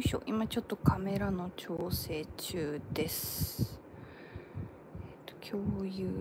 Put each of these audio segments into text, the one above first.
いしょ、今ちょっとカメラの調整中です。共有。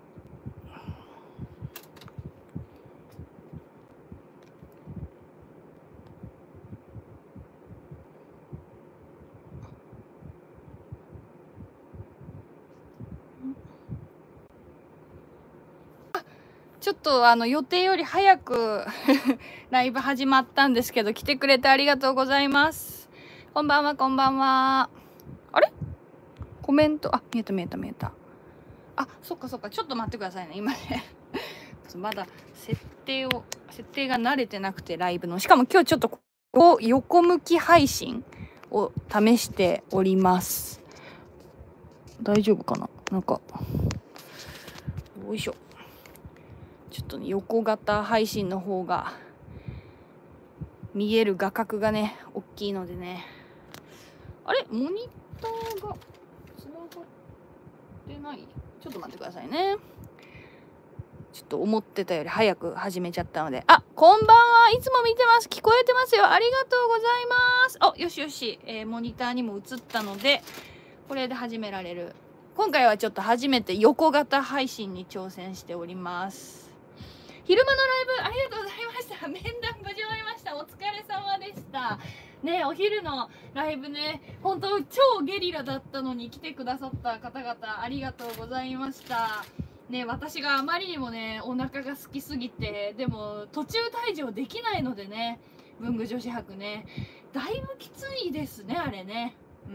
ちょっと予定より早くライブ始まったんですけど、来てくれてありがとうございます。こんばんは、こんばんは。あれコメント、あ、見えた見えた見えた。あ、そっかそっか、ちょっと待ってくださいね、今ね。まだ設定が慣れてなくて、ライブの。しかも今日ちょっとここ横向き配信を試しております。大丈夫かな？なんか、よいしょ。ちょっとね、横型配信の方が見える画角がね、大きいのでね。あれ？モニターがつながってない？ちょっと待ってくださいね。ちょっと思ってたより早く始めちゃったので。あ、こんばんは。いつも見てます。聞こえてますよ。ありがとうございます。お、よしよし。モニターにも映ったので、これで始められる。今回はちょっと初めて横型配信に挑戦しております。昼間のライブありがとうございました。面談無事終わりました。お疲れ様でした。ね、お昼のライブね、本当超ゲリラだったのに来てくださった方々ありがとうございました。ね、私があまりにもね、お腹が好きすぎて、でも途中退場できないのでね、文具女子博ね、だいぶきついですね、あれね。うん。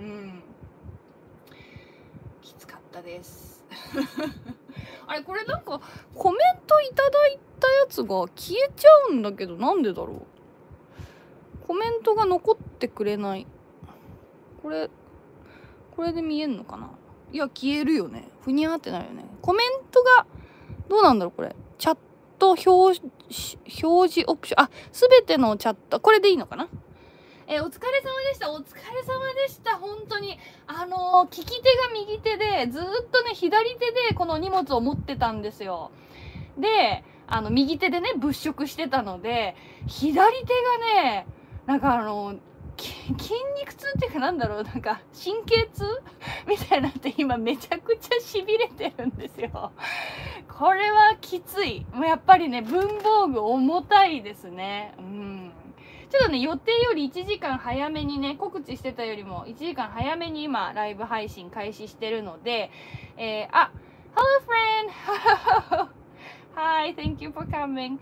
きつかったです。あれ、これなんかコメントいただいたやつが消えちゃうんだけど、なんでだろう。コメントが残ってくれない。これで見えんのかな。いや、消えるよね。ふにゃーってなるよね。コメントがどうなんだろう、これ。チャット表示オプション。あ、すべてのチャット、これでいいのかな。お疲れ様でした。お疲れ様でした。本当に。利き手が右手で、ずーっとね、左手でこの荷物を持ってたんですよ。で、右手でね、物色してたので、左手がね、なんか筋肉痛っていうかなんだろう、なんか神経痛みたいになって今めちゃくちゃ痺れてるんですよ。これはきつい。もうやっぱりね、文房具重たいですね。うん。ちょっとね、予定より1時間早めにね、告知してたよりも1時間早めに今、ライブ配信開始してるので、あ、Hello friend! Hi, thank you for coming.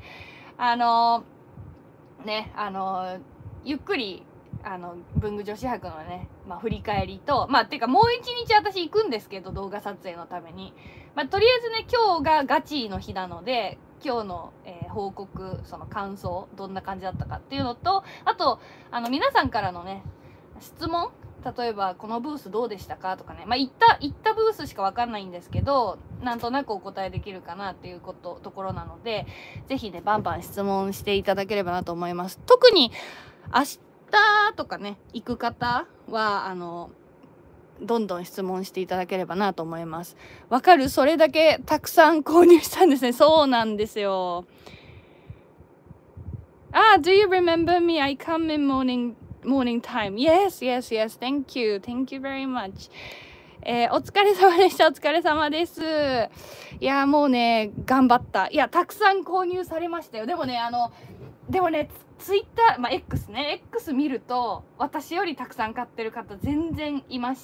ね、ゆっくり、文具女子博のね、まあ、振り返りと、まあ、てかもう一日私行くんですけど、動画撮影のために。まあ、とりあえずね、今日がガチの日なので、今日の、報告、その感想、どんな感じだったかっていうのと、あと、皆さんからのね、質問、例えば、このブースどうでしたかとかね、まあ、行ったブースしかわかんないんですけど、なんとなくお答えできるかなっていうところなので、ぜひね、バンバン質問していただければなと思います。特に、明日とかね、行く方は、どんどん質問していただければなと思います。わかる？それだけたくさん購入したんですね。そうなんですよ。Do you remember me? I come in morning time. Yes. Thank you very much. お疲れ様でした。お疲れ様です。いや、もうね、頑張った。いや、たくさん購入されましたよ。でもね、ツイッター、まあ、X ね、X 見ると、私よりたくさん買ってる方全然いまして、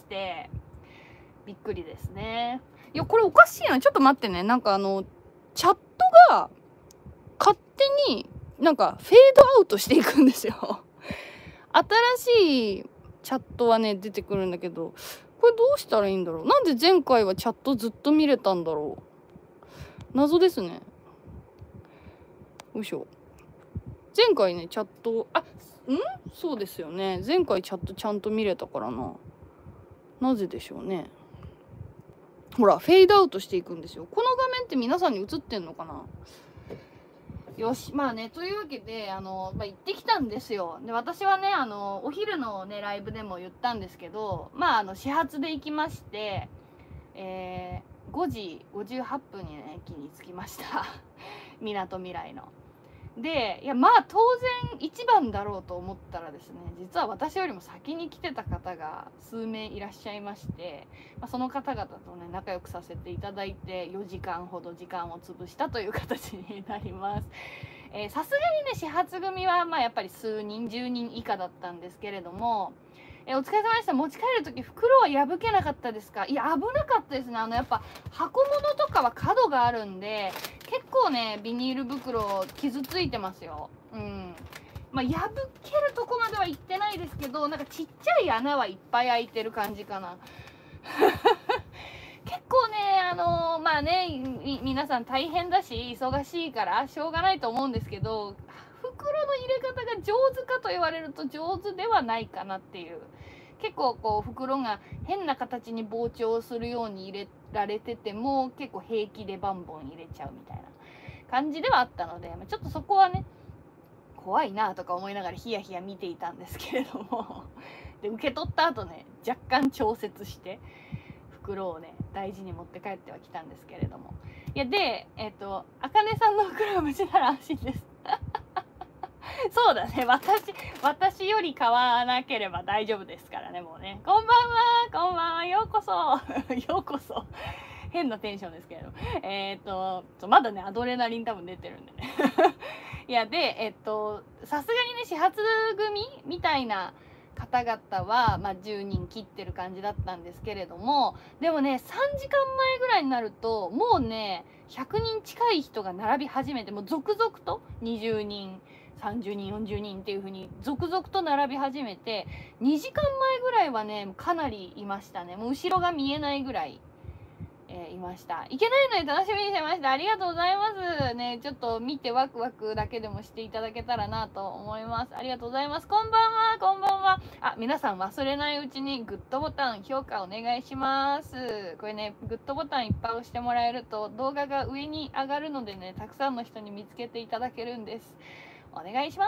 びっくりですね。いや、これおかしいな。ちょっと待ってね。なんかチャットが勝手になんかフェードアウトしていくんですよ。新しいチャットはね、出てくるんだけど、これどうしたらいいんだろう。なんで前回はチャットずっと見れたんだろう。謎ですね。よいしょ。前回ね、チャット、そうですよね。前回チャットちゃんと見れたからな。なぜでしょうね。ほら、フェードアウトしていくんですよ。この画面って皆さんに映ってんのかな？よし、まあね、というわけで、行ってきたんですよ。で、私はね、お昼のね、ライブでも言ったんですけど、まあ、始発で行きまして、5時58分にね、駅に着きました。みなとみらいの。で、いや、まあ、当然、1 一番だろうと思ったらですね、実は私よりも先に来てた方が数名いらっしゃいまして、その方々とね仲良くさせていただいて4時間ほど時間を潰したという形になります。さすがにね始発組はやっぱり数人10人以下だったんですけれども、お疲れ様でした。持ち帰るとき袋は破けなかったですか？いや、危なかったですね。やっぱ箱物とかは角があるんで結構ねビニール袋傷ついてますよ。破けるとこまでは行ってないですけど、なんかちっちゃい穴はいっぱい開いてる感じかな。結構ね、皆さん大変だし忙しいからしょうがないと思うんですけど、袋の入れ方が上手かと言われると上手ではないかなっていう。結構こう袋が変な形に膨張するように入れられてても結構平気でバンボン入れちゃうみたいな感じではあったので、ちょっとそこはね怖いなとか思いながらヒヤヒヤ見ていたんですけれどもで受け取った後ね若干調節して袋をね大事に持って帰ってはきたんですけれども、いやであかねさんの袋が無事なら安心ですそうだね、私より買わなければ大丈夫ですからね。もうね、こんばんは、ようこそようこそ変なテンションですけれどまだねアドレナリン多分出てるんでねいやでさすがにね始発組みたいな方々は10人切ってる感じだったんですけれども、でもね3時間前ぐらいになるともうね100人近い人が並び始めて、もう続々と20人30人40人っていう風に続々と並び始めて、2時間前ぐらいはねかなりいましたね。もう後ろが見えないぐらいいました。いけないので楽しみにしてました。ありがとうございますね。ちょっと見てワクワクだけでもしていただけたらなと思います。ありがとうございます。こんばんは。皆さん忘れないうちにグッドボタン評価お願いします。これねグッドボタンいっぱい押してもらえると動画が上に上がるのでね、たくさんの人に見つけていただけるんです。お願いします。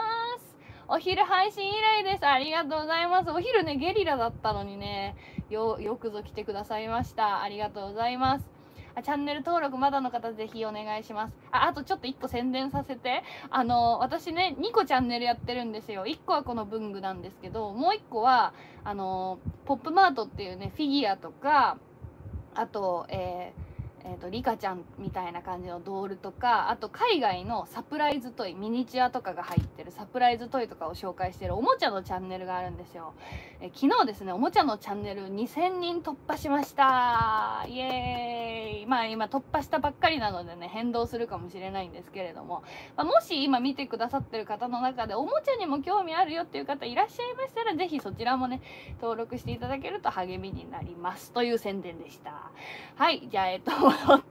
お昼配信以来です。ありがとうございます。お昼ねゲリラだったのにねよくぞ来てくださいました。ありがとうございます。チャンネル登録まだの方ぜひお願いします。あとちょっと1個宣伝させて。私ね2個チャンネルやってるんですよ。1個はこの文具なんですけど、もう1個はポップマートっていうねフィギュアとか、あとリカちゃんみたいな感じのドールとか、あと海外のサプライズトイ、ミニチュアとかが入ってるサプライズトイとかを紹介してるおもちゃのチャンネルがあるんですよ。昨日ですねおもちゃのチャンネル2000人突破しました。イエーイ。今突破したばっかりなのでね変動するかもしれないんですけれども、もし今見てくださってる方の中でおもちゃにも興味あるよっていう方いらっしゃいましたら、ぜひそちらもね登録していただけると励みになりますという宣伝でした。はい、じゃあ戻って、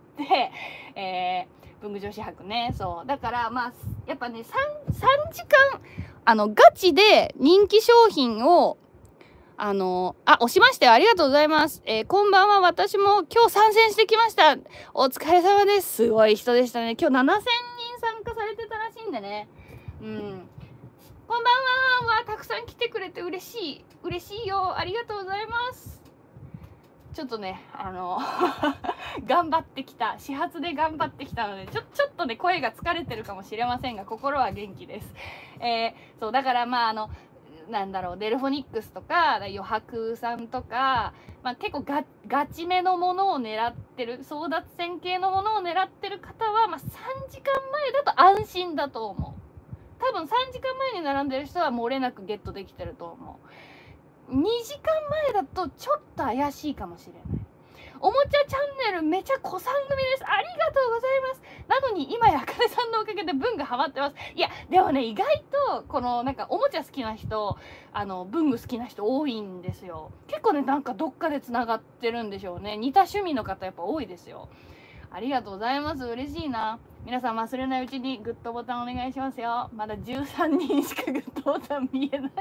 文具女子博ね。そうだからやっぱね3時間ガチで人気商品を押しましたよ。ありがとうございます。こんばんは。私も今日参戦してきました。お疲れ様です。すごい人でしたね。今日7000人参加されてたらしいんでね。こんばんは。たくさん来てくれて嬉しいよ。ありがとうございます。ちょっとね頑張ってきた、始発で頑張ってきたのでちょっとね声が疲れてるかもしれませんが心は元気です。そうだからなんだろう、デルフォニックスとか余白さんとか、結構ガチめのものを狙ってる、争奪戦系のものを狙ってる方は、3時間前だと安心だと思う。多分3時間前に並んでる人は漏れなくゲットできてると思う。2時間前だとちょっと怪しいかもしれない。おもちゃチャンネルめちゃ子さん組です。ありがとうございます。なのに今やあかねさんのおかげで文具ハマってます。いやでもね意外とこのなんかおもちゃ好きな人文具好きな人多いんですよ。結構ねなんかどっかでつながってるんでしょうね。似た趣味の方やっぱ多いですよ。ありがとうございます。嬉しいな。皆さん忘れないうちにグッドボタンお願いしますよ。まだ13人しかグッドボタン見えない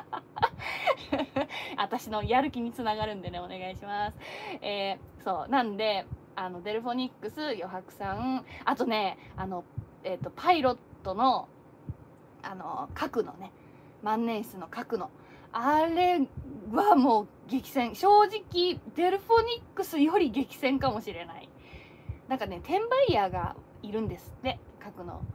私のやる気につながるんでねお願いします。そうなんでデルフォニックス余白さん、あとねパイロットの核のね万年筆の核のあれはもう激戦。正直デルフォニックスより激戦かもしれない。なんかね転売ヤーがいるんですって、核の。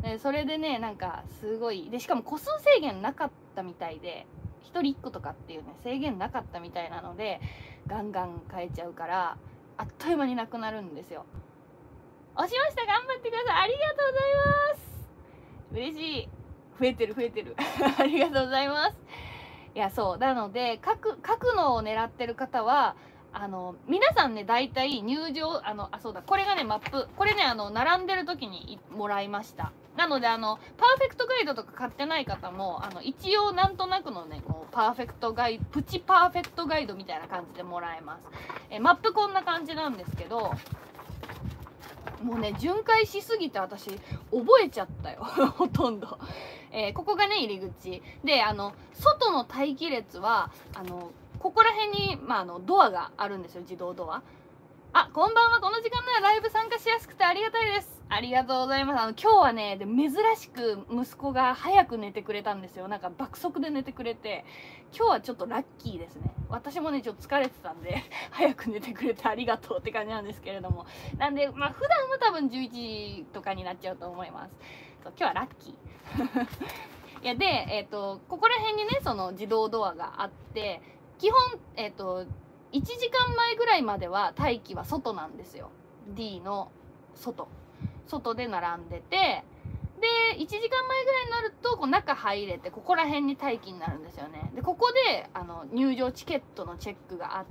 それでね、なんかすごいで、しかも個数制限なかったみたいで、1人1個とかっていうね制限なかったみたいなので、ガンガン買えちゃうからあっという間になくなるんですよ。押しました、頑張ってください。ありがとうございます。嬉しい。増えてるありがとうございます。いや、そうなので書くのを狙ってる方は皆さんね、大体入場そうだ、これがねマップ、これね並んでる時にもらいました。なのでパーフェクトガイドとか買ってない方も一応なんとなくのねこうパーフェクトガイド、プチパーフェクトガイドみたいな感じでもらえます。マップこんな感じなんですけど、もうね巡回しすぎて私覚えちゃったよほとんど。ここがね入り口で、外の待機列はここら辺に、ドアがあるんですよ、自動ドア。あ、こんばんは。この時間ならライブ参加しやすくてありがたいです。ありがとうございます。今日はね、で珍しく息子が早く寝てくれたんですよ。なんか爆速で寝てくれて、今日はちょっとラッキーですね。私もね、ちょっと疲れてたんで、早く寝てくれてありがとうって感じなんですけれども。なんで、普段は多分11時とかになっちゃうと思います。そう、今日はラッキー。いや、で、ここら辺にね、その自動ドアがあって、基本、1時間前ぐらいまでは待機は外なんですよ。D の外で並んでて、で1時間前ぐらいになるとこう中入れて、ここら辺に待機になるんですよね。でここで入場チケットのチェックがあって、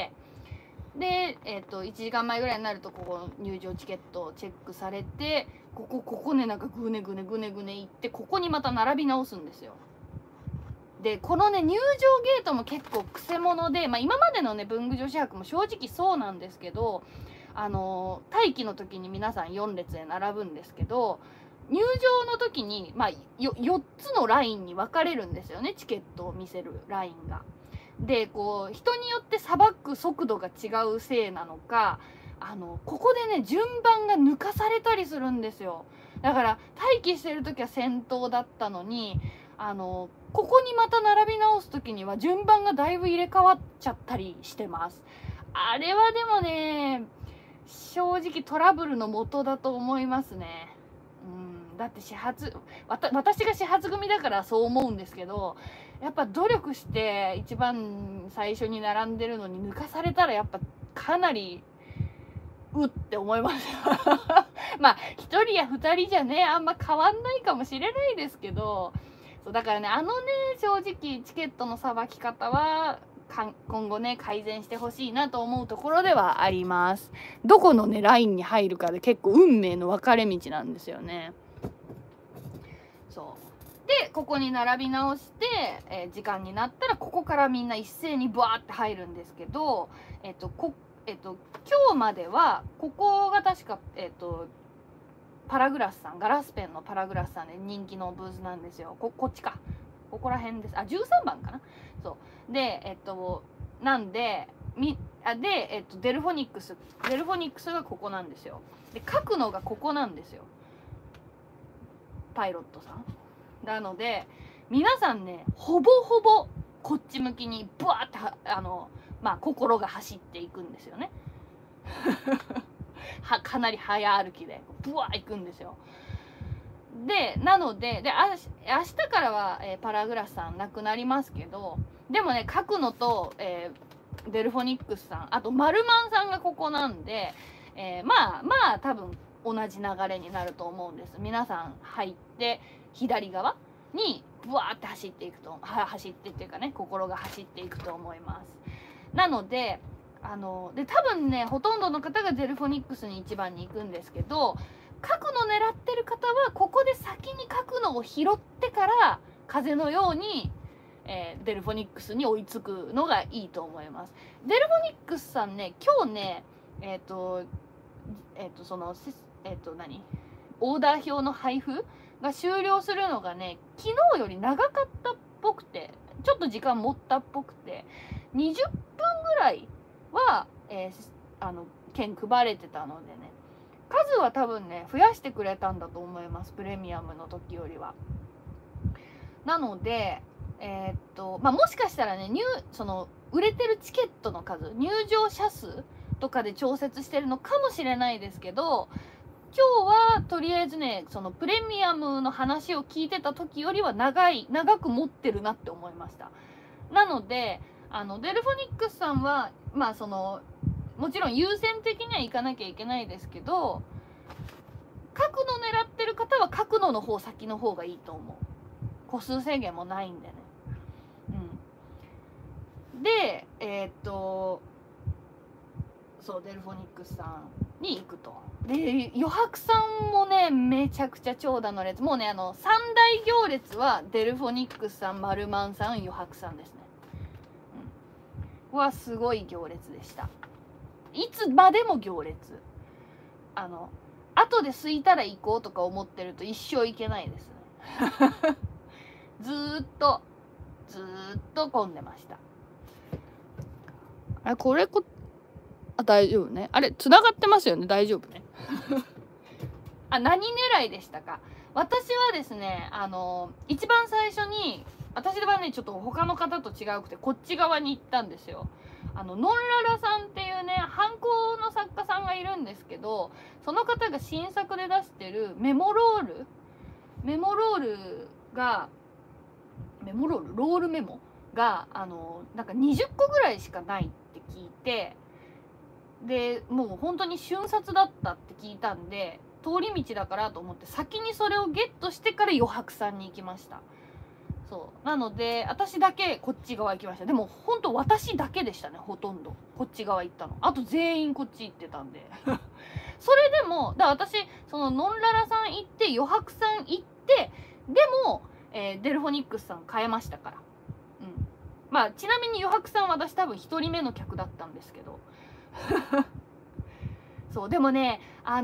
で、1時間前ぐらいになるとここ入場チケットをチェックされて、ここね、なんかぐねぐね行って、ここにまた並び直すんですよ。でこのね入場ゲートも結構くせ者で、今までのね文具女子博も正直そうなんですけど、待機の時に皆さん4列で並ぶんですけど、入場の時に、4つのラインに分かれるんですよね、チケットを見せるラインが。でこう人によってさばく速度が違うせいなのか、ここでね順番が抜かされたりするんですよ。だから待機してる時は先頭だったのに、ここにまた並び直す時には順番がだいぶ入れ替わっちゃったりしてます。あれはでもね、正直トラブルの元だと思いますね。だって私が始発組だからそう思うんですけど、やっぱ努力して一番最初に並んでるのに抜かされたらやっぱかなりって思います1人や2人じゃねあんま変わんないかもしれないですけど、そうだからね、正直チケットのさばき方は今後ね改善してほしいなと思うところではあります。どこのねラインに入るかで結構運命の分かれ道なんですよね。そうでここに並び直して、時間になったらここからみんな一斉にバーって入るんですけど、今日まではここが確かパラグラスさん、ガラスペンのパラグラスさんで人気のブースなんですよ。こっちか、ここら辺です。13番かな。そうでなんでデルフォニックスがここなんですよ。で書くのがここなんですよ、パイロットさん。なので皆さんねほぼほぼこっち向きにブワーって心が走っていくんですよねかなり早歩きでブワー行くんですよ。でなので明日からは、パラグラスさんなくなりますけど、でもね書くのと、デルフォニックスさん、あとマルマンさんがここなんで、多分同じ流れになると思うんです。皆さん入って左側にブワーって走ってっていうかね、心が走っていくと思います。なので多分ねほとんどの方がデルフォニックスに一番に行くんですけど、書くの狙ってる方はここで先に書くのを拾ってから風のように、デルフォニックスに追いつくのがいいと思います。デルフォニックスさんね、今日ねオーダー表の配布が終了するのがね昨日より長かったっぽくて、ちょっと時間持ったっぽくて20分ぐらいは、券配れてたのでね、数は多分ね増やしてくれたんだと思います、プレミアムの時よりは。なのでもしかしたらね売れてるチケットの数、入場者数とかで調節してるのかもしれないですけど、 今日はとりあえずね、そのプレミアムの話を聞いてた時よりは長く持ってるなって思いました。なので、デルフォニックスさんは、まあもちろん優先的には行かなきゃいけないですけど、角野狙ってる方は角野の方先の方がいいと思う。個数制限もないんでね。で、そう、デルフォニックスさんに行くと。で、余白さんもね、めちゃくちゃ長蛇の列。もうね、三大行列はデルフォニックスさん、マルマンさん、余白さんですね。はすごい行列でした。いつまでも行列。後で空いたら行こうとか思ってると一生行けないですね。ずーっと混んでました。あれ、大丈夫ね。あれ、繋がってますよね。大丈夫ね。何狙いでしたか？私はですね、一番最初に、私はね、ちょっと他の方と違くて、こっち側に行ったんですよ。ノンララさんっていうね、ハンコの作家さんがいるんですけど、その方が新作で出してるロールメモが、なんか20個ぐらいしかないって聞いて、で、もう本当に瞬殺だったって聞いたんで、通り道だからと思って先にそれをゲットしてから余白さんに行きました。そうなので私だけこっち側行きました。でも本当私だけでしたね、ほとんどこっち側行ったの。あと全員こっち行ってたんでそれでも私そのノンララさん行って余白さん行ってでも、デルフォニックスさん変えましたから。まあちなみに余白さんは私多分1人目の客だったんですけどそうでもね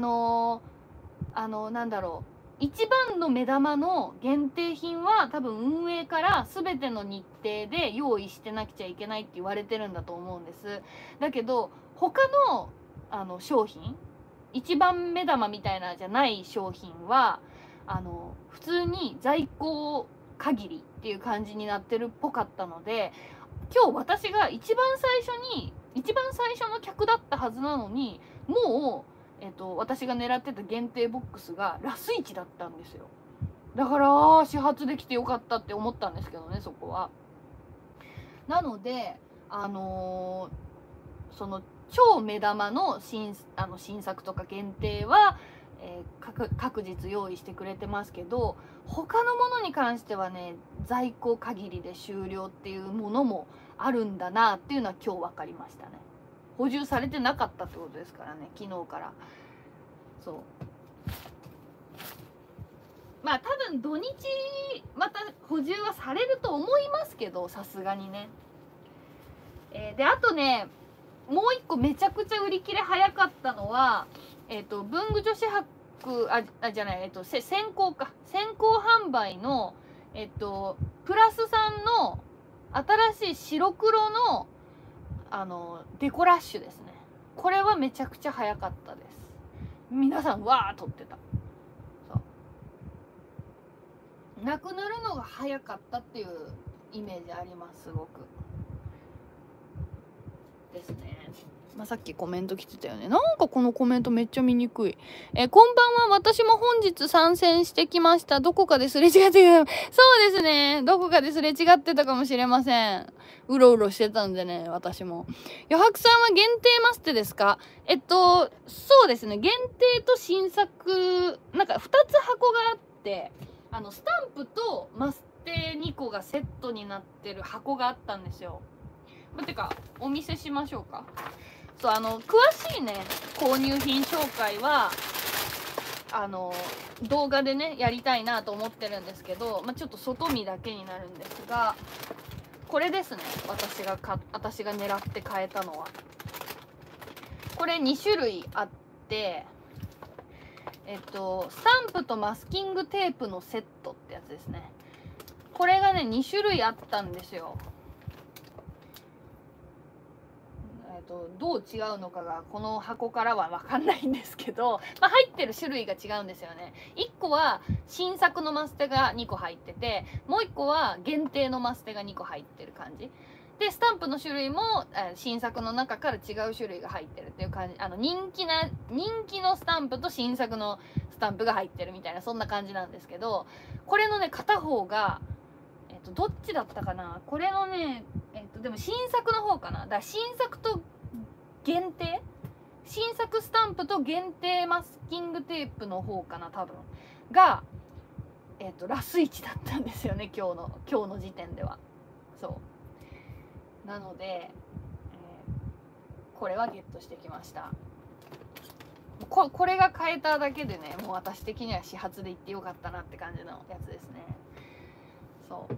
なんだろう、一番の目玉の限定品は多分運営から全ての日程で用意してなくちゃいけないって言われてるんだと思うんです。だけど他の商品、一番目玉みたいなじゃない商品は普通に在庫限りっていう感じになってるっぽかったので、今日私が一番最初の客だったはずなのに、もう私が狙ってた限定ボックスがラス1だったんですよ。だから始発できてよかったって思ったんですけどね、そこは。なのでその超目玉の新作とか限定は、各日用意してくれてますけど、他のものに関してはね、在庫限りで終了っていうものもあるんだなっていうのは今日分かりましたね。補充されてなかったってことですからね、昨日から。そうまあ多分土日また補充はされると思いますけど、さすがにね。であとね、もう一個めちゃくちゃ売り切れ早かったのは文具女子博じゃない先行販売のプラスさんの新しい白黒のデコラッシュですね。これはめちゃくちゃ早かったです。皆さんわー撮ってた。そうなくなるのが早かったっていうイメージあります。すごくですね。まあ、さっきコメント来てたよね。なんかこのコメントめっちゃ見にくい。こんばんは。私も本日参戦してきました。どこかですれ違ってた。そうですね。どこかですれ違ってたかもしれません。うろうろしてたんでね、私も。余白さんは限定マステですか？そうですね。限定と新作、なんか2つ箱があって、スタンプとマステ2個がセットになってる箱があったんですよ。てか、お見せしましょうか。そう、詳しいね、購入品紹介は、動画でね、やりたいなと思ってるんですけど、ちょっと外見だけになるんですが、これですね、私が狙って買えたのは。これ2種類あって、スタンプとマスキングテープのセットってやつですね。これがね、2種類あったんですよ。どう違うのかがこの箱からは分かんないんですけど、入ってる種類が違うんですよね。1個は新作のマステが2個入ってて、もう1個は限定のマステが2個入ってる感じでスタンプの種類も新作の中から違う種類が入ってるっていう感じ、人気のスタンプと新作のスタンプが入ってるみたいな、そんな感じなんですけど、これのね片方がどっちだったかな、これのねでも新作の方かな、だから新作と限定、新作スタンプと限定マスキングテープの方かな多分がラス1だったんですよね、今日の時点では。そうなので、これはゲットしてきました。これが買えただけでね、もう私的には始発で行ってよかったなって感じのやつですね。そう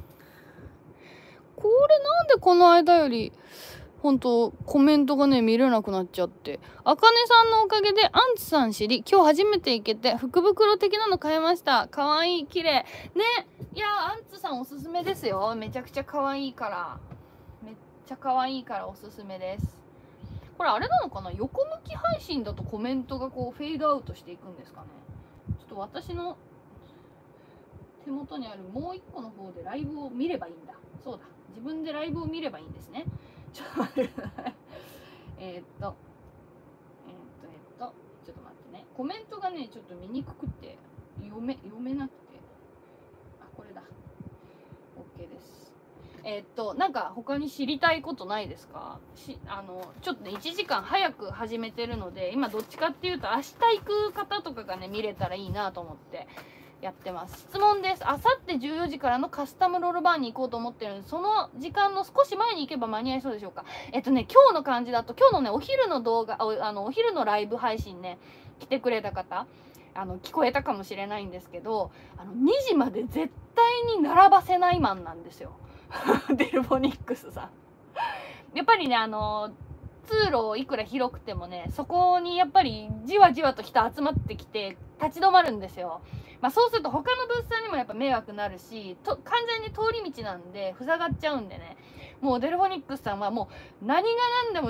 これなんでこの間より本当コメントがね見れなくなっちゃって、あかねさんのおかげでアンツさん知り、今日初めて行けて福袋的なの買いました。かわいい、綺麗ね。いやアンツさんおすすめですよ。めちゃくちゃかわいいから、めっちゃかわいいからおすすめです。これあれなのかな、横向き配信だとコメントがこうフェードアウトしていくんですかね。ちょっと私の手元にあるもう一個の方でライブを見ればいいんだ。そうだ、自分でライブを見ればいいんですね。ちょっと待ってください。ちょっと待ってね。コメントがね、ちょっと見にくくて読めなくて。あ、これだ。OK です。なんか他に知りたいことないですか？ちょっとね、1時間早く始めてるので、今どっちかっていうと明日行く方とかがね、見れたらいいなと思ってやってます。質問です。あさって14時からのカスタムロールバーンに行こうと思ってるので、その時間の少し前に行けば間に合いそうでしょうか？今日の感じだと、今日のね、お昼の動画、お昼のライブ配信ね、来てくれた方、聞こえたかもしれないんですけど、2時まで絶対に並ばせないマンなんですよ。デルフォニックスさん。やっぱりね、通路いくら広くてもね、そこにやっぱりじわじわと人集まってきて立ち止まるんですよ。まあそうすると他のブースさんにもやっぱ迷惑になるし、完全に通り道なんで塞がっちゃうんでね、もうデルフォニックスさんはもう何が何でも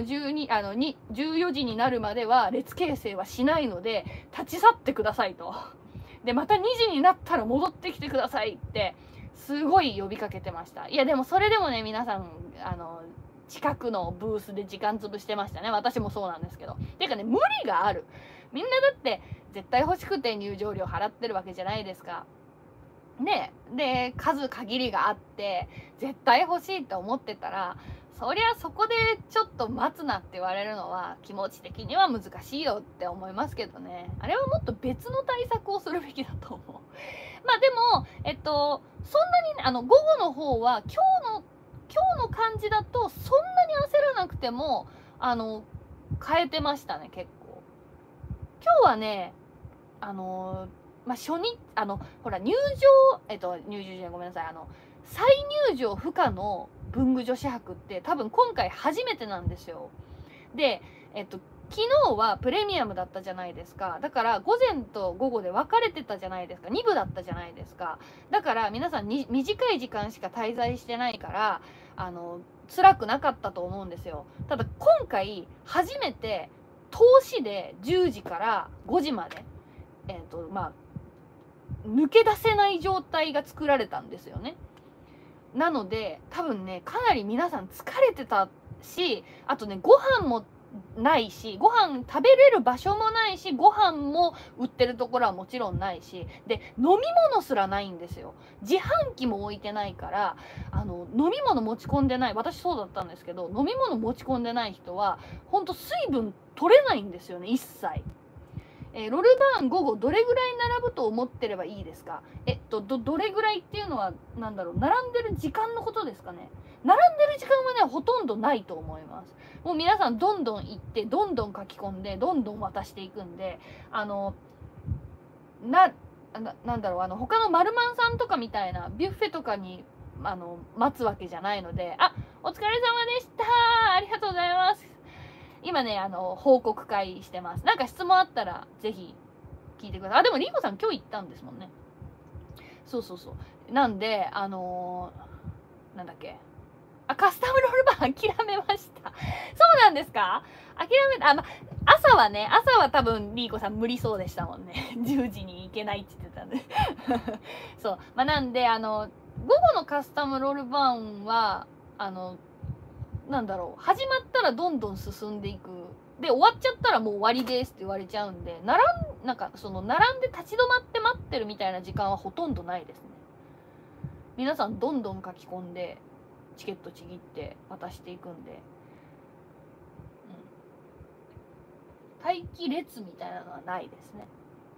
14時になるまでは列形成はしないので立ち去ってくださいと。でまた2時になったら戻ってきてくださいってすごい呼びかけてました。いやでもそれでもね、皆さん近くのブースで時間潰してましたね。私もそうなんですけど。ていうかね、無理がある。みんなだって絶対欲しくて入場料払ってるわけじゃないですか。ね。で、数限りがあって絶対欲しいと思ってたら、そりゃそこでちょっと待つなって言われるのは気持ち的には難しいよって思いますけどね。あれはもっと別の対策をするべきだと思う。まあでも、そんなに午後の方は今日の感じだとそんなに焦らなくても変えてましたね。結構今日はねまあ初日ほら入場じゃごめんなさい、再入場不可の文具女子博って多分今回初めてなんですよ。で昨日はプレミアムだったじゃないですか。だから午前と午後で分かれてたじゃないですか。2部だったじゃないですか。だから皆さんに短い時間しか滞在してないから辛くなかったと思うんですよ。ただ今回初めて投資で10時から5時までまあ抜け出せない状態が作られたんですよね。なので多分ね、かなり皆さん疲れてたし、あとね、ご飯もないし、ご飯食べれる場所もないし、ご飯も売ってるところはもちろんないし、で飲み物すらないんですよ。自販機も置いてないから、飲み物持ち込んでない、私そうだったんですけど、飲み物持ち込んでない人はほんと水分取れないんですよね、一切。ロルバーン午後どれぐらい並ぶと思ってればいいですか？どれぐらいっていうのはなんだろう、並んでる時間のことですかね。並んでる時間はね、ほとんどないと思います。もう皆さんどんどん行ってどんどん書き込んでどんどん渡していくんで、なんだろう、他のマルマンさんとかみたいなビュッフェとかに待つわけじゃないので、お疲れ様でした、ありがとうございます。今ね、報告会してます。なんか質問あったらぜひ聞いてください。でもリーコさん今日行ったんですもんね。そう。なんでなんだっけ、カスタムロールバー諦めました。そうなんですか？諦めた。朝は多分リーコさん無理そうでしたもんね。10時に行けないって言ってたんで。そう。なんで午後のカスタムロールバーンはなんだろう、始まったらどんどん進んでいく。で、終わっちゃったらもう終わりですって言われちゃうんで、なんかその並んで立ち止まって待ってるみたいな時間はほとんどないですね。皆さんどんどん書き込んで、チケットちぎって渡していくんで、待機列みたいなのはないですね。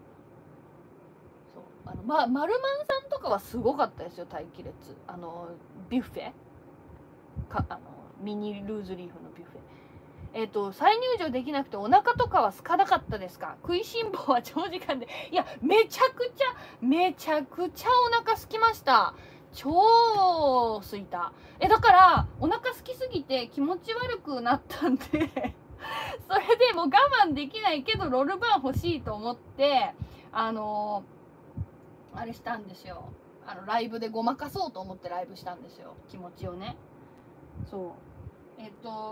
そう、マルマンさんとかはすごかったですよ、待機列。ビュッフェか、ミニルーズリーフのビュッフェ。再入場できなくてお腹とかは空かなかったですか？食いしん坊は長時間で。いや、めちゃくちゃお腹空きました。超空いた。だから、お腹空きすぎて気持ち悪くなったんで、それでもう我慢できないけど、ロールバー欲しいと思って、あれしたんですよ。ライブでごまかそうと思ってライブしたんですよ。気持ちをね。そう。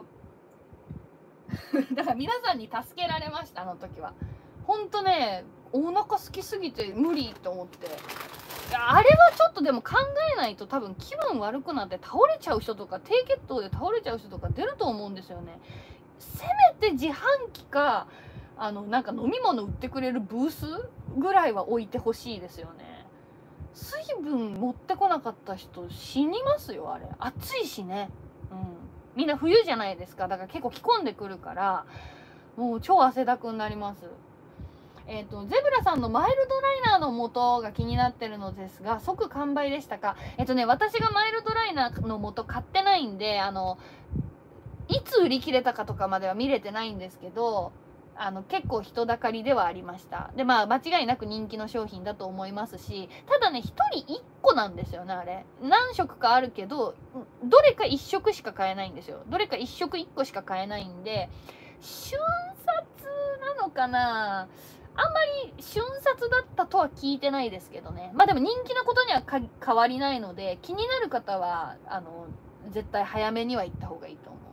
だから皆さんに助けられました、あの時は。ほんとね、お腹空きすぎて無理と思って。あれはちょっとでも考えないと多分気分悪くなって倒れちゃう人とか、低血糖で倒れちゃう人とか出ると思うんですよね。せめて自販機か、なんか飲み物売ってくれるブースぐらいは置いてほしいですよね。水分持ってこなかった人死にますよ、あれ。暑いしね。みんな冬じゃないですか。だから結構着込んでくるから、もう超汗だくになります。ゼブラさんのマイルドライナーの素が気になってるのですが、即完売でしたか？私がマイルドライナーの素買ってないんで、いつ売り切れたかとかまでは見れてないんですけど、結構人だかりではありました。で、まあ、間違いなく人気の商品だと思いますし、ただね、1人1個なんですよね、あれ。何色かあるけど、どれか1色しか買えないんですよ。どれか1色1個しか買えないんで、瞬殺なのかな？あんまり瞬殺だったとは聞いてないですけどね。まあでも人気なことには変わりないので、気になる方は、絶対早めには行った方がいいと思う。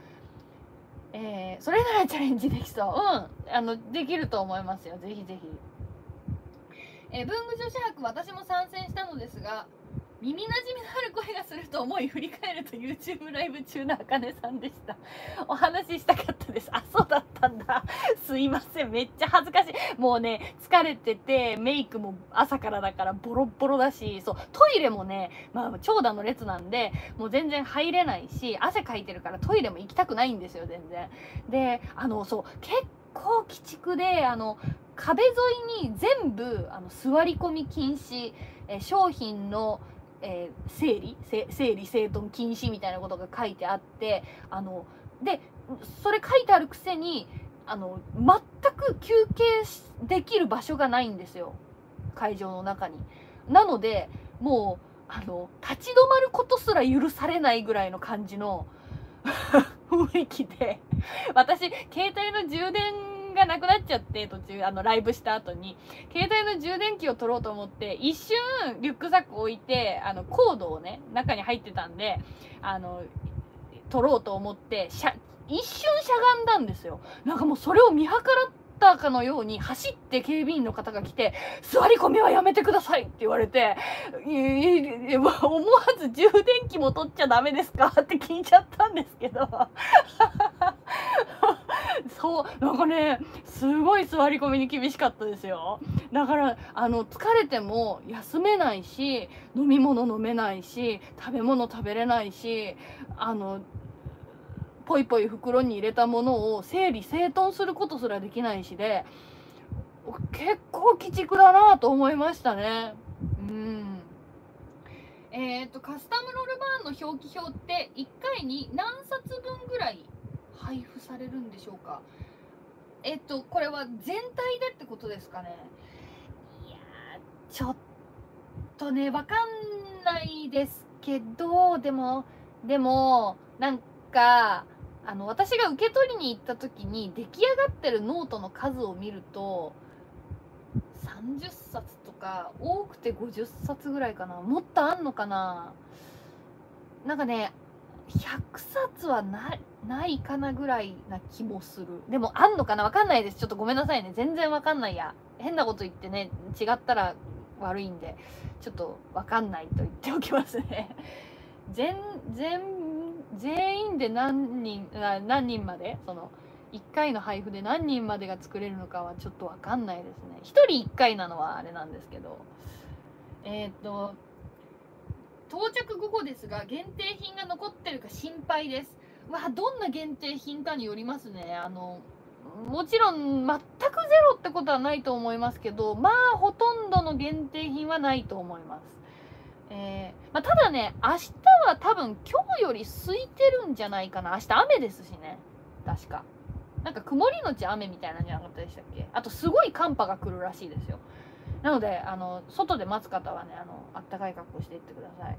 それならチャレンジできそう。できると思いますよ。ぜひぜひ。文具女子博、私も参戦したのですが、耳なじみのある声がすると思い振り返ると YouTube ライブ中のあかねさんでした。お話ししたかったです。あ、そうだったんだ。すいません。めっちゃ恥ずかしい。もうね、疲れてて、メイクも朝からだからボロッボロだし、そう、トイレもね、まあ、長蛇の列なんで、もう全然入れないし、汗かいてるからトイレも行きたくないんですよ、全然。で、そう、結構鬼畜で、壁沿いに全部、座り込み禁止、商品の、整理整頓禁止みたいなことが書いてあって、でそれ書いてあるくせに全く休憩できる場所がないんですよ、会場の中に。なのでもう立ち止まることすら許されないぐらいの感じの雰囲気で、私携帯の充電がなくなっちゃって、途中ライブした後に携帯の充電器を取ろうと思って一瞬リュックサック置いてコードをね中に入ってたんで取ろうと思って一瞬しゃがんだんですよ。なんかもうそれを見計らったかのように走って警備員の方が来て、座り込みはやめてくださいって言われて、思わず充電器も取っちゃダメですかって聞いちゃったんですけどそうなんかね、すごい座り込みに厳しかったですよ。だから疲れても休めないし、飲み物飲めないし、食べ物食べれないし、ポイポイ袋に入れたものを整理整頓することすらできないしで、結構鬼畜だなと思いましたね。カスタムロールバーンの表記表って1回に何冊分ぐらい配布されるんでしょうか？これは全体でってことですかね？いやー、ちょっとね、わかんないですけど、でも、なんか、私が受け取りに行った時に出来上がってるノートの数を見ると、30冊とか、多くて50冊ぐらいかな。もっとあんのかな？なんかね、100冊はないかなぐらいな気もする。でもあんのかな？わかんないです。ちょっとごめんなさいね。全然わかんないや。変なこと言ってね、違ったら悪いんで、ちょっとわかんないと言っておきますね。 全員で何人まで、その1回の配布で何人までが作れるのかはちょっとわかんないですね。1人1回なのはあれなんですけど、到着午後ですが限定品が残ってるか心配です。どんな限定品かによりますね。もちろん全くゼロってことはないと思いますけど、ほとんどの限定品はないと思います。ただね、明日は多分今日より空いてるんじゃないかな。明日雨ですしね、確か。なんか曇りのち雨みたいなんじゃなかったでしたっけ。あとすごい寒波が来るらしいですよ。なので外で待つ方はね、あったかい格好していってください。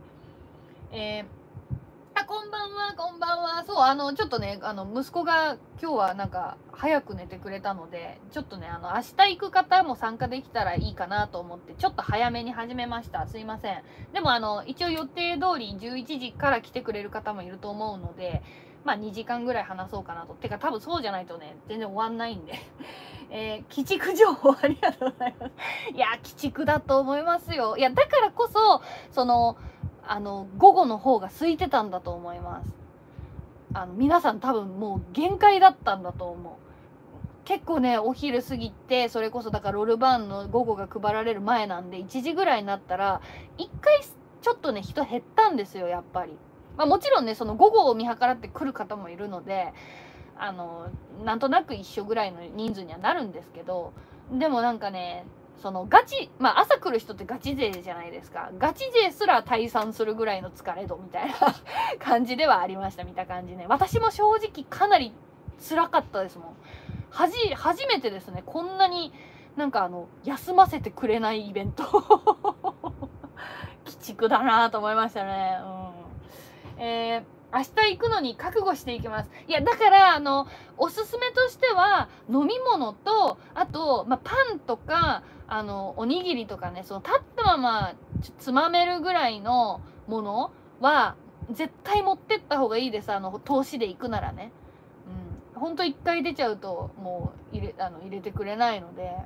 こんばんは、こんばんは。そう、ちょっとね、息子が今日はなんか早く寝てくれたので、ちょっとね、明日行く方も参加できたらいいかなと思って、ちょっと早めに始めました。すいません。でも一応予定通り11時から来てくれる方もいると思うので、2時間ぐらい話そうかなと。てか多分そうじゃないとね、全然終わんないんで。鬼畜情報ありがとうございます。いや、鬼畜だと思いますよ。いや、だからこそ、午後の方が空いてたんだと思います。皆さん多分もう限界だったんだと思う。結構ね、お昼過ぎて、それこそだからロールバーンの午後が配られる前なんで、1時ぐらいになったら、1回ちょっとね、人減ったんですよ、やっぱり。もちろんね、その午後を見計らって来る方もいるので、なんとなく一緒ぐらいの人数にはなるんですけど、でもなんかね、そのガチ、朝来る人ってガチ勢じゃないですか。ガチ勢すら退散するぐらいの疲れ度みたいな感じではありました、見た感じね。私も正直かなり辛かったですもん。初めてですね、こんなになんか休ませてくれないイベント。鬼畜だなと思いましたね。明日行くのに覚悟していきます。いや、だから、おすすめとしては、飲み物と、あと、パンとか、おにぎりとかね、その、立ったまま、つまめるぐらいのものは、絶対持ってった方がいいです。投資で行くならね。ほんと一回出ちゃうと、もう、入れてくれないので。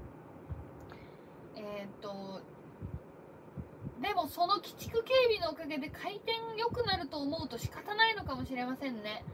でもその鬼畜警備のおかげで回転良くなると思うと仕方ないのかもしれませんね。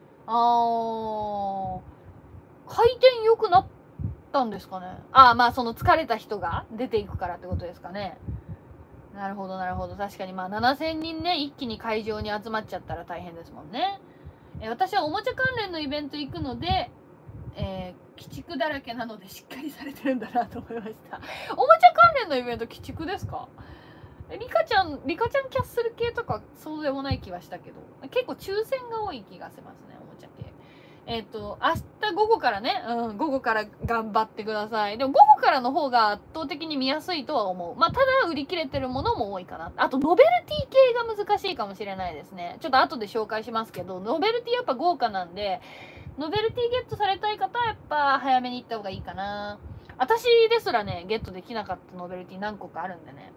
回転良くなったんですかね。その疲れた人が出ていくからってことですかね。なるほどなるほど。確かに7000人ね、一気に会場に集まっちゃったら大変ですもんね。私はおもちゃ関連のイベント行くので、鬼畜だらけなのでしっかりされてるんだなと思いました。おもちゃ関連のイベント鬼畜ですか？リカちゃんキャッスル系とかそうでもない気はしたけど、結構抽選が多い気がしますね、おもちゃ系。明日午後からね、午後から頑張ってください。でも午後からの方が圧倒的に見やすいとは思う。ただ売り切れてるものも多いかな。あと、ノベルティ系が難しいかもしれないですね。ちょっと後で紹介しますけど、ノベルティやっぱ豪華なんで、ノベルティゲットされたい方はやっぱ早めに行った方がいいかな。私ですらね、ゲットできなかったノベルティ何個かあるんでね。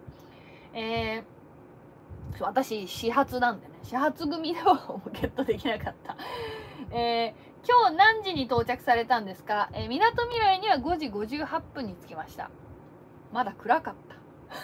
私始発なんでね、始発組ではゲットできなかった。今日何時に到着されたんですか？みなとみらいには5時58分に着きました。まだ暗かった。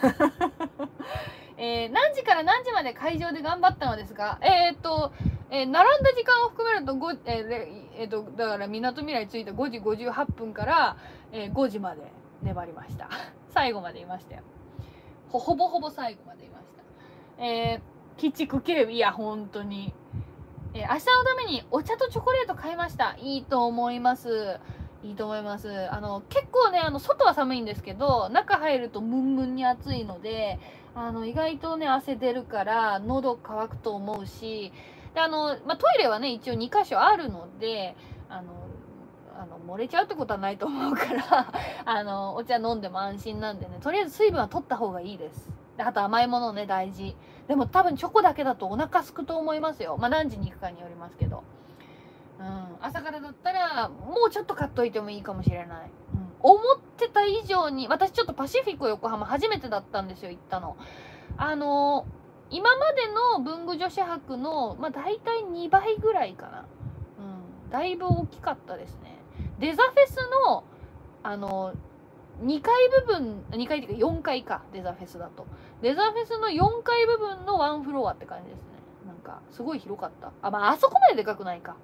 何時から何時まで会場で頑張ったのですが、並んだ時間を含めるとだからみなとみらい着いた5時58分から、5時まで粘りました。最後までいましたよ。ほぼほぼ最後までいました。鬼畜警備、いや本当に、明日のためにお茶とチョコレート買いました。いいと思います。結構ね、外は寒いんですけど、中入るとムンムンに暑いので、意外とね、汗出るから喉乾くと思うし、でトイレはね、一応2箇所あるので、漏れちゃうってことはないと思うからお茶飲んでも安心なんでね、とりあえず水分は取った方がいいです。で、あと甘いものね、大事。でも多分チョコだけだとお腹すくと思いますよ。何時に行くかによりますけど。朝からだったらもうちょっと買っといてもいいかもしれない。思ってた以上に、私ちょっとパシフィコ横浜初めてだったんですよ、行ったの。今までの文具女子博の、大体2倍ぐらいかな。だいぶ大きかったですね。デザフェスの、2階部分、2階っていうか4階か、デザフェスだと。デザフェスの4階部分のワンフロアって感じですね。 なんかすごい広かった。あそこまででかくないか。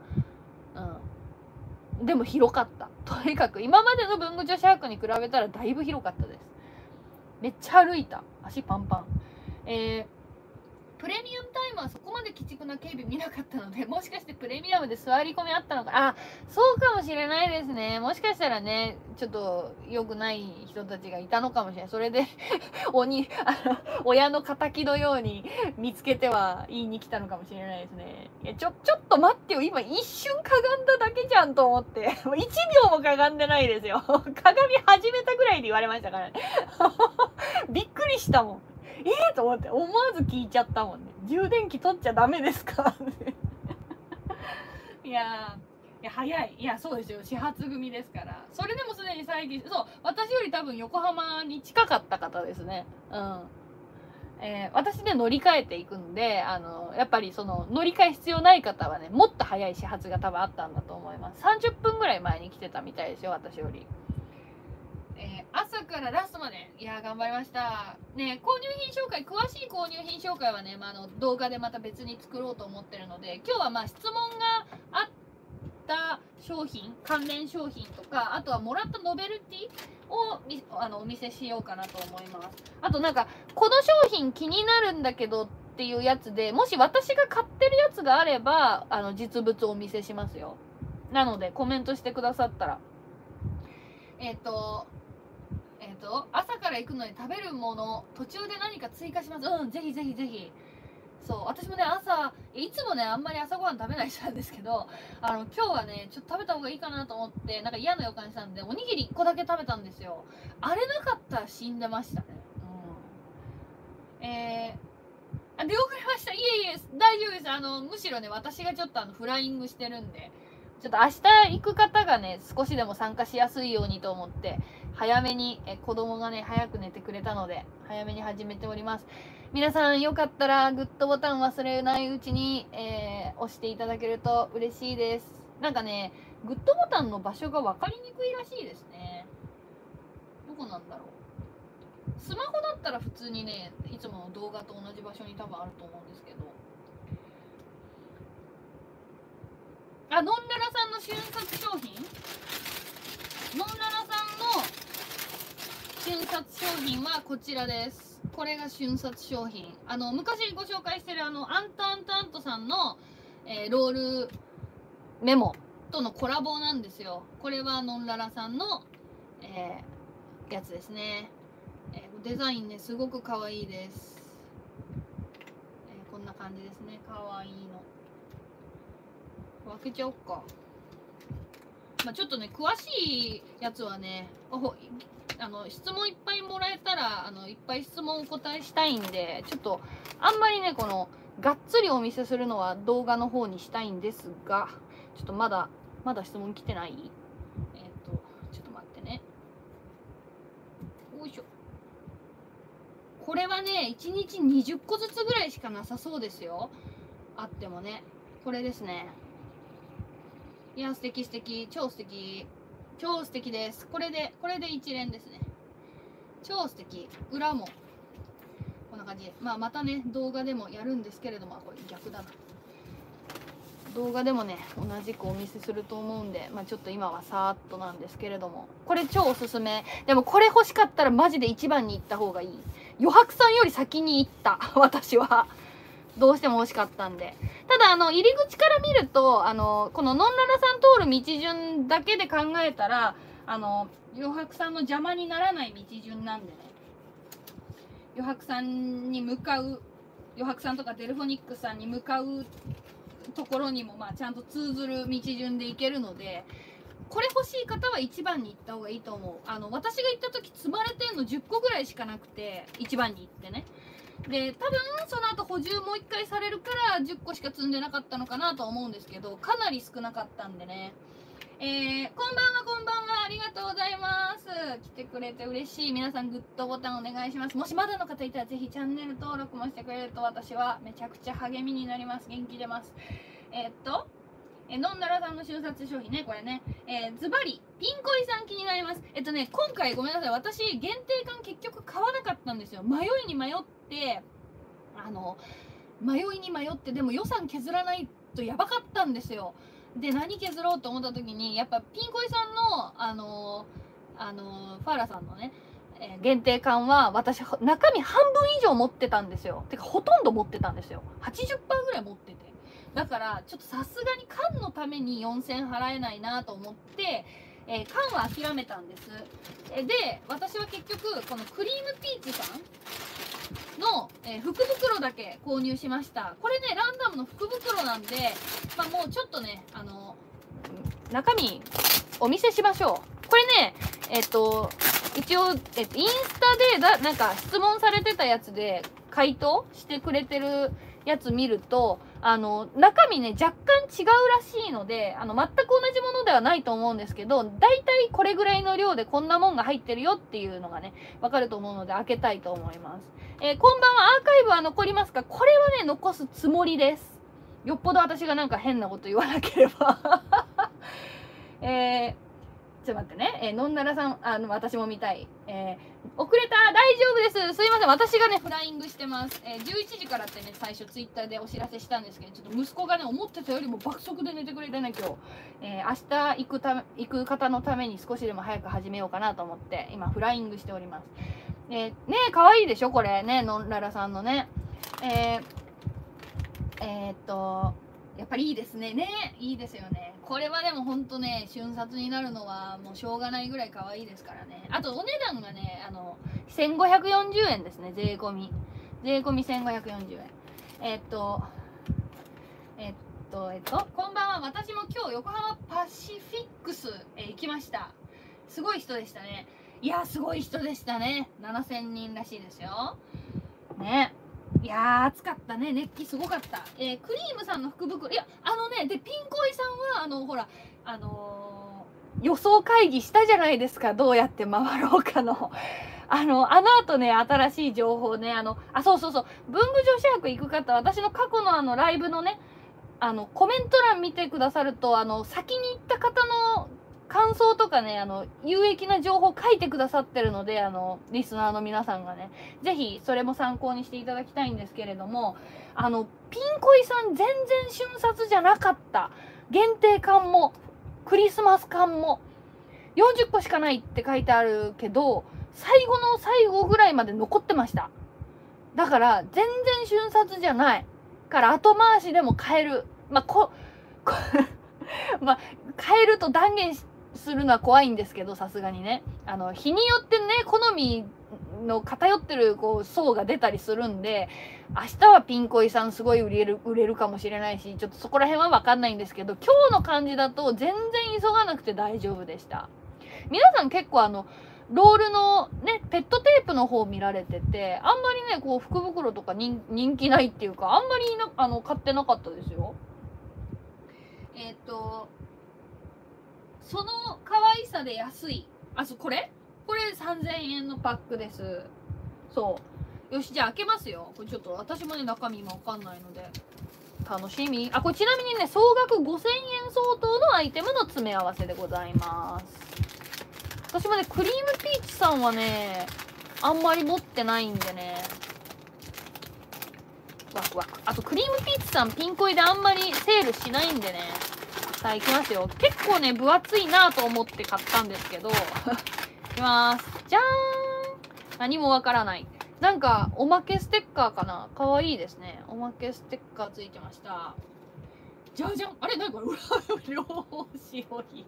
でも広かった。とにかく今までの文具女子博に比べたらだいぶ広かったです。めっちゃ歩いた。足パンパン。プレミアムタイムはそこまで鬼畜な警備見なかったので、もしかしてプレミアムで座り込みあったのか。そうかもしれないですね。もしかしたらね、ちょっと良くない人たちがいたのかもしれない。それで親の仇のように見つけては言いに来たのかもしれないですね。いや、ちょっと待ってよ。今一瞬かがんだだけじゃんと思って。もう1秒もかがんでないですよ。鏡始めたぐらいで言われましたからね。びっくりしたもん。と思って思わず聞いちゃったもんね。充電器取っちゃダメですかいや早い。いや、そうですよ。始発組ですから。それでもすでに最近、そう、私より多分横浜に近かった方ですね。私で乗り換えていくんで、やっぱりその乗り換え必要ない方はね、もっと早い始発が多分あったんだと思います。30分ぐらい前に来てたみたいですよ、私より。朝からラストまで、いや頑張りましたね。購入品紹介、詳しい購入品紹介はね、動画でまた別に作ろうと思ってるので、今日は質問があった商品、関連商品とか、あとはもらったノベルティをお見せしようかなと思います。あとなんかこの商品気になるんだけどっていうやつで、もし私が買ってるやつがあれば実物をお見せしますよ。なのでコメントしてくださったら朝から行くのに食べるもの途中で何か追加します。ぜひぜひぜひ。そう、私もね、いつもね、あんまり朝ごはん食べない人なんですけど、今日はね、ちょっと食べた方がいいかなと思って、なんか嫌な予感したんで、おにぎり1個だけ食べたんですよ。あれなかったら死んでましたね。出遅れました。いえいえ、大丈夫です。むしろね、私がちょっとフライングしてるんで、ちょっと明日行く方がね、少しでも参加しやすいようにと思って、早めに、子供がね、早く寝てくれたので、早めに始めております。皆さんよかったらグッドボタン忘れないうちに、押していただけると嬉しいです。なんかね、グッドボタンの場所が分かりにくいらしいですね。どこなんだろう。スマホだったら普通にね、いつもの動画と同じ場所に多分あると思うんですけど。ノンララさんの瞬殺商品、ノンララさんの瞬殺商品はこちらです。これが瞬殺商品。昔ご紹介してるアンタアンタアントさんの、ロールメモとのコラボなんですよ。これはノンララさんの、やつですね。デザインね、すごく可愛いです。こんな感じですね。可愛いの。開けちゃおっか。ちょっとね、詳しいやつはね、質問いっぱいもらえたらいっぱい質問お答えしたいんで、ちょっとあんまりねがっつりお見せするのは動画の方にしたいんですが、ちょっとまだ質問来てない。ちょっと待ってね。よいしょ。これはね、1日20個ずつぐらいしかなさそうですよ。あってもね。これですね。いや、素敵素敵。超素敵。超素敵です。これで一連ですね。超素敵。裏もこんな感じ。またね、動画でもやるんですけれども、これ逆だな。動画でもね、同じくお見せすると思うんで、ちょっと今はさーっとなんですけれども、これ超おすすめ。でもこれ欲しかったらマジで1番に行った方がいい。余白さんより先に行った。私は。どうしても欲しかったんで。ただ入り口から見るとこのノンララさん通る道順だけで考えたら余白さんの邪魔にならない道順なんでね、余白さんに向かう、余白さんとかデルフォニックスさんに向かうところにもちゃんと通ずる道順で行けるので、これ欲しい方は1番に行った方がいいと思う。私が行った時積まれてんの10個ぐらいしかなくて、1番に行ってね。で、多分その後補充もう一回されるから10個しか積んでなかったのかなとは思うんですけど、かなり少なかったんでね。こんばんは、ありがとうございます。来てくれて嬉しい。皆さんグッドボタンお願いします。もしまだの方いたらぜひチャンネル登録もしてくれると私はめちゃくちゃ励みになります。元気出ます。ノンララさんの瞬殺商品ね、これね。ズバリ、ピンコイさん気になります。今回ごめんなさい。私、限定缶結局買わなかったんですよ。迷いに迷って、 迷いに迷って、でも予算削らないとやばかったんですよ。で何削ろうと思った時にやっぱピンコイさんのファーラさんのね、限定缶は私中身半分以上持ってたんですよ。てかほとんど持ってたんですよ。80%ぐらい持ってて、だからちょっとさすがに缶のために4000払えないなと思って、缶は諦めたんです。で私は結局このクリームピーチさんの、福袋だけ購入しました。これねランダムの福袋なんで、まあ、もうちょっとね中身お見せしましょう。これね一応、インスタでなんか質問されてたやつで回答してくれてるやつ見ると中身ね若干違うらしいので全く同じものではないと思うんですけど、だいたいこれぐらいの量でこんなもんが入ってるよっていうのがねわかると思うので開けたいと思います。こんばんは。アーカイブは残りますか？これはね残すつもりです。よっぽど私がなんか変なこと言わなければちょっと待ってね。のんならさん、私も見たい。遅れた、大丈夫です。すいません。私がね、フライングしてます。11時からってね、最初ツイッターでお知らせしたんですけど、ちょっと息子がね、思ってたよりも爆速で寝てくれてね、今日。明日行く方のために少しでも早く始めようかなと思って、今、フライングしております。ねえ、かわいいでしょこれね、のんららさんのね。やっぱりいいですね。いいですよね。これはでもほんとね、瞬殺になるのはもうしょうがないぐらい可愛いですからね。あとお値段がね、1540円ですね、税込み。税込み1540円。こんばんは。私も今日横浜パシフィックス、行きました。すごい人でしたね。いや、すごい人でしたね。7000人らしいですよ。ね。いやー暑かったね。熱気すごかった。クリームさんの福袋、いやでピンコイさんはほら予想会議したじゃないですか。どうやって回ろうかのあの後ね新しい情報ねそう文具女子博行く方、私の過去のライブのねコメント欄見てくださると先に行った方の感想とかね有益な情報書いてくださってるのでリスナーの皆さんがねぜひそれも参考にしていただきたいんですけれども、ピンコイさん全然瞬殺じゃなかった。限定缶もクリスマス缶も40個しかないって書いてあるけど最後の最後ぐらいまで残ってました。だから全然瞬殺じゃないから後回しでも買える。買えると断言するのは怖いんですけど、さすがにね日によってね好みの偏ってる層が出たりするんで、明日はピンコイさんすごい売れるかもしれないし、ちょっとそこら辺は分かんないんですけど、今日の感じだと全然急がなくて大丈夫でした。皆さん結構ロールのねペットテープの方見られてて、あんまりね福袋とか人気ないっていうか、あんまり買ってなかったですよ。その可愛さで安い。これ3000円のパックです。よし、じゃあ開けますよ。これちょっと私もね中身今わかんないので楽しみ。これちなみにね総額5000円相当のアイテムの詰め合わせでございます。私もねクリームピーチさんはねあんまり持ってないんでねワクワク。あとクリームピーチさんピンコイであんまりセールしないんでね。さあ行きますよ。結構ね分厚いなと思って買ったんですけどいきます。じゃーん。何もわからない。なんかおまけステッカーかな。かわいいですね。おまけステッカーついてました。じゃじゃん。あれ何これ裏表紙多い。ノンララさんね。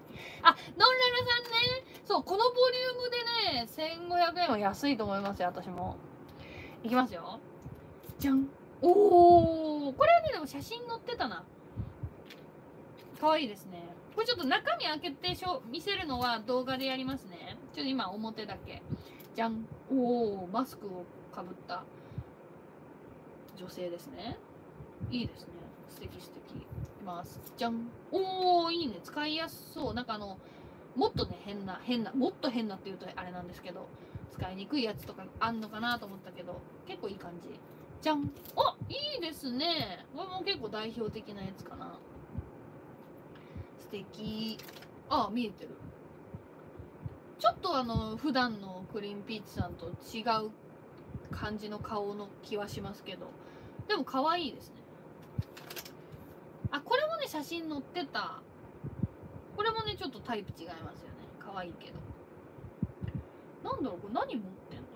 そうこのボリュームでね1500円は安いと思いますよ。私もいきますよ。じゃん。おー、これはねでも写真載ってたな。かわいいですね。これちょっと中身開けて見せるのは動画でやりますね。ちょっと今表だけ。じゃん。おー、マスクをかぶった女性ですね。いいですね。素敵素敵。いきます。じゃん。おー、いいね。使いやすそう。なんかもっとねもっと変なって言うとあれなんですけど、使いにくいやつとかあんのかなと思ったけど結構いい感じ。じゃん。あ、いいですね。これも結構代表的なやつかな。素敵。見えてる。ちょっと普段のクリーンピーチさんと違う感じの顔の気はしますけど、 でも可愛いですね。あ、これもね写真載ってた。これもねちょっとタイプ違いますよね。可愛いけど。なんだろう、これ何持ってんだ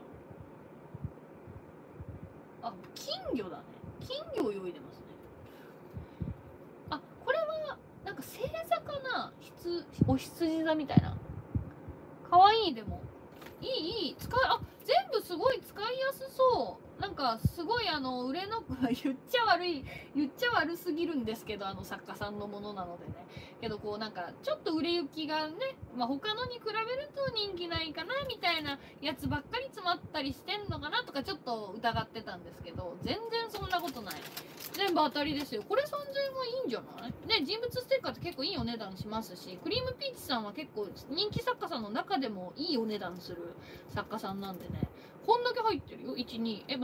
ろう。あ、金魚だね。金魚を泳いでますね。あ、これはなんか星座かな。お羊座みたいな。可愛い。でもいいあ、全部すごい使いやすそう。なんかすごい売れの言っちゃ悪すぎるんですけど、作家さんのものなのでね。けどこうなんかちょっと売れ行きがね、まあ、他のに比べると人気ないかなみたいなやつばっかり詰まったりしてんのかなとかちょっと疑ってたんですけど、全然そんなことない。全部当たりですよ。これ3000円はいいんじゃないね。人物ステッカーって結構いいお値段しますし、クリームピーチさんは結構人気作家さんの中でもいいお値段する作家さんなんでね。こんだけ入ってるよ。待って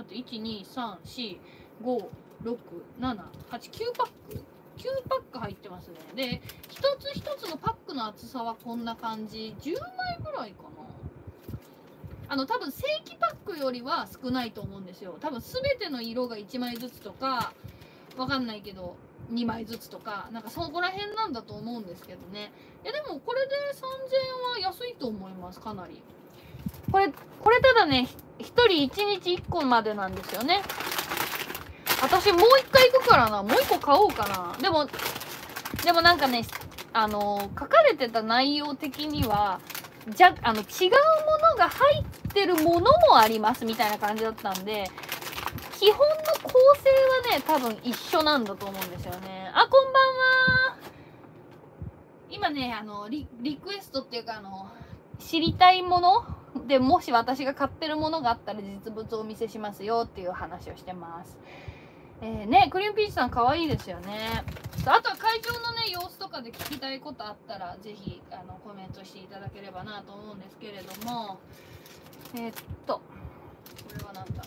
、1、2、3、4、5、6、7、8、9パック ?9 パック入ってますね。で、一つ一つのパックの厚さはこんな感じ。10枚ぐらいかな。多分正規パックよりは少ないと思うんですよ。多分全ての色が1枚ずつとか、わかんないけど、2枚ずつとか、なんかそこら辺なんだと思うんですけどね。でもこれで3000円は安いと思います、かなり。これただね、1人1日1個までなんですよね。私もう1回行くからな。もう1個買おうかな。でもなんかね、書かれてた内容的には、違うものが入ってるものもありますみたいな感じだったんで、基本の構成はね、多分一緒なんだと思うんですよね。あ、こんばんは。今ね、リクエストっていうか、知りたいもので、もし私が買ってるものがあったら実物をお見せしますよっていう話をしてます。ね、クリームピーチさん可愛いですよね。あとは会場のね、様子とかで聞きたいことあったら、ぜひ、コメントしていただければなと思うんですけれども、これはなんだ。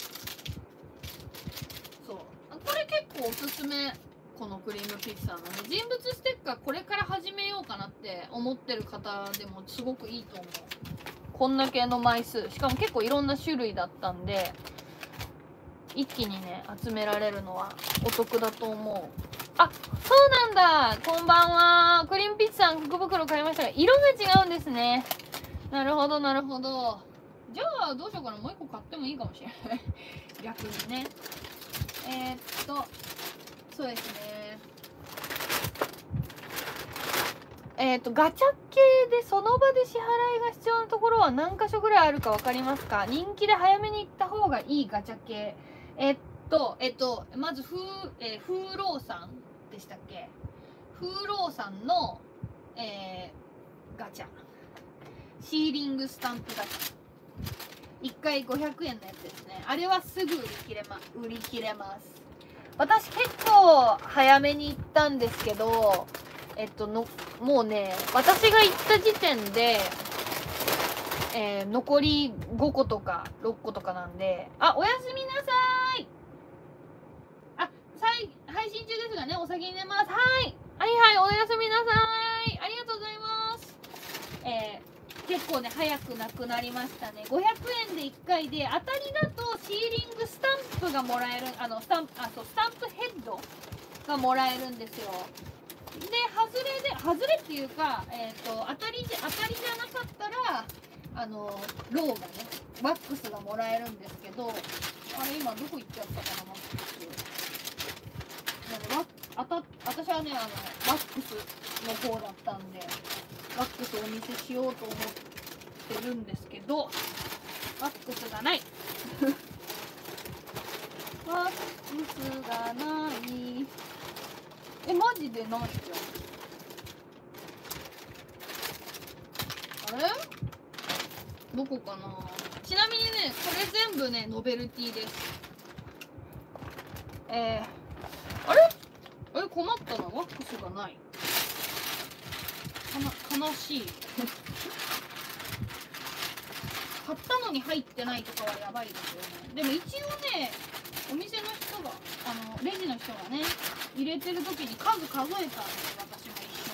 そう。これ結構おすすめ。このクリームピーチさんのね、人物ステッカーこれから始めようかなって思ってる方でもすごくいいと思う。こんだけの枚数。しかも結構いろんな種類だったんで、一気にね、集められるのはお得だと思う。あ、そうなんだ。こんばんは。クリームピッチさん、福袋買いましたが、色が違うんですね。なるほど、なるほど。じゃあ、どうしようかな。もう一個買ってもいいかもしれない。逆にね。そうですね。ガチャ系でその場で支払いが必要なところは何箇所ぐらいあるか分かりますか？人気で早めに行った方がいいガチャ系。まず風浪さんでしたっけ？風浪さんの、ガチャ。シーリングスタンプガチャ。1回500円のやつですね。あれはすぐ売り切れます。私結構早めに行ったんですけど、もうね、私が行った時点で、残り5個とか6個とかなんで、あ、おやすみなさーい。あ、配信中ですがね、お先に寝ます。はい、おやすみなさーい。ありがとうございます。結構ね、早くなくなりましたね。500円で1回で、当たりだとシーリングスタンプがもらえる、スタンプヘッドがもらえるんですよ。で、外れっていうか、当たりじゃなかったら、ローがね、ワックスがもらえるんですけど、あれ今どこ行っちゃったかな、ワックス。私はね、ワックスの方だったんで、ワックスをお見せしようと思ってるんですけど、ワックスがない。ワックスがない。マジでないじゃん。あれどこかな。ちなみにね、これ全部ね、ノベルティです。あれ困ったな。ワックスがない。悲しい。買ったのに入ってないとかはやばいですよね。でも一応ね、お店の人が、レジの人がね、入れてる時に数数えたんですよ、私も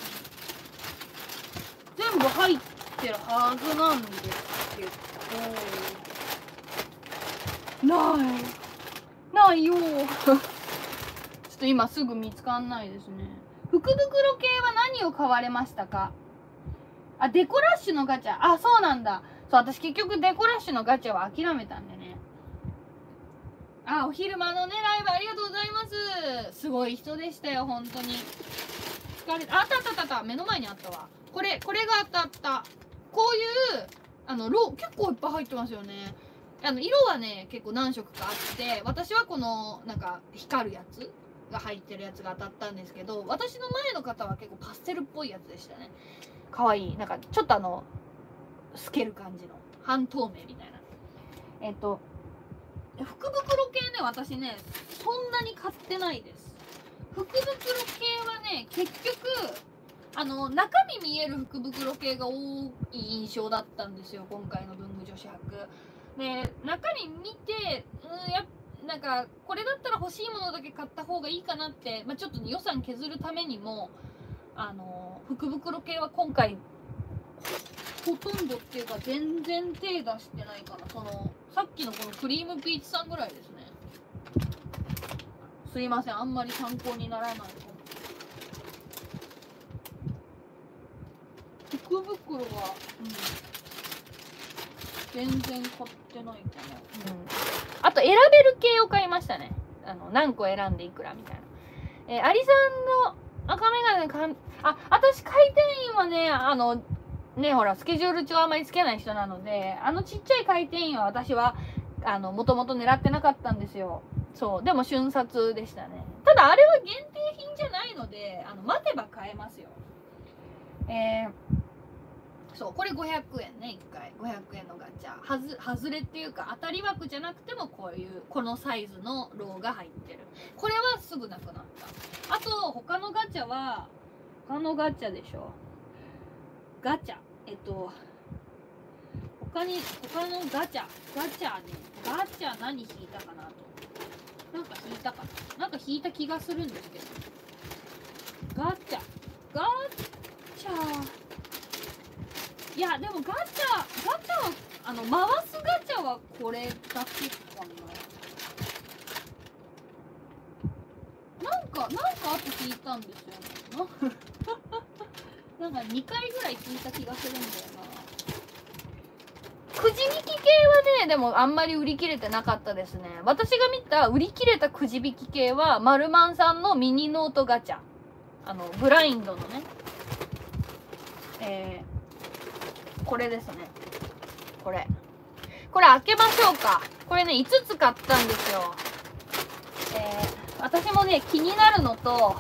一緒に。全部入ってるはずなんですけど、ないよと今すぐ見つかんないですね。福袋系は何を買われましたか？あ、デコラッシュのガチャ。あ、そうなんだ。そう、私結局デコラッシュのガチャは諦めたんでね。あ、お昼間のね、ライブありがとうございます。すごい人でしたよ、本当に。疲れた。あったあったあったあった。目の前にあったわ。これがあったあった。こういう、結構いっぱい入ってますよね。色はね、結構何色かあって、私はこの、なんか、光るやつが入ってるやつが当たったんですけど、私の前の方は結構パステルっぽいやつでしたね。かわいい。なんか、ちょっと透ける感じの。半透明みたいな。福袋系ね、私ね、そんなに買ってないです。福袋系はね、結局、中身見える福袋系が多い印象だったんですよ、今回の文具女子博。で、中身見て、なんか、これだったら欲しいものだけ買った方がいいかなって、ちょっと、ね、予算削るためにも、福袋系は今回、ほとんどっていうか、全然手出してないかな。さっきのこのクリームピーチさんぐらいですね。すいません、あんまり参考にならない。福袋は、全然買ってないかな。あと、選べる系を買いましたね。何個選んでいくらみたいな。アリさんの赤メガネ私、回転員はね、ほら、スケジュール帳あんまりつけない人なので、ちっちゃい回転員は私は、もともと狙ってなかったんですよ。そう。でも、瞬殺でしたね。ただ、あれは限定品じゃないので、待てば買えますよ。そう、これ500円ね、1回。500円のガチャ。外れっていうか、当たり枠じゃなくても、このサイズのローが入ってる。これはすぐなくなった。あと、他のガチャでしょ。ガチャ。他のガチャ何引いたかなと。なんか引いたかな。なんか引いた気がするんですけど。ガチャ。いや、でもガチャは、回すガチャはこれだけかな。なんかあと引いたんですよね。なんか2回ぐらい引いた気がするんだよな。くじ引き系はね、でもあんまり売り切れてなかったですね。私が見た売り切れたくじ引き系は、マルマンさんのミニノートガチャ。ブラインドのね。これですね。これ開けましょうか。これね、5つ買ったんですよ。私もね、気になるのと、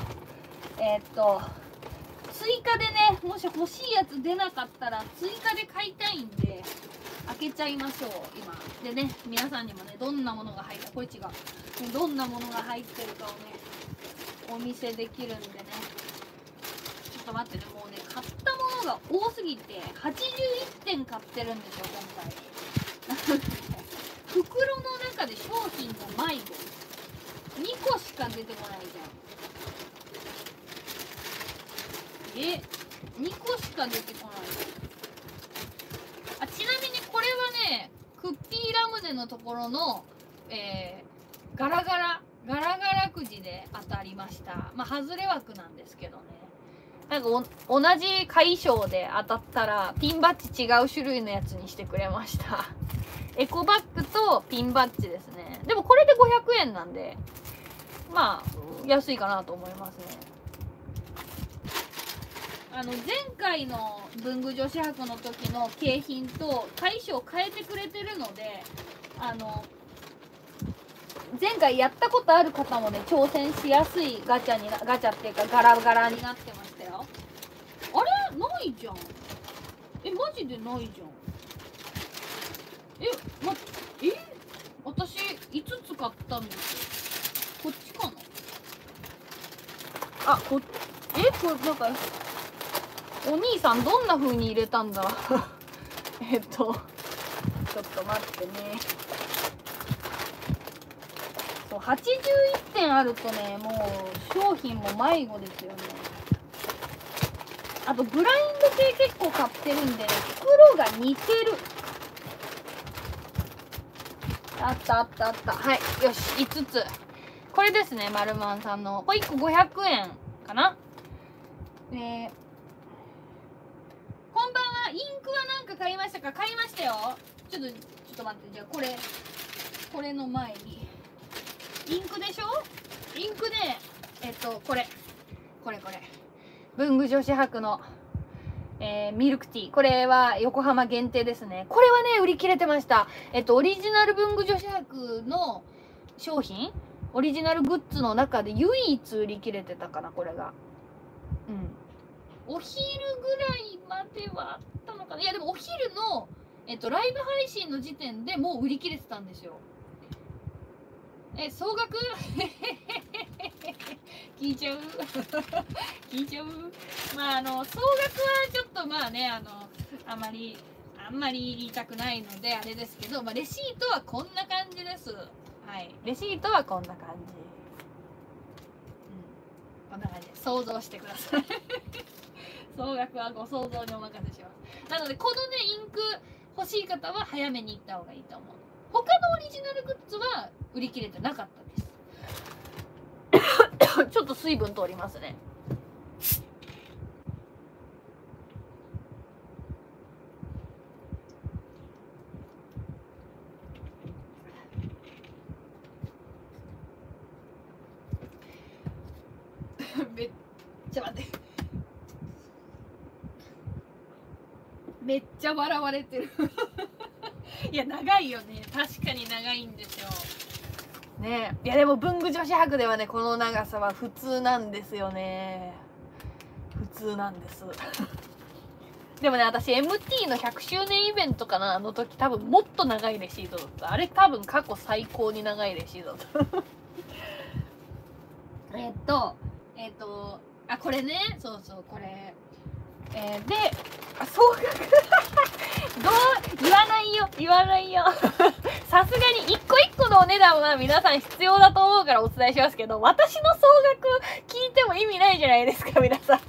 追加でね、もし欲しいやつ出なかったら、追加で買いたいんで、開けちゃいましょう、今。でね、皆さんにもね、どんなものが入ってる、これ違う。どんなものが入ってるかをね、お見せできるんでね。ちょっと待ってね、もうね、買ったものが多すぎて、81点買ってるんですよ、今回。袋の中で商品が迷子。2個しか出てこないじゃん。2個しか出てこない。ちなみにこれはね、クッピーラムネのところの、ガラガラくじで当たりました。外れ枠なんですけどね。なんか同じ会賞で当たったら、ピンバッジ違う種類のやつにしてくれました。エコバッグとピンバッジですね。でもこれで500円なんで、安いかなと思いますね。前回の文具女子博の時の景品と会賞を変えてくれてるので、前回やったことある方もね、挑戦しやすいガチャっていうかガラガラになってましたよ。あれないじゃん。マジでないじゃん。私5つ買ったんですよ。こっちかな。これなんかお兄さんどんな風に入れたんだ。ちょっと待ってね。そう、81点あるとね、もう商品も迷子ですよね。あとブラインド系結構買ってるんでね、袋が似てる。あった。はい、よし、5つ。 これですね、マルマンさんの。これ1個500円かな。こんばんは。インクはなんか買いましたか？買いましたよ。ちょっと待って。じゃあこれの前に。インクでしょ？インクね、これ。文具女子博の、ミルクティー。これは横浜限定ですね。これはね、売り切れてました。オリジナル文具女子博の商品？オリジナルグッズの中で唯一売り切れてたかな、これが。お昼ぐらいまではあったのかな。いや、でもお昼の、ライブ配信の時点でもう売り切れてたんですよ。総額聞いちゃう聞いちゃう。まあ総額はちょっとまあね、あんまり言いたくないのであれですけど、まあレシートはこんな感じです。はい、レシートはこんな感じ。こんな感じで想像してください総額はご想像にお任せします。なのでこのね、インク欲しい方は早めに行った方がいいと思う。他のオリジナルグッズは売り切れてなかったですちょっと水分通りますね。めっちゃ待ってめっちゃ笑われてるいや長いよね。確かに長いんですよね。いやでも文具女子博ではね、この長さは普通なんですよね。普通なんですでもね、私 MT の100周年イベントかなの時、多分もっと長いレシートだった。あれ多分過去最高に長いレシートだったこれね、そうそうこれで、総額どう言わないよさすがに一個一個のお値段は皆さん必要だと思うからお伝えしますけど、私の総額聞いても意味ないじゃないですか皆さん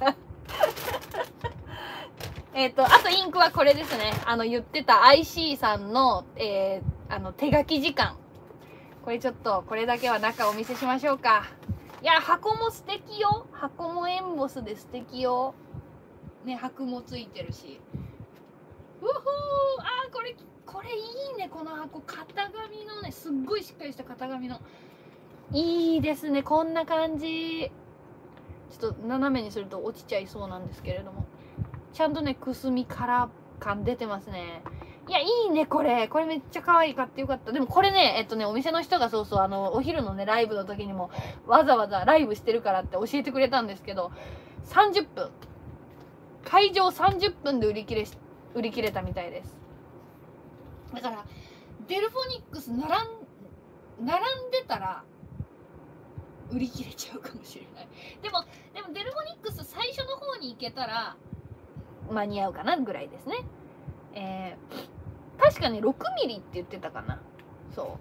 あとインクはこれですね。言ってた IC さんの、手書き時間。これちょっと、これだけは中お見せしましょうか。いや、箱も素敵よ。箱もエンボスで素敵よ。ね、箔もついてるし。うほー、これいいね、この箱。型紙のね、すっごいしっかりした型紙の。いいですね、こんな感じ。ちょっと斜めにすると落ちちゃいそうなんですけれども。ちゃんとね、くすみカラー感出てますね。いや、いいね、これめっちゃ可愛い。買ってよかった。でもこれね、お店の人がそうそう、お昼のね、ライブの時にも、わざわざライブしてるからって教えてくれたんですけど、30分。会場30分で売り切れたみたいです。だから、デルフォニックス並んでたら、売り切れちゃうかもしれない。でもデルフォニックス最初の方に行けたら、間に合うかなぐらいですね。確かね、6ミリって言ってたかな。そう。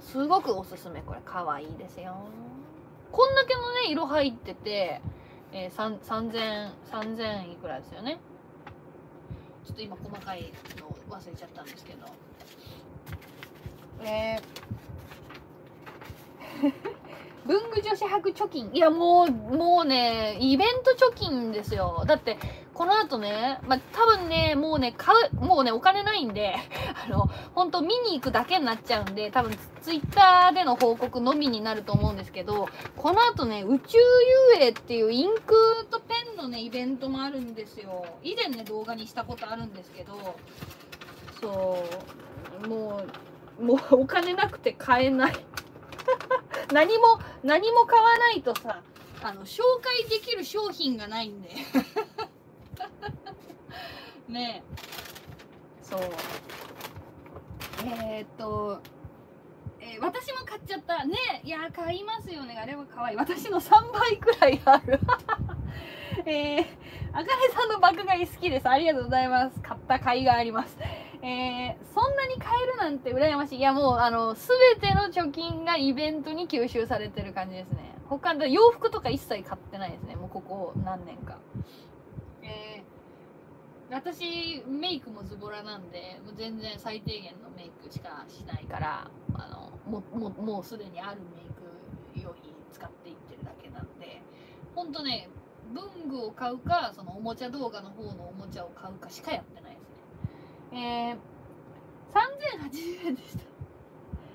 すごくおすすめ。これ、かわいいですよ。こんだけのね、色入ってて、3000いくらですよね。ちょっと今細かいの忘れちゃったんですけど。文具女子博貯金。いや、もうね、イベント貯金ですよ。だって、この後ね、多分ね、もうね、お金ないんで、ほんと見に行くだけになっちゃうんで、多分、ツイッターでの報告のみになると思うんですけど、この後ね、宇宙遊泳っていうインクとペンのね、イベントもあるんですよ。以前ね、動画にしたことあるんですけど、そう、もうお金なくて買えない何も買わないとさ、紹介できる商品がないんでねえ、そう、私も買っちゃったね。いや買いますよね。あれは可愛い。私の3倍くらいあるあかねさんの爆買い好きです。ありがとうございます。買った甲斐があります。そんなに買えるなんて羨ましい。いやもうすべての貯金がイベントに吸収されてる感じですね。他の洋服とか一切買ってないですね。もうここ何年か。私メイクもズボラなんで、もう全然最低限のメイクしかしないから、もうすでにあるメイク用品使っていってるだけなんで、ほんとね、文具を買うか、そのおもちゃ動画の方のおもちゃを買うかしかやってないですね。3080円でした。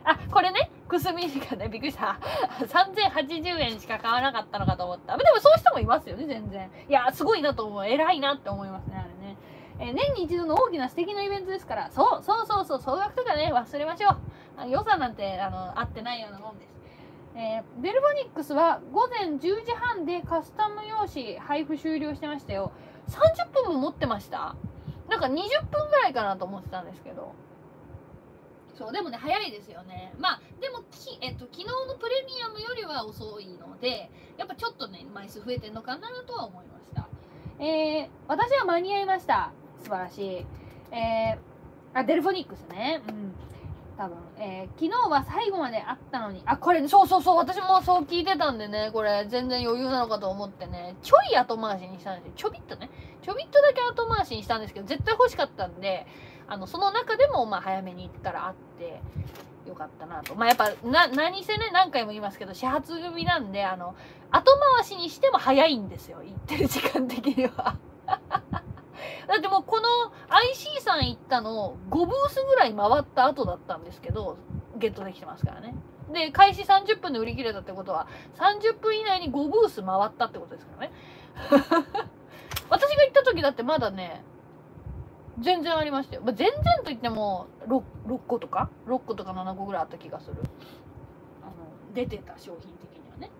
あ、これね、くすみしかね、びっくりした。3080円しか買わなかったのかと思った。でもそういう人もいますよね、全然。いや、すごいなと思う。偉いなって思いますね、あれね。年に一度の大きな素敵なイベントですから、そう、総額とかね、忘れましょう。予算なんて、合ってないようなもんです。デルフォニックスは午前10時半でカスタム用紙配布終了してましたよ。30分も持ってました。なんか20分ぐらいかなと思ってたんですけど。そう、でもね、早いですよね。まあ、でも昨日のプレミアムよりは遅いので、やっぱちょっとね、枚数増えてんのかなとは思いました。私は間に合いました。素晴らしい。デルフォニックスね。うん。多分。昨日は最後まであったのに、これ、そう、私もそう聞いてたんでね、これ、全然余裕なのかと思ってね、ちょい後回しにしたんですよ。ちょびっとだけ後回しにしたんですけど、絶対欲しかったんで、その中でも、まあ、早めに行ったらあって、よかったなと。まあ、やっぱ、何せね、何回も言いますけど、始発組なんで、後回しにしても早いんですよ。行ってる時間的には。だってもうこの IC さん行ったの5ブースぐらい回った後だったんですけど、ゲットできてますからね。で、開始30分で売り切れたってことは、30分以内に5ブース回ったってことですからね。私が行った時だってまだね、全然ありましたよ。まあ、全然と言っても6個とか7個ぐらいあった気がする。出てた商品的にはね。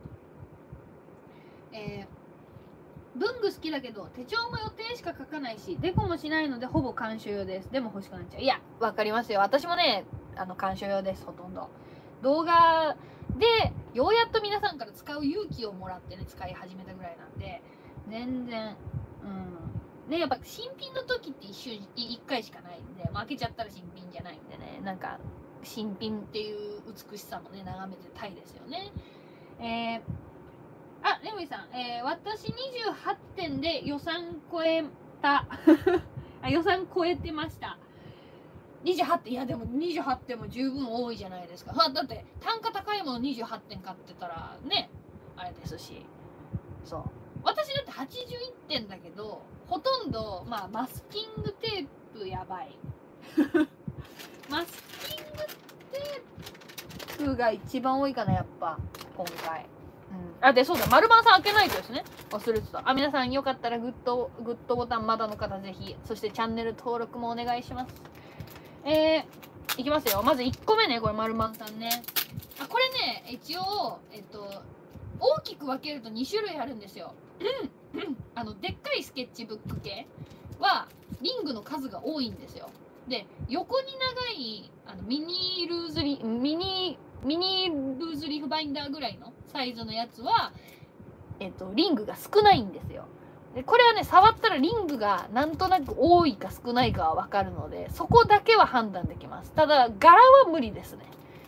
文具好きだけど手帳も予定しか書かないしデコもしないのでほぼ鑑賞用です。でも欲しくなっちゃう。いや、わかりますよ。私もね、鑑賞用です。ほとんど動画でようやっと皆さんから使う勇気をもらってね、使い始めたぐらいなんで、全然ね、やっぱ新品の時って1回しかないんで、開けちゃったら新品じゃないんでね、なんか新品っていう美しさもね、眺めてたいですよね。レムイさん、私28点で予算超えた。予算超えてました。28点、いやでも28点も十分多いじゃないですか。だって単価高いもの28点買ってたらね、あれですし。そう。私だって81点だけど、ほとんど、マスキングテープやばい。マスキングテープが一番多いかな、やっぱ、今回。で、そうだ、丸番さん開けないとですね。忘れてた。皆さんよかったらグッドボタンまだの方ぜひ、そしてチャンネル登録もお願いします。いきますよ。まず1個目ね、これ丸番さんね。これね、一応、大きく分けると2種類あるんですよ。でっかいスケッチブック系は、リングの数が多いんですよ。で、横に長い、ミニルーズリーフバインダーぐらいのサイズのやつは、リングが少ないんですよ。でこれはね、触ったらリングがなんとなく多いか少ないかは分かるので、そこだけは判断できます。ただ柄は無理ですね。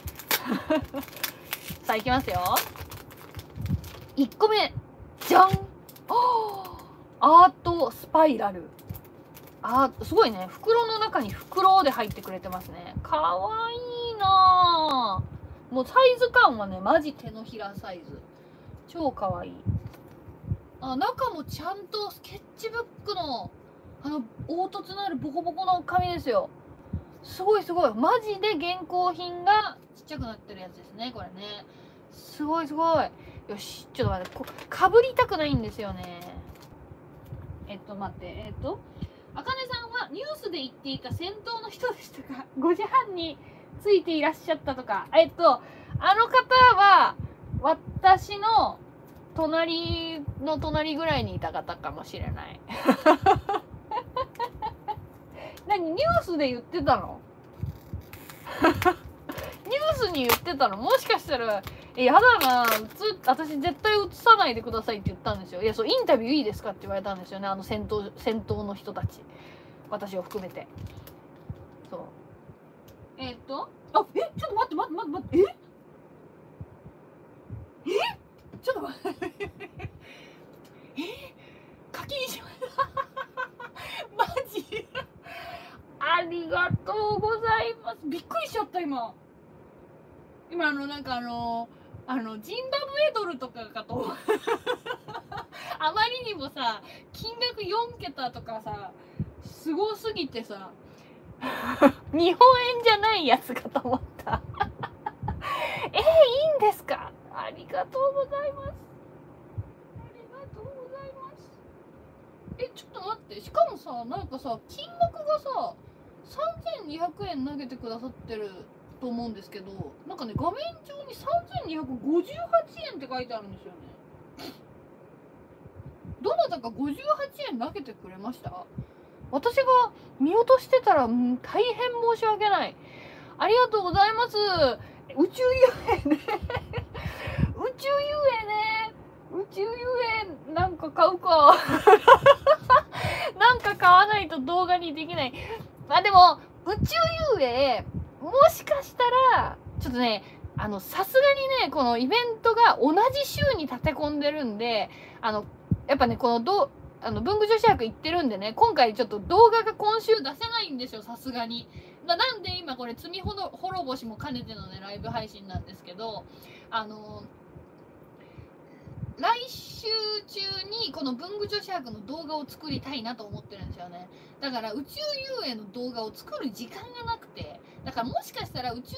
さあいきますよ。1個目じゃん。アートスパイラル。すごいね。袋の中に袋で入ってくれてますね。かわいいなぁ。もうサイズ感はね、マジ手のひらサイズ。超かわいい。中もちゃんとスケッチブックの凹凸のあるボコボコの紙ですよ。すごい。マジで現行品がちっちゃくなってるやつですね、これね。すごい。よし、ちょっと待って。かぶりたくないんですよね。待って。あかねさんはニュースで言っていた先頭の人でしたか？5時半についていらっしゃったとか。あの方は、私の隣ぐらいにいた方かもしれない。ニュースで言ってたの？ニュースに言ってたの？もしかしたら、やだな、私絶対映さないでくださいって言ったんですよ。いや、インタビューいいですかって言われたんですよね。先頭の人たち。私を含めて。そう。ちょっと待って。ちょっと待って。課金しました。マジありがとうございます。びっくりしちゃった、今。 ジンバブエドルとかかとあまりにもさ金額4桁とかさすごすぎてさ日本円じゃないやつかと思ったいいんですか？ありがとうございます。ありがとうございます。ちょっと待って、しかもさ、なんかさ、金額がさ、3200円投げてくださってると思うんですけど、なんかね、画面上に3258円って書いてあるんですよね。どなたか58円投げてくれました？私が見落としてたら、大変申し訳ない。ありがとうございます。宇宙遊泳ね。宇宙遊泳ね。宇宙遊泳なんか買うか。なんか買わないと動画にできない。でも、宇宙遊泳、もしかしたら、ちょっとね、さすがにね、このイベントが同じ週に立て込んでるんで、やっぱね、この文具女子博行ってるんでね、今回ちょっと動画が今週出せないんですよ、さすがに。なんで今これ罪滅ぼしも兼ねてのね、ライブ配信なんですけど、来週中にこの文具女子博の動画を作りたいなと思ってるんですよね。だから宇宙遊泳の動画を作る時間がなくて、だからもしかしたら宇宙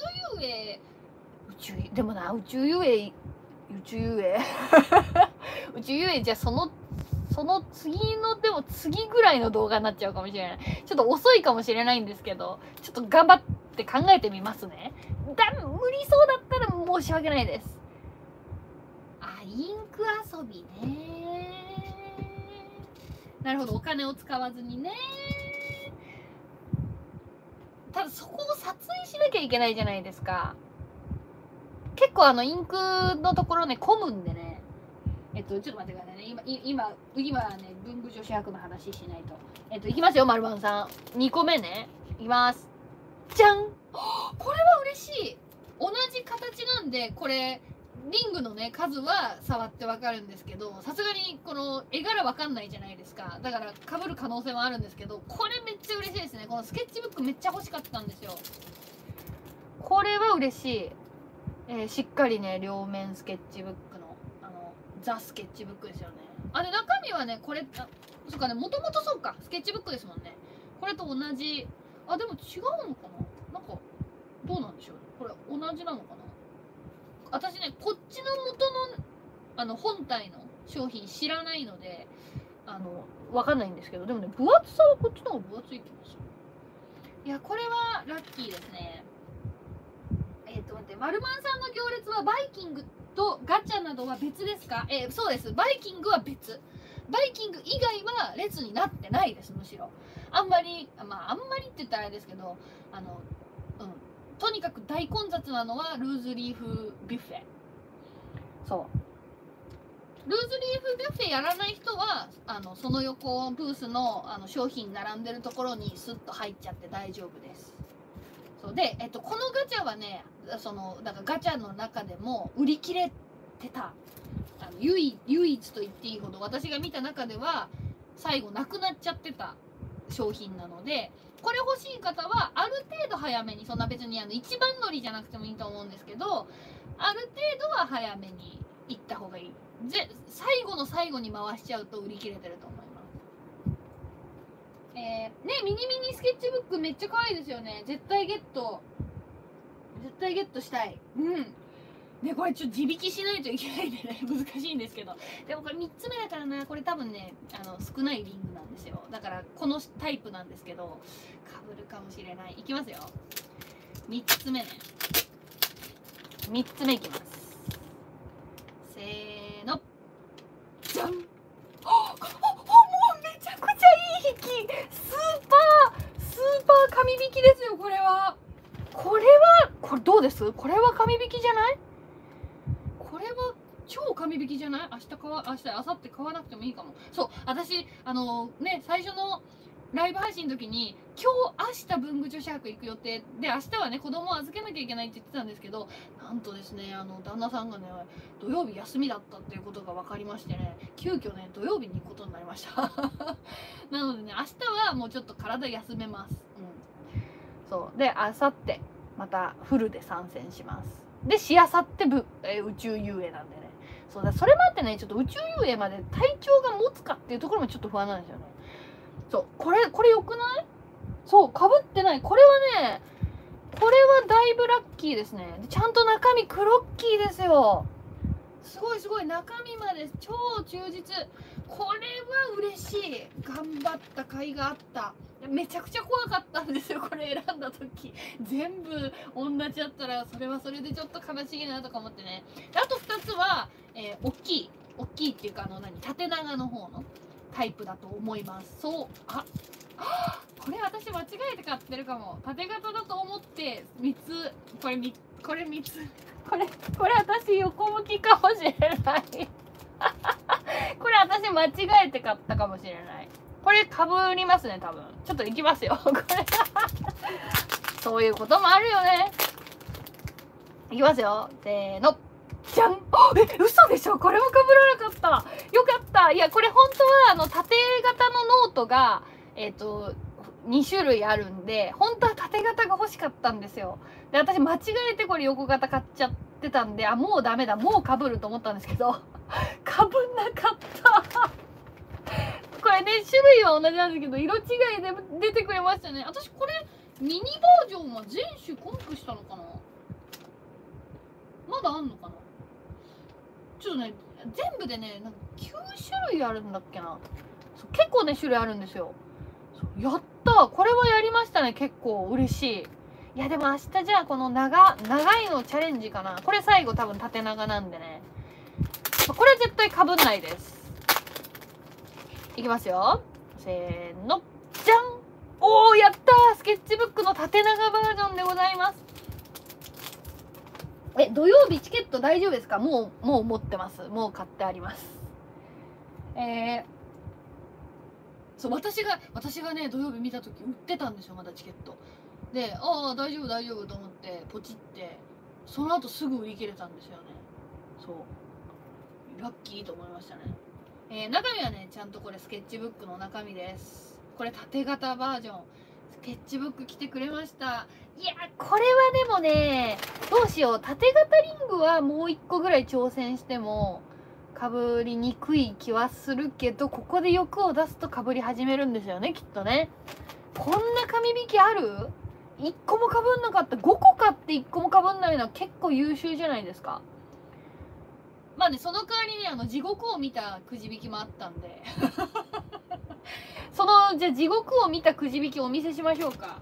遊泳宇宙遊泳じゃその次のでも次ぐらいの動画になっちゃうかもしれない。ちょっと遅いかもしれないんですけど、ちょっと頑張って考えてみますね。無理そうだったら申し訳ないです。インク遊びね。なるほど、お金を使わずにね。ただそこを撮影しなきゃいけないじゃないですか。結構インクのところね混むんでね。ちょっと待ってくださいね。今ね、文具女子博の話しないと。いきますよ、丸番さん。2個目ね。いきます。じゃん。これは嬉しい。同じ形なんで、これ、リングのね、数は触ってわかるんですけど、さすがにこの絵柄わかんないじゃないですか。だから被る可能性もあるんですけど、これめっちゃ嬉しいですね。このスケッチブックめっちゃ欲しかったんですよ。これは嬉しい。しっかりね、両面スケッチブックの、ザ・スケッチブックですよね。で、中身はね、これ、そうかね、もともとそうか、スケッチブックですもんね。これと同じ、でも違うのかな、なんか、どうなんでしょうね。これ同じなのかな。私ね、こっちの元の、本体の商品知らないので、わかんないんですけど、でもね、分厚さはこっちの方が分厚い気がする。いや、これはラッキーですね。待って、マルマンさんの行列はバイキングとガチャなどは別ですか？そうです。バイキングは別。バイキング以外は列になってないです、むしろ。あんまりって言ったらあれですけど、とにかく大混雑なのはルーズリーフビュッフェ。そう。ルーズリーフビュッフェやらない人は、その横ブースの、商品並んでるところにスッと入っちゃって大丈夫です。そうで、このガチャはね、だからガチャの中でも売り切れてた。唯一と言っていいほど、私が見た中では、最後なくなっちゃってた商品なので、これ欲しい方は、ある程度早めに、そんな別に一番乗りじゃなくてもいいと思うんですけど、ある程度は早めに行った方がいい。最後の最後に回しちゃうと売り切れてると思います。ミニスケッチブックめっちゃ可愛いですよね。絶対ゲットしたい。ね、これちょっと地引きしないといけないんでね、難しいんですけど。でもこれ3つ目だからな、これ多分ね、少ないリングなんですよ。だからこのタイプなんですけど、被るかもしれない。いきますよ。3つ目ね。3つ目いきます。せーの。じゃん。もうめちゃくちゃいい引き。スーパー神引きですよ、これは。これどうです？これは神引きじゃない？これは超神引きじゃない？明日、明後日買わなくてもいいかも。そう、私、最初のライブ配信の時に、明日文具女子博行く予定で、明日はね、子供を預けなきゃいけないって言ってたんですけど、なんとですね、旦那さんがね、土曜日休みだったっていうことが分かりましてね、急遽ね、土曜日に行くことになりました。なのでね、明日はもうちょっと体休めます。そう。で、明後日、またフルで参戦します。 でしあさって宇宙遊泳なんでね。そうだ、それもあってね、ちょっと宇宙遊泳まで体調が持つかっていうところもちょっと不安なんですよね。そう、これ良くない？そう、かぶってない。これはね、これはだいぶラッキーですね。ちゃんと中身クロッキーですよ。すごいすごい、中身まで超忠実。これは嬉しい。頑張った甲斐があった。めちゃくちゃ怖かったんですよ、これ選んだ時。全部同じだったらそれはそれでちょっと悲しげなとか思ってね。あと2つは、大きいっていうか縦長の方のタイプだと思います。そう、これ私間違えて買ってるかも。縦型だと思って3つ、これ3つ、これ私横向きかもしれないこれ私間違えて買ったかもしれない。これかぶりますね、多分。ちょっといきますよこれそういうこともあるよね。いきますよ、せーの、じゃん。嘘でしょ、これもかぶらなかった。よかった。いや、これ本当は縦型のノートが2種類あるんで、本当は縦型が欲しかったんですよ。で、私間違えてこれ横型買っちゃってたんで、もうダメだ、もうかぶると思ったんですけどかぶんなかったこれね、種類は同じなんですけど、色違いで出てくれましたね。私これミニバージョンは全種コンプしたのかな、まだあんのかな。ちょっとね、全部でね、なんか9種類あるんだっけな。結構ね、種類あるんですよ。やった、これはやりましたね。結構嬉しい。いや、でも明日じゃあこの長いのチャレンジかな。これ最後多分縦長なんでね、これは絶対かぶんないです。いきますよ、せーの、じゃん。おー、やったー、スケッチブックの縦長バージョンでございます。土曜日チケット大丈夫ですか？もう持ってます。もう買ってあります。そう、私がね、土曜日見た時売ってたんですよ、まだチケットで。大丈夫と思ってポチって、その後すぐ売り切れたんですよね。そうラッキーと思いましたね。中身はね、ちゃんとこれスケッチブックの中身です。これ縦型バージョン、スケッチブック来てくれました。いや、これはでもね、どうしよう、縦型リングはもう1個ぐらい挑戦してもかぶりにくい気はするけど、ここで欲を出すとかぶり始めるんですよね、きっとね。こんな紙引きある？1個もかぶんなかった。5個買って1個もかぶんないのは結構優秀じゃないですか。まあね、その代わりに地獄を見たくじ引きもあったんでじゃあ地獄を見たくじ引きをお見せしましょうか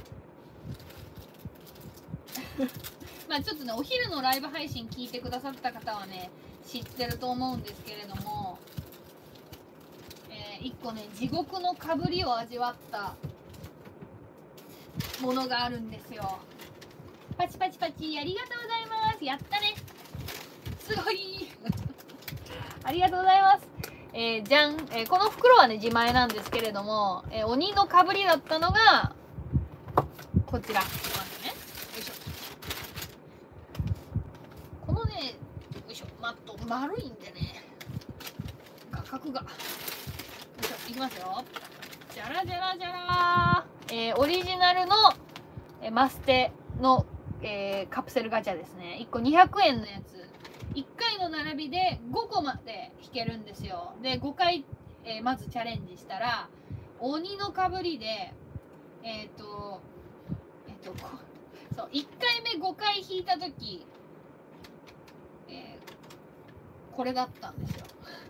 まあちょっとね、お昼のライブ配信聞いてくださった方はね、知ってると思うんですけれども、1個ね、地獄のかぶりを味わったものがあるんですよ。パチパチパチ、ありがとうございます。やったね、すごいありがとうございます。じゃん、この袋はね、自前なんですけれども、鬼のかぶりだったのがこちら。まずね、よいしょ。このね、よいしょ、マット丸いんでね、画角が、よいしょ、いきますよ。じゃらじゃらじゃらー、オリジナルのマステの、カプセルガチャですね。1個200円のやつ。1回の並びで5個まで引けるんですよ。で、5回、まずチャレンジしたら、鬼のかぶりで、そう、1回目5回引いたとき、これだったんですよ。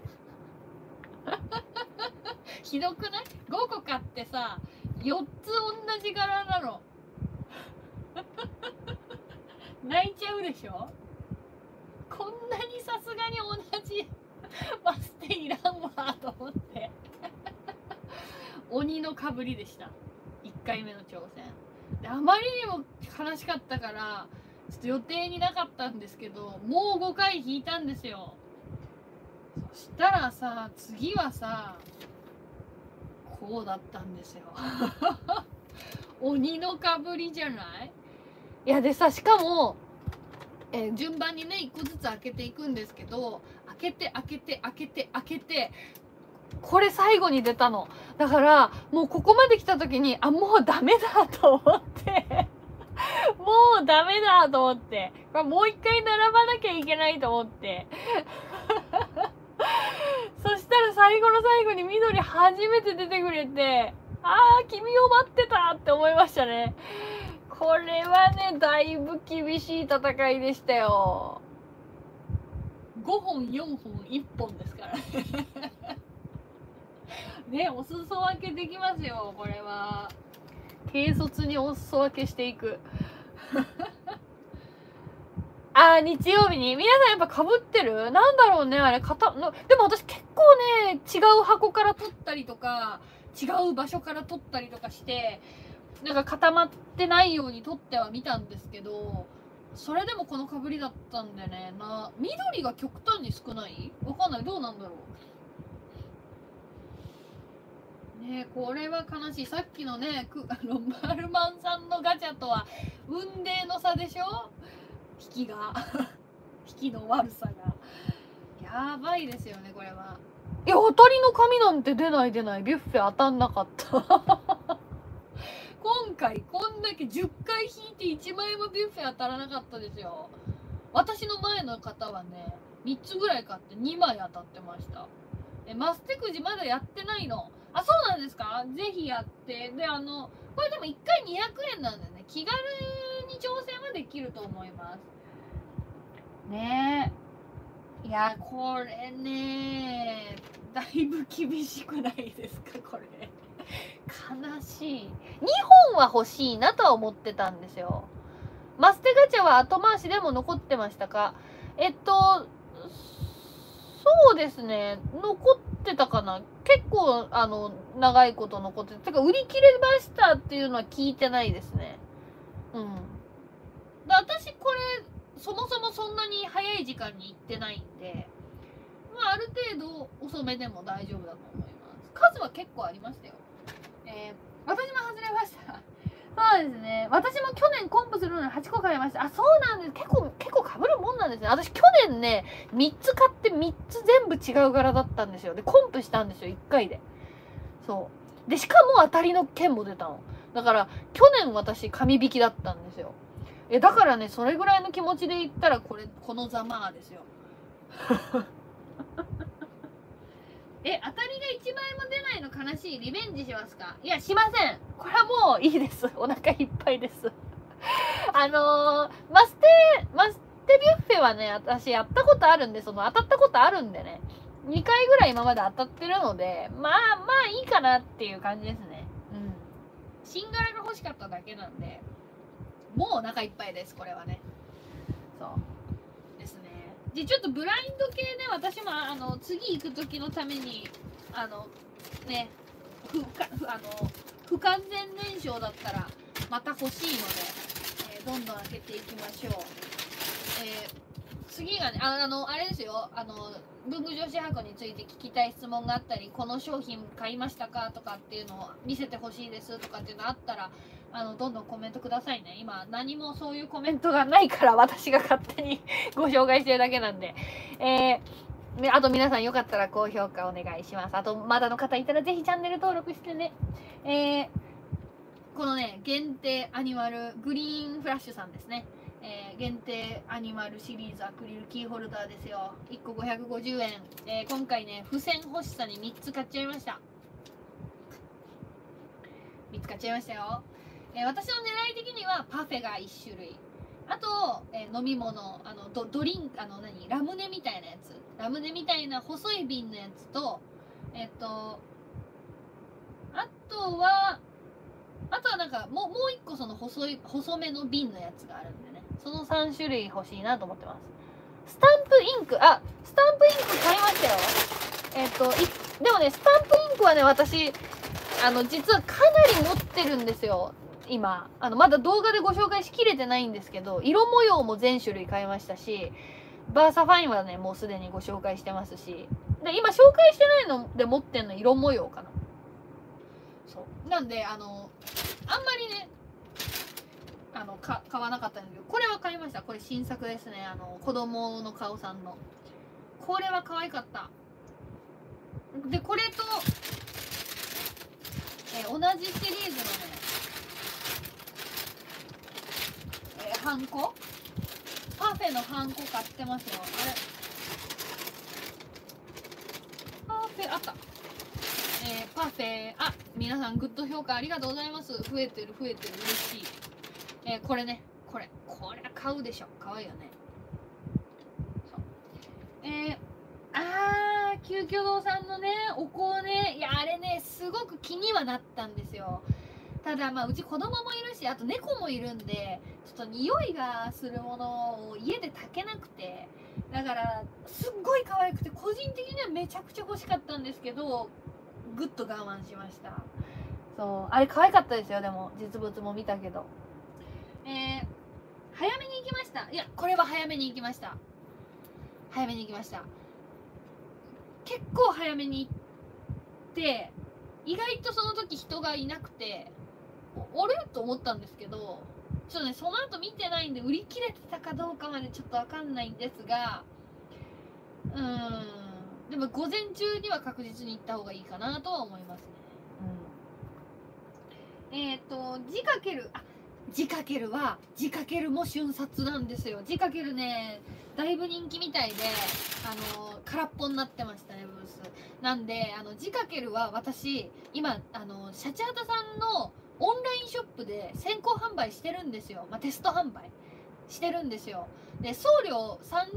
ひどくない？ 5 個買ってさ、4つ同じ柄なの。泣いちゃうでしょ？こんなにさすがに同じマステいらんわと思って鬼のかぶりでした、1回目の挑戦で。あまりにも悲しかったからちょっと予定になかったんですけど、もう5回引いたんですよ。そしたらさ、次はさ、こうだったんですよ鬼のかぶりじゃない？いやでさ、しかも順番にね、1個ずつ開けていくんですけど、開けて、これ最後に出たのだから、もうここまで来た時にもうダメだと思ってもうダメだと思って。もう一回並ばなきゃいけないと思って。そしたら最後の最後に緑初めて出てくれて、あー、君を待ってたって思いましたね。これはね、だいぶ厳しい戦いでしたよ。5本、4本、1本ですからね。お裾分けできますよ、これは。軽率にお裾分けしていく。あー、日曜日に皆さんやっぱ被ってる？なんだろうね、あれ、でも私結構ね、違う箱から取ったりとか、違う場所から取ったりとかして、なんか固まってないように取ってはみたんですけど、それでもこの被りだったんでね、緑が極端に少ない？わかんない。どうなんだろう。ね、これは悲しい。さっきのね、マルマンさんのガチャとは、運命の差でしょ？引きが。引きの悪さが。やばいですよね、これは。いや、当たりの紙なんて出ない。ビュッフェ当たんなかった。今回こんだけ10回引いて1枚もビュッフェ当たらなかったですよ。私の前の方はね、3つぐらい買って2枚当たってました。マステくじまだやってないの。あ、そうなんですか？ぜひやって。で、これでも1回200円なんでね、気軽に挑戦はできると思います。ねえ。いや、これね、だいぶ厳しくないですか、これ。悲しい。2本は欲しいなとは思ってたんですよ。マステガチャは後回しでも残ってましたか？そうですね。残ってたかな。結構、長いこと残っててか、売り切れましたっていうのは聞いてないですね。うん。で、私これ、そもそもそんなに早い時間に行ってないんで、まあ、ある程度遅めでも大丈夫だと思います。数は結構ありましたよ。私も外れました。そうですね。私も去年コンプするのに8個買いました。あ、そうなんです。結構被るもんなんですね。私去年ね、3つ買って3つ全部違う柄だったんですよ。で、コンプしたんですよ、1回で。そう。で、しかも当たりの剣も出たの。だから、去年私、紙引きだったんですよ。だからね、それぐらいの気持ちで言ったら、このざまーですよ。当たりが1枚も出ないの悲しい。リベンジしますか？いや、しません。これはもういいです。お腹いっぱいです。マステビュッフェはね、私やったことあるんで、当たったことあるんでね。2回ぐらい今まで当たってるので、まあいいかなっていう感じですね。うん。新柄が欲しかっただけなんで、もうお腹いっぱいです、これはね。そうですね。で、ちょっとブラインド系ね、私も次行く時のためにね、不完全燃焼だったらまた欲しいので、どんどん開けていきましょう。次がね、あれですよ、文具女子箱について聞きたい質問があったり、この商品買いましたかとかっていうのを見せてほしいですとかっていうのあったら、どんどんコメントくださいね。今、何もそういうコメントがないから、私が勝手にご紹介してるだけなんで。あと皆さんよかったら高評価お願いします。あと、まだの方いたらぜひチャンネル登録してね。このね、限定アニマル、グリーンフラッシュさんですね。限定アニマルシリーズアクリルキーホルダーですよ。1個550円。今回ね、付箋欲しさに3つ買っちゃいました。3つ買っちゃいましたよ。私の狙い的にはパフェが1種類。あと、飲み物、ドリンク、ラムネみたいなやつ。ラムネみたいな細い瓶のやつと、あとはなんか、もう一個その細めの瓶のやつがあるんでね。その3種類欲しいなと思ってます。スタンプインク買いましたよ。でもね、スタンプインクはね、私、実はかなり持ってるんですよ。今。まだ動画でご紹介しきれてないんですけど、色模様も全種類買いましたし、バーサファインはね、もうすでにご紹介してますし、で、今紹介してないので持ってんの色模様かな。そう。なんで、あんまりね、買わなかったんですけど、これは買いました。これ新作ですね。子供の顔さんの。これは可愛かった。で、これと、同じシリーズのね、 ハンコ、パフェのハンコ買ってますよ。パフェあった。パフェ、皆さんグッド評価ありがとうございます。増えてる嬉しい。これね、これ買うでしょ。買うよね。そう急遽堂さんのねお香ね、いやあれねすごく気にはなったんですよ。ただうち子供もいるし、あと猫もいるんで、ちょっと匂いがするものを家で炊けなくて、だからすっごい可愛くて個人的にはめちゃくちゃ欲しかったんですけど、ぐっと我慢しました。そう、あれ可愛かったですよ。でも実物も見たけど、早めに行きました。いや、これは早めに行きました。結構早めに行って、意外とその時人がいなくて、あれと思ったんですけど、ちょっとねその後見てないんで売り切れてたかどうかまでちょっと分かんないんですが、でも午前中には確実に行った方がいいかなとは思いますね。ジカケルも瞬殺なんですよ。ジカケルねだいぶ人気みたいで、空っぽになってましたね、ブース。なんでジカケルは私今シャチハタさんのオンラインショップで先行販売してるんですよ。テスト販売してるんですよ。で送料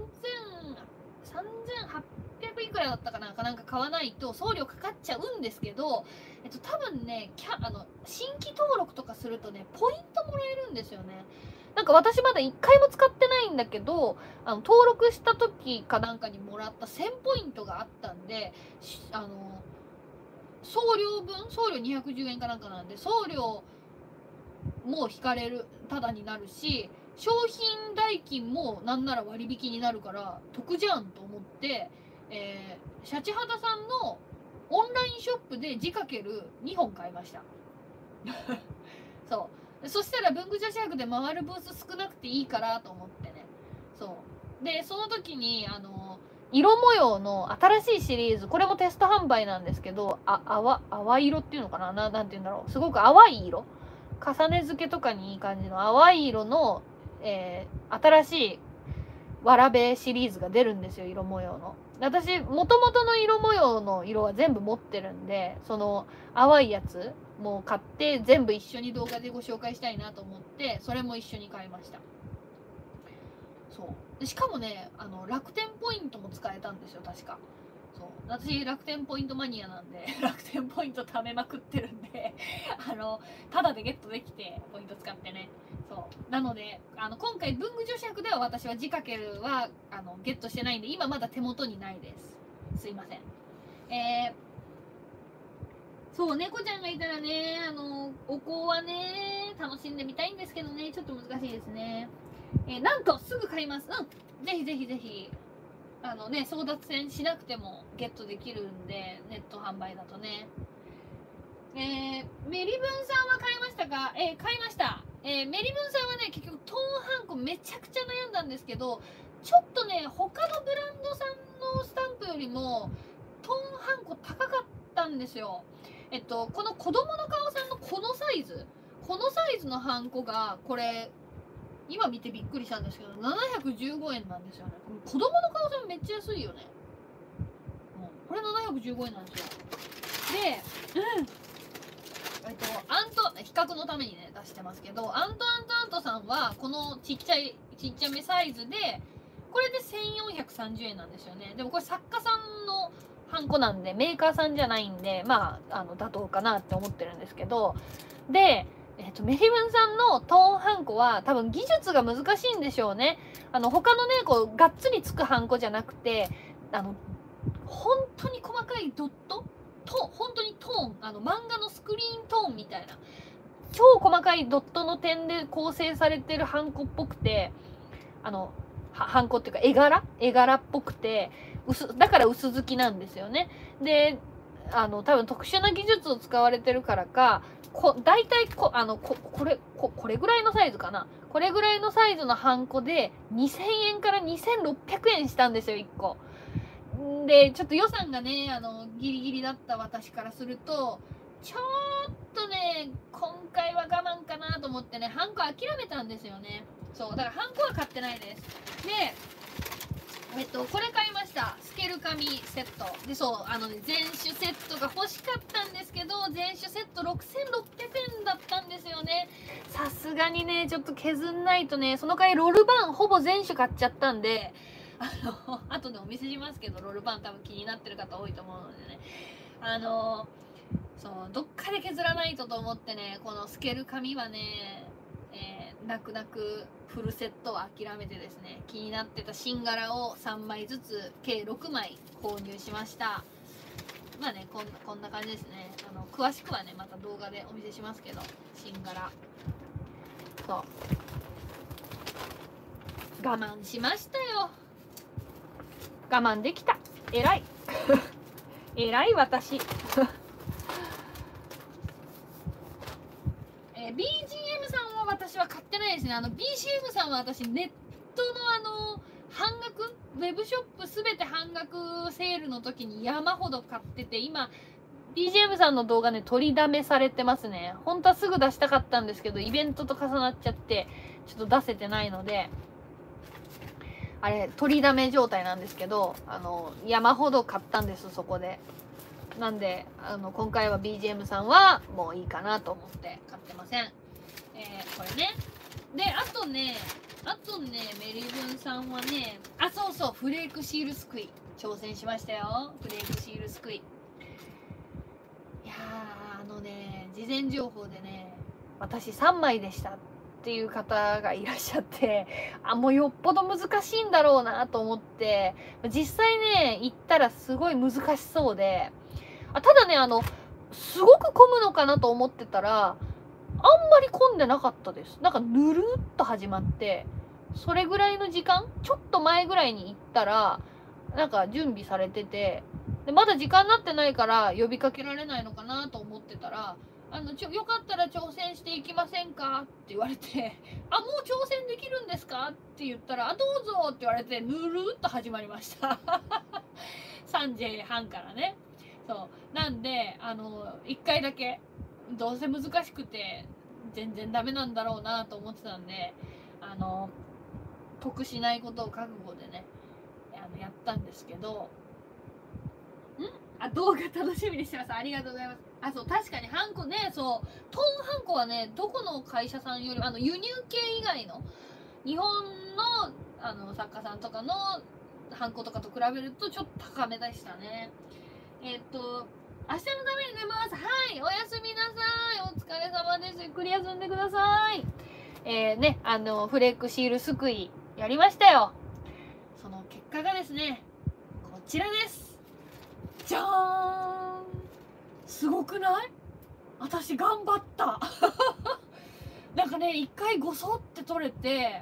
3800いくらだったかなんか買わないと送料かかっちゃうんですけど、多分ね新規登録とかするとねポイントもらえるんですよね。私まだ1回も使ってないんだけど、登録した時かなんかにもらった1000ポイントがあったんで、送料210円かなんかなんで、送料も引かれる、ただになるし、商品代金もなんなら割引になるから得じゃんと思って、シャチハタさんのオンラインショップでジカケル2本買いましたそしたら文具女子博で回るブース少なくていいからと思ってね。でその時に色模様の新しいシリーズ、これもテスト販売なんですけど、淡色っていうのかな、なんて言うんだろう、すごく淡い色、重ね付けとかにいい感じの淡い色の、新しいわらべシリーズが出るんですよ、色模様の。私元々の色模様の色は全部持ってるんで、その淡いやつも買って全部一緒に動画でご紹介したいなと思って、それも一緒に買いました。でしかもね楽天ポイントも使えたんですよ、確か。私楽天ポイントマニアなんで楽天ポイント貯めまくってるんでタダでゲットできて、ポイント使ってね。なので今回文具女子博では私はジカケルはゲットしてないんで、今まだ手元にないです。すいません。猫ちゃんがいたらねお香はね楽しんでみたいんですけどね、ちょっと難しいですね。なんとすぐ買います。ぜひ争奪戦しなくてもゲットできるんで、ネット販売だとね。メリブンさんは買いましたか？買いました。メリブンさんはね結局トーンハンコめちゃくちゃ悩んだんですけど、ちょっとね他のブランドさんのスタンプよりもトーンハンコ高かったんですよ。この子供の顔さんのこのサイズのハンコが、これ今見てびっくりしたんですけど715円なんですよね。子供の顔さんめっちゃ安いよね。これ715円なんですよ。で比較のためにね出してますけど、アントさんはこのちっちゃめサイズで、これで1430円なんですよね。でもこれ作家さんのハンコなんでメーカーさんじゃないんで、妥当かなって思ってるんですけど、でメリブンさんのトーンハンコは多分技術が難しいんでしょうね。他のねがっつりつくハンコじゃなくて、本当に細かいドット本当にトーン、漫画のスクリーントーンみたいな超細かいドットの点で構成されてるハンコっぽくて、ハンコっていうか絵柄っぽくてだから薄付きなんですよね。で多分特殊な技術を使われてるからか、大体これぐらいのサイズかな、これぐらいのサイズのハンコで2000円から2600円したんですよ、1個で。ちょっと予算がねギリギリだった私からすると、ちょっとね今回は我慢かなと思ってね、ハンコ諦めたんですよね。 そうだからハンコは買ってないです。でこれ買いました。透ける紙セットで、そうね、全種セットが欲しかったんですけど、全種セット6600円だったんですよね。さすがにねちょっと削んないとね。その代わりロールバンほぼ全種買っちゃったんで、後でお見せしますけど、ロールバン多分気になってる方多いと思うのでね、そうどっかで削らないとと思ってね、この透ける紙はね、泣く泣くフルセットを諦めてですね、気になってた新柄を3枚ずつ計6枚購入しました。まあね、こんな感じですね。詳しくはねまた動画でお見せしますけど、新柄そう我慢しましたよ。我慢できた。偉い偉い私BGM さんは私は買ってないですね。BGM さんは私ネットの半額ウェブショップすべて半額セールの時に山ほど買ってて、今 BGM さんの動画ね取りだめされてますね。本当はすぐ出したかったんですけど、イベントと重なっちゃってちょっと出せてないので、あれ取りだめ状態なんですけど、山ほど買ったんです、そこで。なんで今回は BGM さんはもういいかなと思って買ってません。これね。であとねメリブンさんはね、そうフレークシールすくい挑戦しましたよ。フレークシールすくい、いや事前情報でね、私3枚でしたっていう方がいらっしゃって、もうよっぽど難しいんだろうなと思って、実際ね行ったらすごい難しそうで、ただねすごく混むのかなと思ってたら、あんまり混んでなかったです。なんかぬるっと始まって、それぐらいの時間、ちょっと前ぐらいに行ったらなんか準備されてて、でまだ時間になってないから呼びかけられないのかなと思ってたら、よかったら挑戦していきませんかって言われて、もう挑戦できるんですかって言ったら、どうぞって言われて、ぬるっと始まりました3時半からね。そうなんで1回だけ、どうせ難しくて全然ダメなんだろうなと思ってたんで、得しないことを覚悟でねやったんですけど、動画楽しみにしてます。ありがとうございます。そう確かにハンコね、そうトーンハンコはね、どこの会社さんより輸入系以外の日本の作家さんとかのハンコとかと比べるとちょっと高めでしたね。明日のために寝ます。はい、おやすみなさい。お疲れ様です。ゆっくり休んでください。ね、フレークシールすくいやりましたよ。その結果がですね、こちらです。じゃーん。すごくない？私頑張ったなんかね、一回ごそって取れて、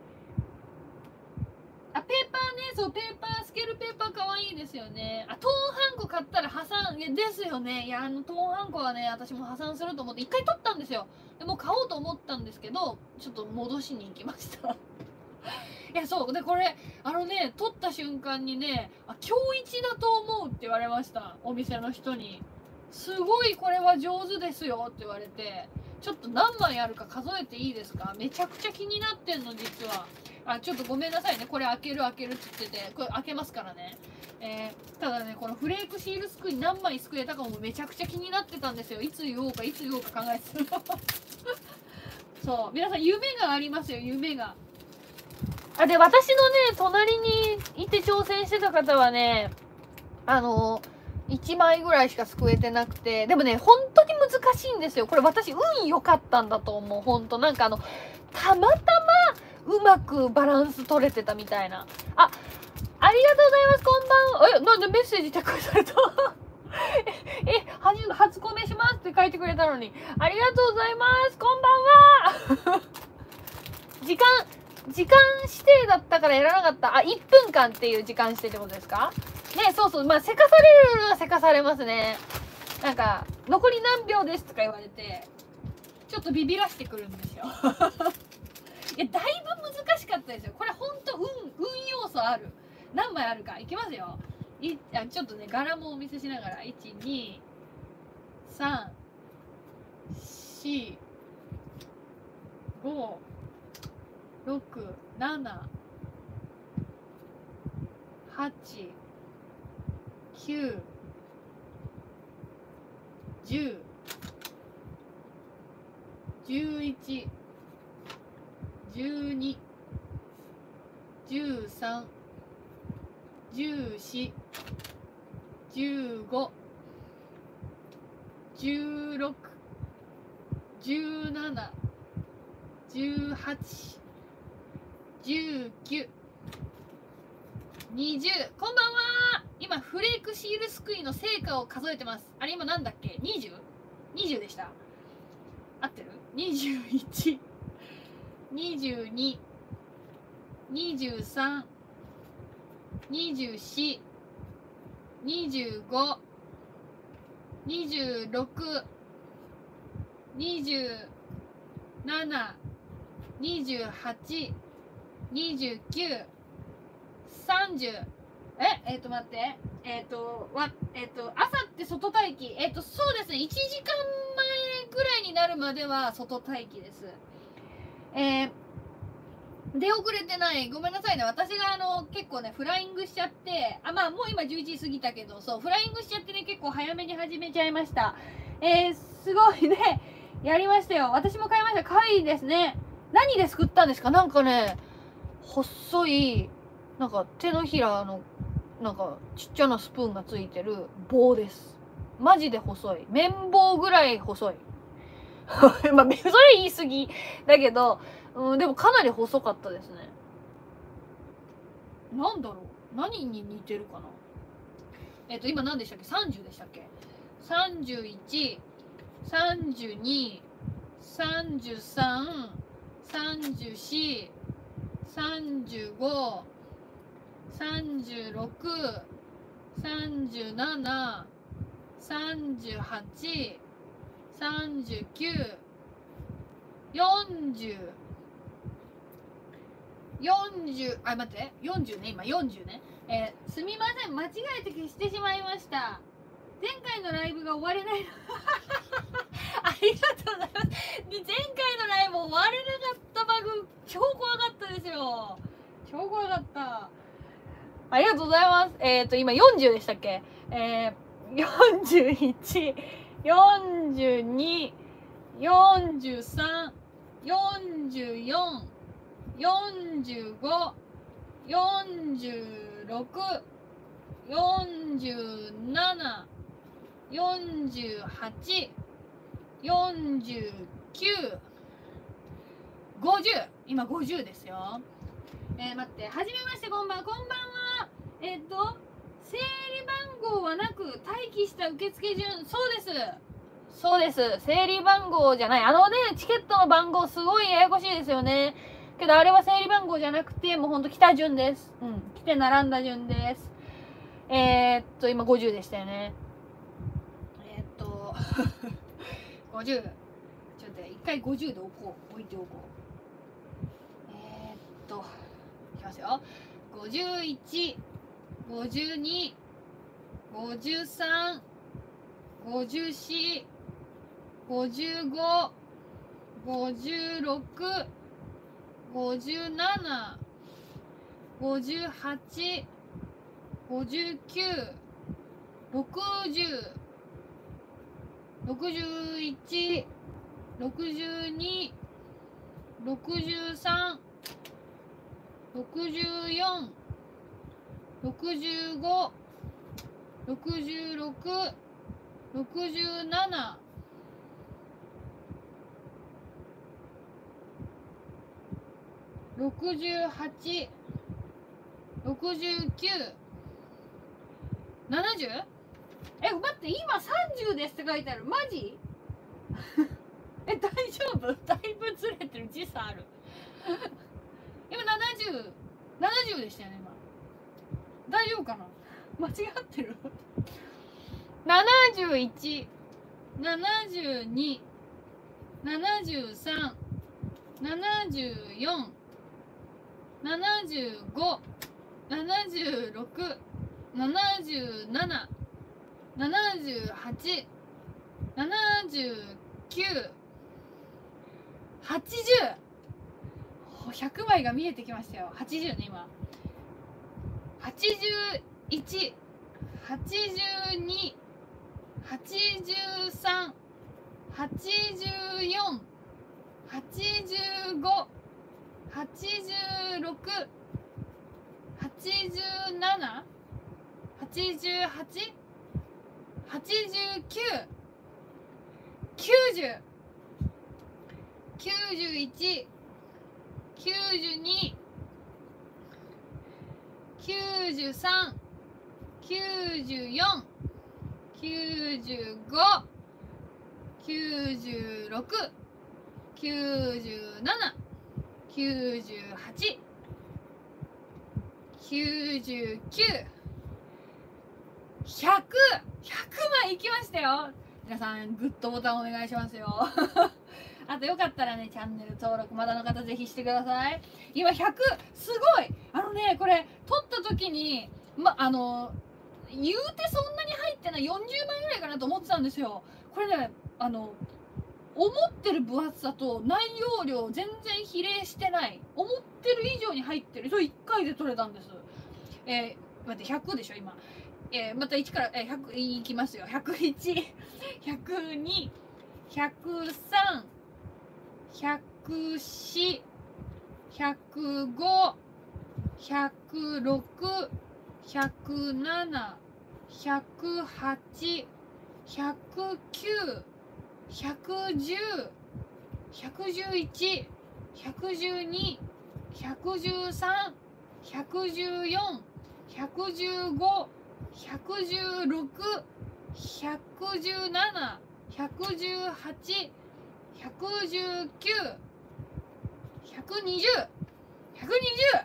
ペーパーね、そうペーパー、スケールペーパー可愛いですよね。トーンハンコ買ったら破産ですよね。いやトーンハンコはね、私も破産すると思って一回取ったんですよ。でも買おうと思ったんですけど、ちょっと戻しに行きましたいやそうで、これ取った瞬間にね、今日一だと思うって言われました。お店の人に。すごいこれは上手ですよって言われて、ちょっと何枚あるか数えていいですか？めちゃくちゃ気になってんの、実は。ちょっとごめんなさいね。これ開けるって言ってて、これ開けますからね。ただね、このフレークシールすくい何枚すくえたかもめちゃくちゃ気になってたんですよ。いつ言おうか考えてたそう、皆さん夢がありますよ、夢が。で、私のね、隣にいて挑戦してた方はね、1枚ぐらいしかすくえてなくて、でもね、本当に難しいんですよ。これ私運良かったんだと思う。本当なんかたまたまうまくバランス取れてたみたいな。ありがとうございます。こんばんは。なんでメッセージチェックされた初コメしますって書いてくれたのに。ありがとうございます。こんばんは時間指定だったからやらなかった。1分間っていう時間指定ってことですかね。そうそう。せかされるのはせかされますね。なんか、残り何秒ですとか言われて、ちょっとビビらしてくるんですよ。いや、だいぶ難しかったですよ。これほんと運要素ある。何枚あるか。いきますよ。ちょっとね、柄もお見せしながら。1、2、3、4、5、 6、7、8、9、10、11、12、13、14、15、16、17、18、19、20。こんばんは。今フレークシールすくいの成果を数えてます。あれ今なんだっけ？ 20？20 でした。合ってる？ 21、22、23、24、25、26、27、28、29、30。待って。朝って外待機。そうですね。1時間前ぐらいになるまでは外待機です。出遅れてない。ごめんなさいね。私が結構ね、フライングしちゃって、まあもう今11時過ぎたけど、そう、フライングしちゃってね、結構早めに始めちゃいました。すごいね。やりましたよ。私も買いました。可愛いですね。何ですくったんですか？なんかね、細い、なんか手のひらの、なんかちっちゃなスプーンがついてる棒です。マジで細い。綿棒ぐらい細い。まあ、それ言い過ぎだけど、でもかなり細かったですね。なんだろう、何に似てるかな。今何でしたっけ？ 30 でしたっけ？ 31、32、33、34、35、36、37、38、39、40、40、待って、40ね、今40ね。すみません、間違えて消してしまいました。前回のライブが終われないの。ありがとうございます。で、前回のライブ終われなかったバグ、超怖かったですよ。超怖かった。ありがとうございます。今40でしたっけ？41、42、43、44、45、46、47、48、49、50。今50ですよ。待って、はじめまして、こんばんは。整理番号はなく待機した受付順。そうです。整理番号じゃない。チケットの番号すごいややこしいですよね。けどあれは整理番号じゃなくて、もうほんと来た順です。来て並んだ順です。今50でしたよね。50。ちょっと一回50で置いておこう。いきますよ。51、52、53、54、55、56、57、58、59、60、61、62、63、64、65、66、67、68、69、70？ 待って、今30ですって書いてある。マジ？大丈夫？だいぶずれてる。時差ある。今70でしたよね。今大丈夫かな？間違ってる。71、72、73、74、75、76、77、78、79、80。 100枚が見えてきましたよ。80ね、今。81、82、83、84、85、86、87、88、89、90、91、92、93、94、95、96、97、98、99、100、100枚いきましたよ。皆さんグッドボタンお願いしますよ。あとよかったらね、チャンネル登録まだの方ぜひしてください。今100、すごいこれ撮った時に言うてそんなに入ってない40枚ぐらいかなと思ってたんですよ。これね、思ってる分厚さと内容量全然比例してない。思ってる以上に入ってる。それ1回で取れたんです。待って、100でしょ今。また1から、100いきますよ。101、102、103、104、105、106、107、108、109、110、111、112、113、114、115、116、117、118、119、120、120、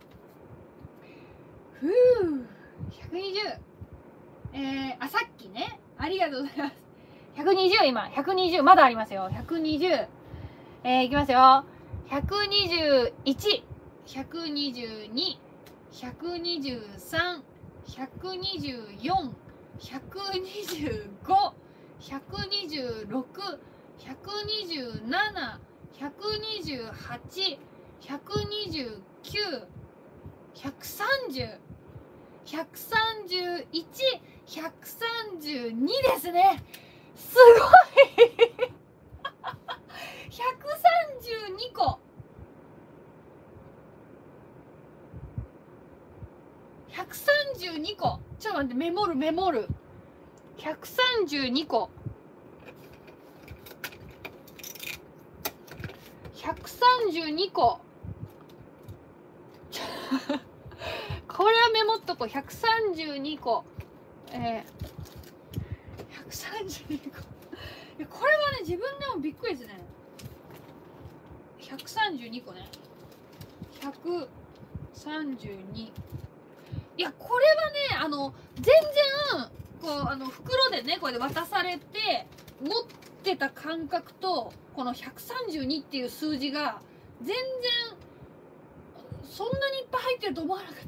ふう、120、さっきね、ありがとうございます。120、今、120、まだありますよ。120、いきますよ。121、122、123、124、125、126、127、128、129、130、131、132ですね。すごい132個。132個。ちょっと待って、メモる。132個。132個。これはメモっとこう。132個。132個。これはね、自分でもびっくりですね。132個ね。132。いや、これはね、全然、こう、袋でね、これで渡されて、持ってた感覚と、この132っていう数字が、全然、そんなにいっぱい入ってると思わなかった。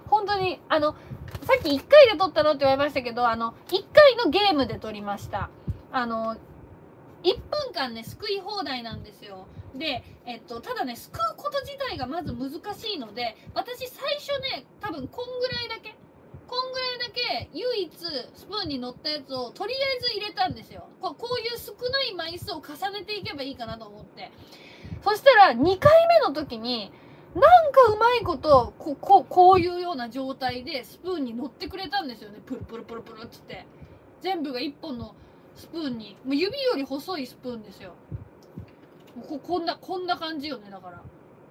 本当に、さっき1回で撮ったのって言われましたけど、1回のゲームで撮りました。1分間ね、救い放題なんですよ。で、ただね、救うこと自体がまず難しいので、私最初ね、多分こんぐらいだけ唯一スプーンに乗ったやつをとりあえず入れたんですよ。こういう少ない枚数を重ねていけばいいかなと思って。そしたら2回目の時に、なんかうまいことこういうような状態でスプーンに乗ってくれたんですよね。プルプルプルプルっつって。全部が1本のスプーンに、もう指より細いスプーンですよ。こんな感じよね。だから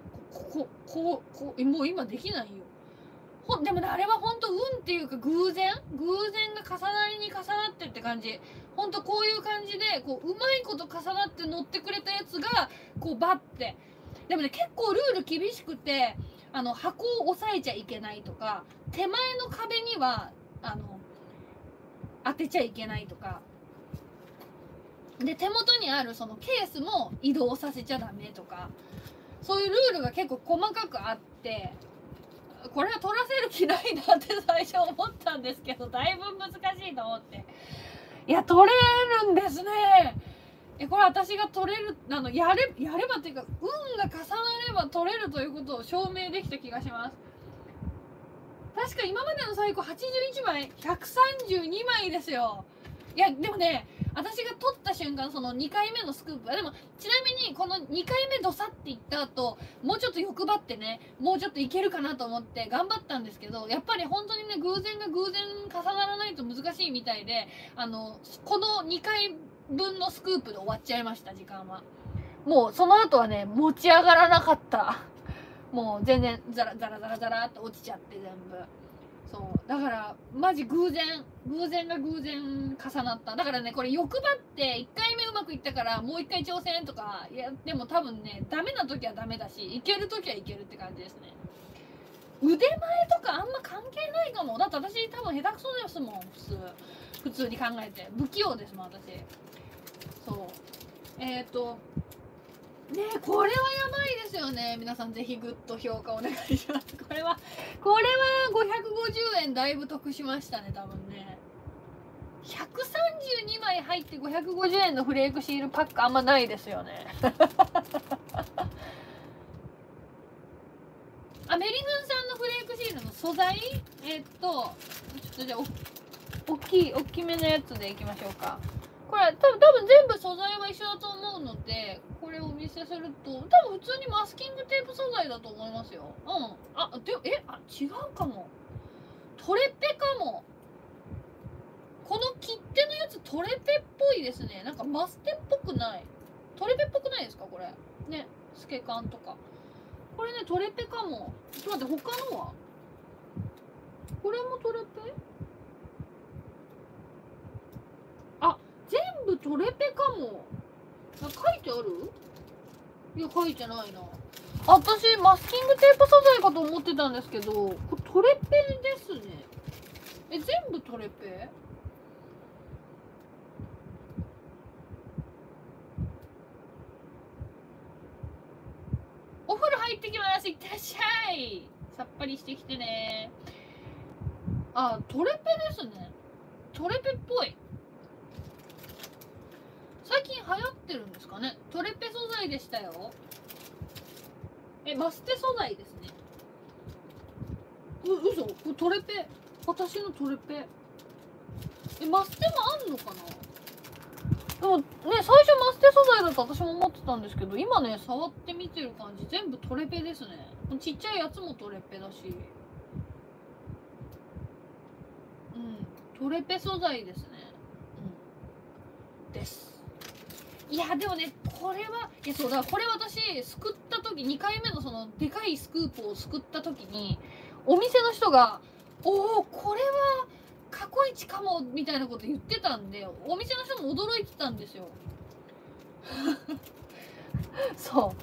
もう今できないよ。でもね、あれは本当運っていうか偶然が重なりに重なってって感じ。本当こういう感じでうまいこと重なって乗ってくれたやつがバッて。でもね、結構ルール厳しくて、箱を押さえちゃいけないとか、手前の壁には当てちゃいけないとかで、手元にあるそのケースも移動させちゃダメとか、そういうルールが結構細かくあって、これは取らせる気ないなって最初思ったんですけど、だいぶ難しいと思って。いや、取れるんですね。 これ私が取れる、やればっていうか、運が重なれば取れるということを証明できた気がします。確か今までの最高81枚、132枚ですよ。いや、でもね、私が取った瞬間、その2回目のスクープは、でも、ちなみにこの2回目ドサっていった後、もうちょっと欲張ってね、もうちょっといけるかなと思って頑張ったんですけど、やっぱり本当にね、偶然が偶然重ならないと難しいみたいで、この2回分のスクープで終わっちゃいました、時間は。もうその後はね、持ち上がらなかった。もう全然ザラザラザラザラって落ちちゃって全部。そうだからマジ偶然が偶然重なった。だからね、これ欲張って1回目うまくいったからもう1回挑戦とか、いやでも多分ね、ダメな時はダメだし、いける時はいけるって感じですね。腕前とかあんま関係ないかも。だって私多分下手くそですもん。普通に考えて不器用ですもん私。そうね、これはやばいですよね。皆さんぜひグッド評価お願いします。これは550円だいぶ得しましたね、多分ね。132枚入って550円のフレークシールパックあんまないですよね。あ、メリグンさんのフレークシールの素材、ちょっとじゃあ大きめのやつでいきましょうか。これ多分全部素材は一緒だと思うので、これをお見せすると多分普通にマスキングテープ素材だと思いますよ。うん。違うかも。トレペかも。この切手のやつトレペっぽいですね。なんかマステっぽくない。トレペっぽくないですかこれ。ね、スケカンとか。これね、トレペかも。ちょっと待って、他のはこれもトレペ？あ、全部トレペかも。書いてある？いや、書いてないな。私、マスキングテープ素材かと思ってたんですけど、これトレペですね。全部トレペ？お風呂入ってきます。いってらっしゃい。さっぱりしてきてね。あ、トレペですね。トレペっぽい。最近流行ってるんですかね。トレペ素材でしたよ。マステ素材ですね。嘘？これトレペ。私のトレペ。マステもあんのかな？でもね、最初マステ素材だと私も思ってたんですけど、今ね、触ってみてる感じ、全部トレペですね。ちっちゃいやつもトレペだし。うん、トレペ素材ですね。うん。です。いや、でもね、これは、いや、そうだ、これ私、すくった時、2回目のその、でかいスクープをすくった時に、お店の人が、おお、これは、過去一かも、みたいなこと言ってたんで、お店の人も驚いてたんですよ。そう。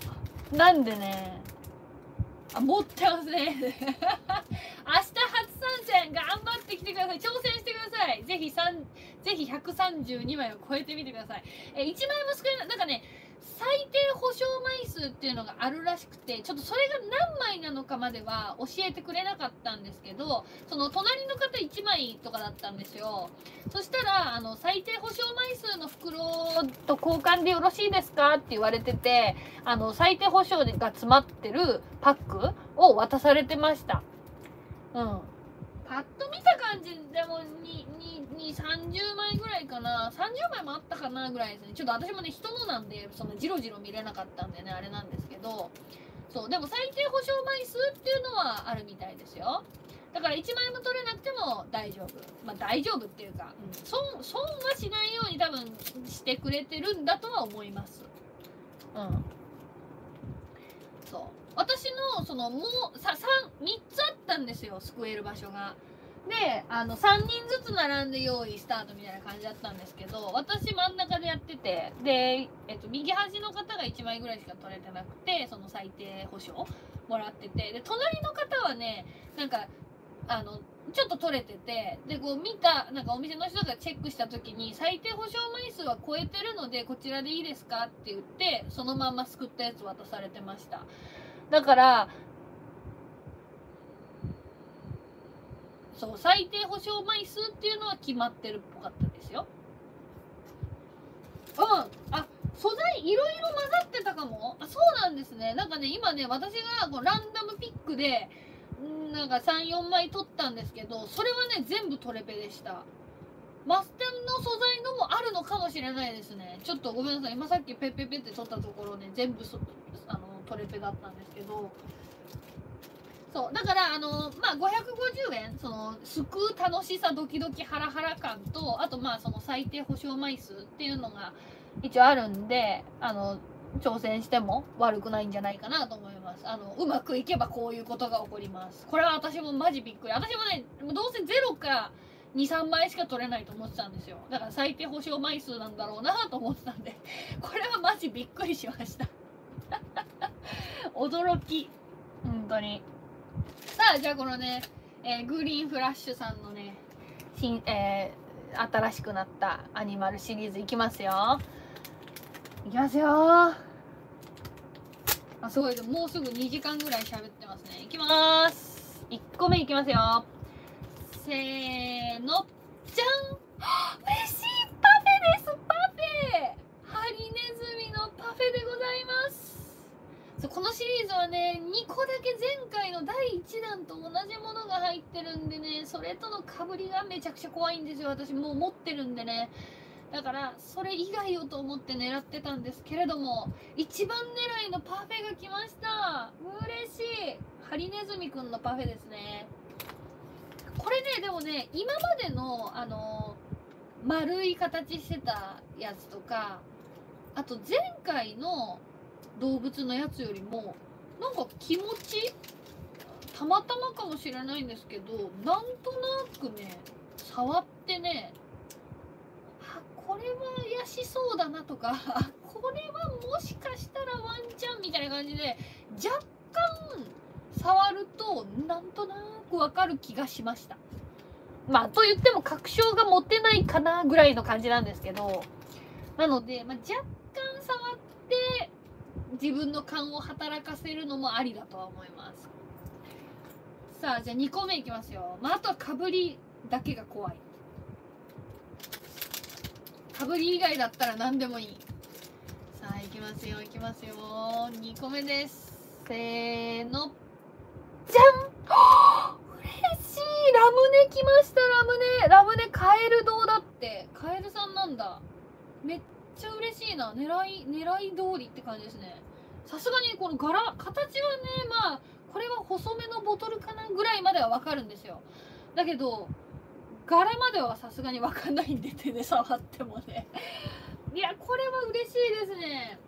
なんでね、持ってますね。明日初参戦、頑張ってきてください。挑戦してください。ぜひ132枚を超えてみてください。1枚も少ない、なんかね、最低保証枚数っていうのがあるらしくて、ちょっとそれが何枚なのかまでは教えてくれなかったんですけど、その隣の方1枚とかだったんですよ。そしたら、最低保証枚数の袋と交換でよろしいですかって言われてて、最低保証が詰まってるパックを渡されてました。うん。パッと見た感じでも30枚ぐらいかな。30枚もあったかなぐらいですね。ちょっと私もね、人のなんで、そのジロジロ見れなかったんでね、あれなんですけど。そう、でも最低保証枚数っていうのはあるみたいですよ。だから1枚も取れなくても大丈夫。まあ大丈夫っていうか、損はしないように多分してくれてるんだとは思います。うん。そう。私の、3つあったんですよ、救える場所が。で、3人ずつ並んで用意スタートみたいな感じだったんですけど、私真ん中でやってて、で、右端の方が1枚ぐらいしか取れてなくて、その最低保証もらってて、で、隣の方はね、なんか、ちょっと取れてて、で、こう見た、なんかお店の人がチェックした時に、最低保証枚数は超えてるので、こちらでいいですかって言って、そのまんますくったやつ渡されてました。だから、そう、最低保証枚数っていうのは決まってるっぽかったですよ。うん。あ、 素材いろいろ混ざってたかも。あ、そうなんですね。なんかね、今ね、私がこうランダムピックでなんか3、4枚取ったんですけど、それはね、全部トレペでした。マステンの素材のもあるのかもしれないですね。ちょっとごめんなさい。今さっきペッペッペって取ったところね、全部トレペだったんですけど、そうだからまあ550円、その救う楽しさ、ドキドキハラハラ感と、あとまあその最低保証枚数っていうのが一応あるんで、挑戦しても悪くないんじゃないかなと思います。うまくいけばこういうことが起こります。これは私もマジびっくり。私もね、どうせ0か2、3枚しか取れないと思ってたんですよ。だから最低保証枚数なんだろうなと思ってたんで、これはマジびっくりしました驚き、本当に。さあ、じゃあこのね、グリーンフラッシュさんのね、新しくなったアニマルシリーズいきますよ。いきますよ。あ、すごい。もうすぐ2時間ぐらい喋ってますね。いきまーす。1個目いきますよ。せーの。じゃん。嬉しい。パフェです。パフェ。ハリネズミのパフェでございます。このシリーズはね、2個だけ前回の第1弾と同じものが入ってるんでね、それとのかぶりがめちゃくちゃ怖いんですよ。私もう持ってるんでね。だからそれ以外をと思って狙ってたんですけれども、一番狙いのパフェが来ました。嬉しい。ハリネズミくんのパフェですね。これね、でもね、今までの丸い形してたやつとか、あと前回の動物のやつよりもなんか気持ち、たまたまかもしれないんですけど、なんとなくね、触ってね、これはやしそうだなとか、これはもしかしたらワンチャンみたいな感じで若干触るとなんとなくわかる気がしました。まあと言っても確証が持てないかなぐらいの感じなんですけど、なので、若干触って自分の勘を働かせるのもありだとは思います。さあ、じゃあ2個目いきますよ。あとはかぶりだけが怖い。かぶり以外だったら何でもいい。さあ、いきますよ、いきますよ。2個目です。せーの。じゃん。嬉しい。ラムネ来ました。ラムネカエル堂だって。カエルさんなんだ。めっちゃ嬉しいな。狙い通りって感じですね。さすがにこの形はね、まあこれは細めのボトルかなぐらいまではわかるんですよ。だけど柄まではさすがにわかんないんで、手で触ってもね。いや、これは嬉しいですね。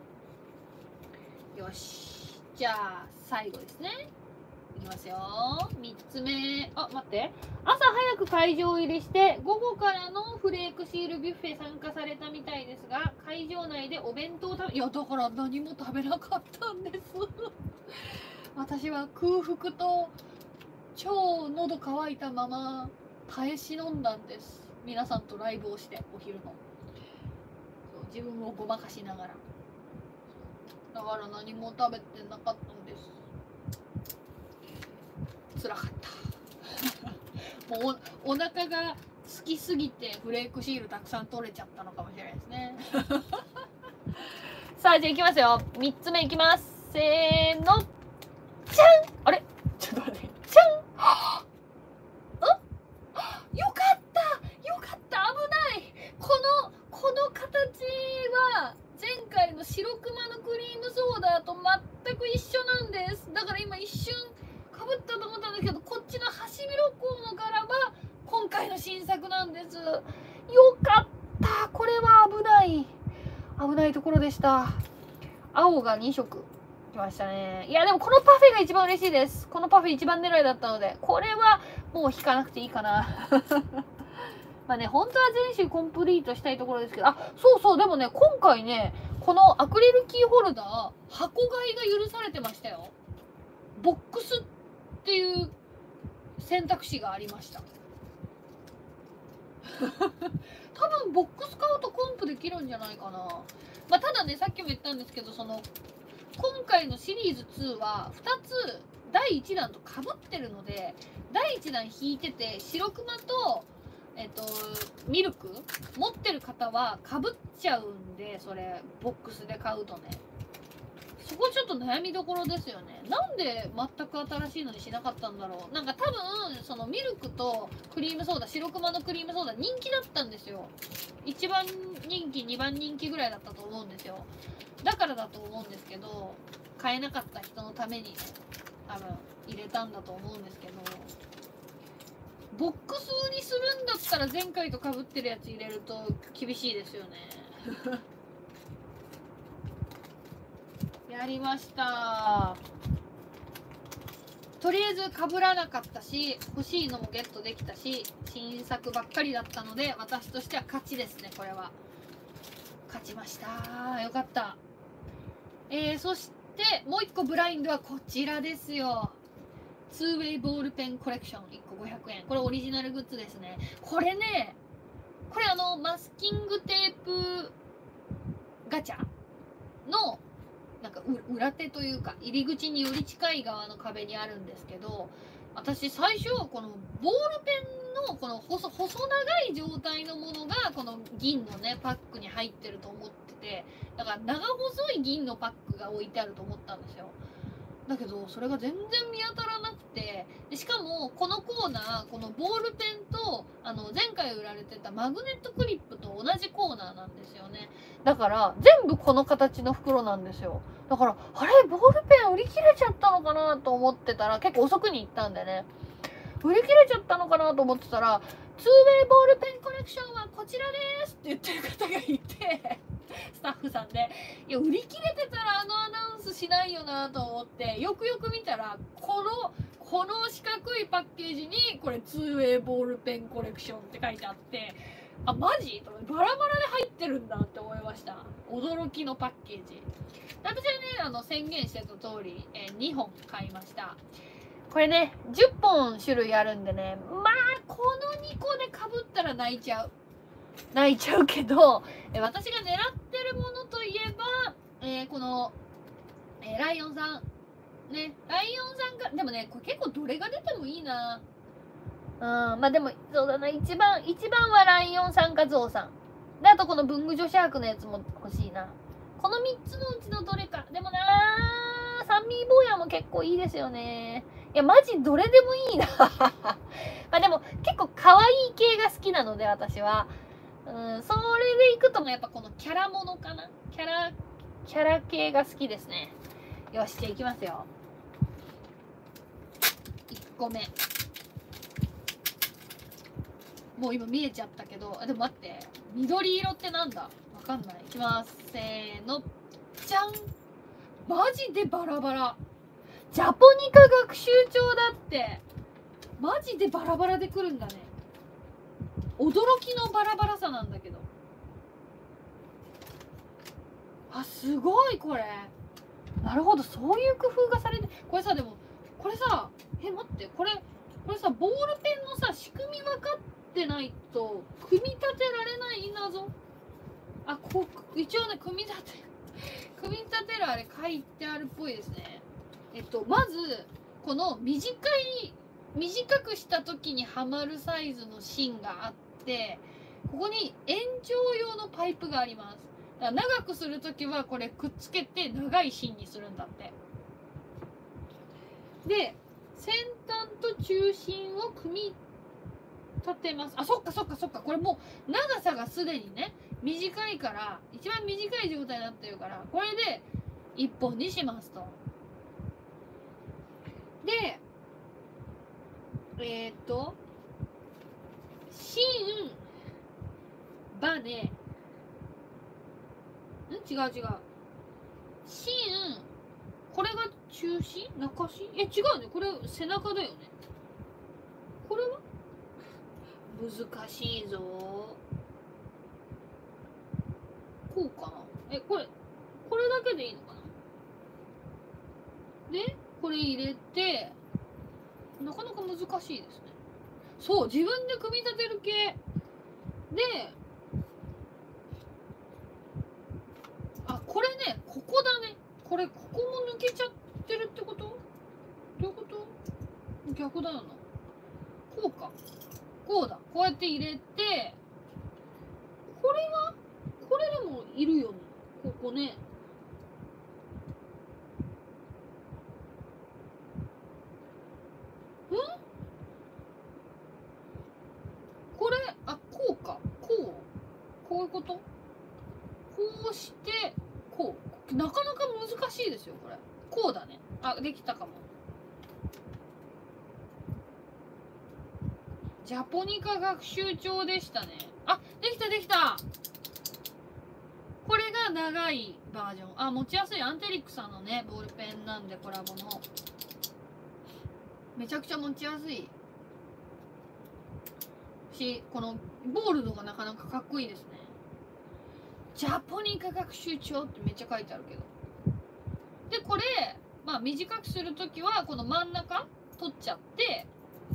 よし、じゃあ最後ですね。いきますよ。3つ目。あ、待って。朝早く会場入りして午後からのフレークシールビュッフェ参加されたみたいですが、会場内でお弁当をいや、だから何も食べなかったんです私は空腹と超喉乾いたまま耐え忍んだんです。皆さんとライブをして、お昼のそう自分をごまかしながら。だから何も食べてなかったんです。辛かったもうお腹が好きすぎてフレークシールたくさん取れちゃったのかもしれないですねさあ、じゃあいきますよ。3つ目いきます。せーの。じゃん。あれ、ちょっと待って。じゃん。よかったよかった。危ない。この形は前回の白クマのクリームソーダと全く一緒なんです。だから今一瞬かぶったと思ったんですけど、こっちのハシビロコウの柄は今回の新作なんです。よかった。これは危ないところでした。青が2色きましたね。いや、でもこのパフェが一番嬉しいです。このパフェ一番狙いだったので、これはもう引かなくていいかなまあね、本当は全種コンプリートしたいところですけど、あ、そうそう、でもね、今回ね、このアクリルキーホルダー、箱買いが許されてましたよ。ボックスっていう選択肢がありました多分ボックス買うとコンプできるんじゃないかな。まあ、ただね、さっきも言ったんですけど、今回のシリーズ2は2つ第1弾とかぶってるので、第1弾引いてて白クマとミルク持ってる方はかぶっちゃうんで、それボックスで買うとね、そこちょっと悩みどころですよね。なんで全く新しいのにしなかったんだろう。なんか多分そのミルクとクリームソーダ、白熊のクリームソーダ人気だったんですよ。1番人気2番人気ぐらいだったと思うんですよ。だからだと思うんですけど、買えなかった人のためにね、多分入れたんだと思うんですけど、ボックス売りするんだったら前回とかぶってるやつ入れると厳しいですよね。やりました。とりあえずかぶらなかったし、欲しいのもゲットできたし、新作ばっかりだったので、私としては勝ちですね。これは勝ちました。よかった。そしてもう一個ブラインドはこちらですよ。2way ボールペンコレクション1個500円。これオリジナルグッズですね。これね、これマスキングテープガチャのなんか裏手というか入り口により近い側の壁にあるんですけど、私最初このボールペンのこの細長い状態のものがこの銀のねパックに入ってると思ってて、だから長細い銀のパックが置いてあると思ったんですよ。だけどそれが全然見当たらなくて、でしかもこのコーナー、このボールペンと前回売られてたマグネットクリップと同じコーナーなんですよね。だから全部この形の袋なんですよ。だからあれボールペン売り切れちゃったのかなと思ってたら、結構遅くに行ったんでね、売り切れちゃったのかなと思ってたら、2way ボールペンコレクションはこちらですって言ってる方がいて、スタッフさんで、いや売り切れてたらアナウンスしないよなと思って、よくよく見たらこの四角いパッケージにこれ 2way ボールペンコレクションって書いてあって、あマジバラバラで入ってるんだって思いました。驚きのパッケージ。私はね宣言してた通り、2本買いました。これね10本種類あるんでね、まあこの2個でかぶったら泣いちゃうけど、私が狙ってるものといえば、この、ライオンさんね、ライオンさんがでもね、これ結構どれが出てもいいな。まあでもそうだな、一番はライオンさんかゾウさんで、あとこの文具女シャークのやつも欲しいな。この3つのうちのどれか。でもなー、サンミー坊やも結構いいですよね。いやマジどれでもいいな。まあでも結構可愛い系が好きなので、私はそれでいくともやっぱこのキャラものかな。キャラ系が好きですね。よし、じゃあいきますよ。1個目。もう今見えちゃったけど、でも待って、緑色ってなんだわかんない。いきます。せーの。じゃん。マジでバラバラ。ジャポニカ学習帳だって。マジでバラバラでくるんだね。驚きのバラバラさなんだけど。あ、すごいこれ。なるほど、そういう工夫がされて。これさ、でもこれさ、待って、これさ、ボールペンのさ仕組み分かってないと組み立てられない謎。あ、一応ね、組み立てるあれ書いてあるっぽいですね。まずこの短くした時にはまるサイズの芯があって、ここに延長用のパイプがあります。だから長くする時はこれくっつけて長い芯にするんだって。で先端と中心を組み立てます。あ、そっか。これもう長さがすでにね短いから、一番短い状態になってるから、これで1本にしますと。で芯バネ違う芯、これが中心中心違うね、これ背中だよね。これは難しいぞ。こうかな。これだけでいいのかな。でこれ入れて、なかなか難しいですね。そう、自分で組み立てる系で、あ、これね、ここだね。ここも抜けちゃってるってこと？どういうこと？逆だよな。こうか。 こうだ。こうやって入れて、これでもいるよね。ここね。これ、あ、こうか。こういうこと？こうして、こう。なかなか難しいですよ、これ。こうだね。あ、できたかも。ジャポニカ学習帳でしたね。あ、できたできた。これが長いバージョン。あ、持ちやすい。アンテリックさんのね、ボールペンなんでコラボの。めちゃくちゃ持ちやすいし、このボールドがなかなかかっこいいですね。ジャポニカ学習帳ってめっちゃ書いてあるけど。で、これ、まあ短くするときは、この真ん中取っちゃって、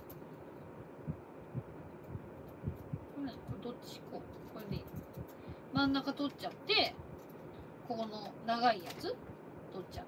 これどっちこう、これでいい。真ん中取っちゃって、ここの長いやつ取っちゃって、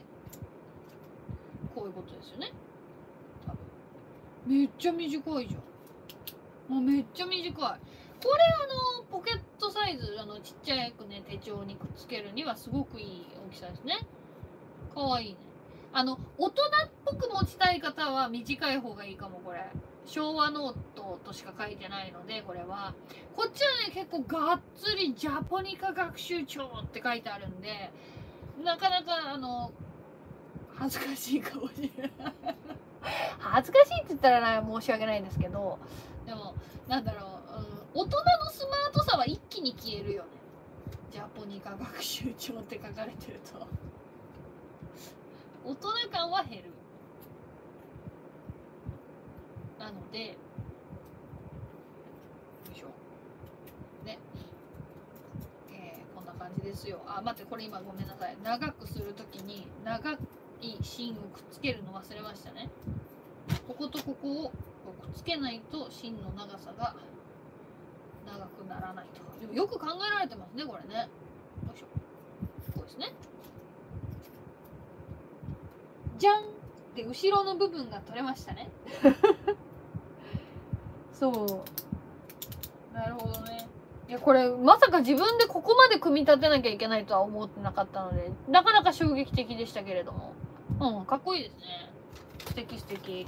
こういうことですよね。多分。めっちゃ短いじゃん。もうめっちゃ短い。これポケットサイズ、ちっちゃくね、手帳にくっつけるにはすごくいい大きさですね。かわいいね。大人っぽく持ちたい方は短い方がいいかも、これ。昭和ノートとしか書いてないので、これは。こっちはね、結構がっつりジャポニカ学習帳って書いてあるんで、なかなか恥ずかしいかもしれない。恥ずかしいって言ったら申し訳ないんですけど、でも、なんだろう、大人のスマートさは一気に消えるよね。ジャポニカ学習帳って書かれてると。大人感は減る。なので、よいしょ。ね。こんな感じですよ。あ、待って、これ今ごめんなさい。長くするときに、長い芯をくっつけるの忘れましたね。こことここをくっつけないと芯の長さが長くならないと。でもよく考えられてますね、これね。よいしょ。こうですね。じゃんで、後ろの部分が取れましたね。そう。なるほどね。いや、これ、まさか自分でここまで組み立てなきゃいけないとは思ってなかったので、なかなか衝撃的でしたけれども。うん、かっこいいですね。素敵素敵。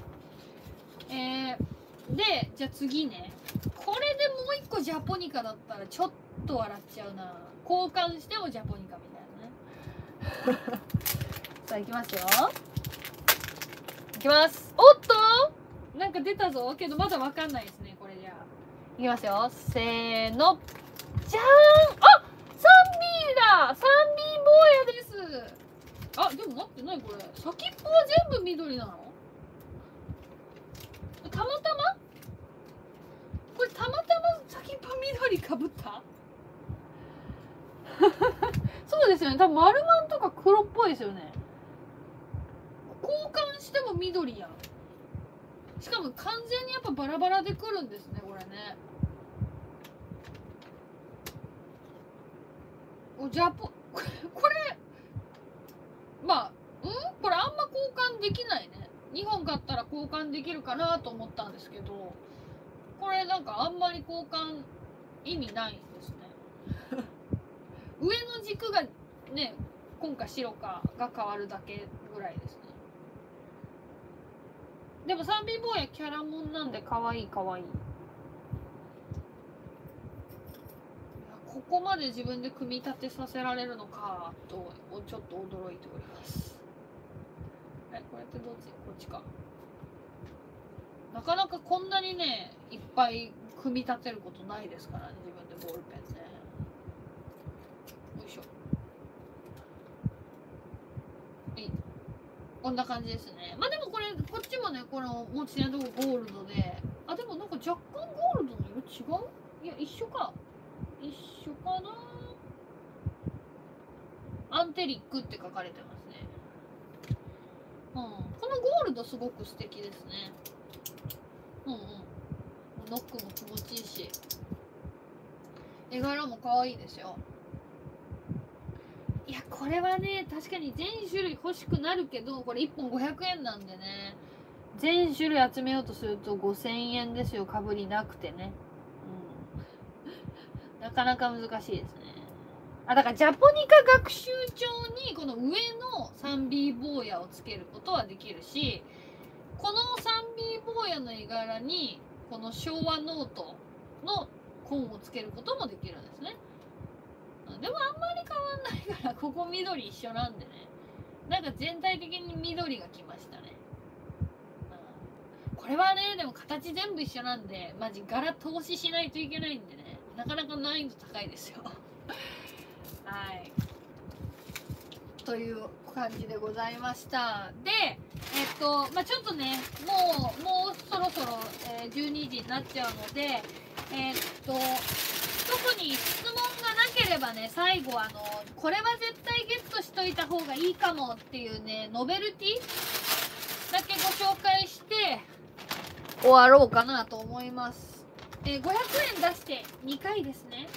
で、じゃあ次ね。これでもう一個ジャポニカだったらちょっと笑っちゃうな。交換してもジャポニカみたいなね。さあ、いきますよ。いきます。おっとなんか出たぞ。けどまだわかんないですね、これじゃあ。いきますよ。せーの。じゃーんあ 3B だ 3B 坊やです。あ、でも待ってないこれ。先っぽは全部緑なのたまたまこれたまたま先っぽ緑かぶったそうですよね。多分丸マンとか黒っぽいですよね。交換しても緑やん。しかも完全にやっぱバラバラでくるんですね、これね。おじゃこれまあこれあんま交換できないね。2本買ったら交換できるかなと思ったんですけど、これなんかあんまり交換意味ないんですね。上の軸がね、今回白かが変わるだけぐらいですね。でも 3B 坊やキャラモンなんで可愛い可愛い。ここまで自分で組み立てさせられるのかとちょっと驚いております。これってどっち？こっちか。なかなかこんなにねいっぱい組み立てることないですからね、自分でボールペンね。よいしょ。こんな感じですね。まあでもこれこっちもね、この持ち手のとこゴールドで、あでもなんか若干ゴールドの色違う？いや一緒か。一緒かな。アンテリックって書かれてますね。このゴールドすごく素敵ですね。ノックも気持ちいいし、絵柄も可愛いですよ。いやこれはね確かに全種類欲しくなるけど、これ1本500円なんでね、 全種類集めようとすると5000円ですよ。かぶりなくてね、なかなか難しいですね。だからジャポニカ学習帳にこの上の 3B 坊やをつけることはできるし、この 3B 坊やの絵柄にこの昭和ノートの本をつけることもできるんですね。でもあんまり変わんないから、ここ緑一緒なんでね、なんか全体的に緑がきましたね。これはね、でも形全部一緒なんで、マジ柄投資しないといけないんでね、なかなか難易度高いですよ。はい。という感じでございました。で、ちょっとね、もうそろそろ、12時になっちゃうので、特に質問がなければね、最後これは絶対ゲットしといた方がいいかもっていうね、ノベルティだけご紹介して終わろうかなと思います。500円出して2回ですね。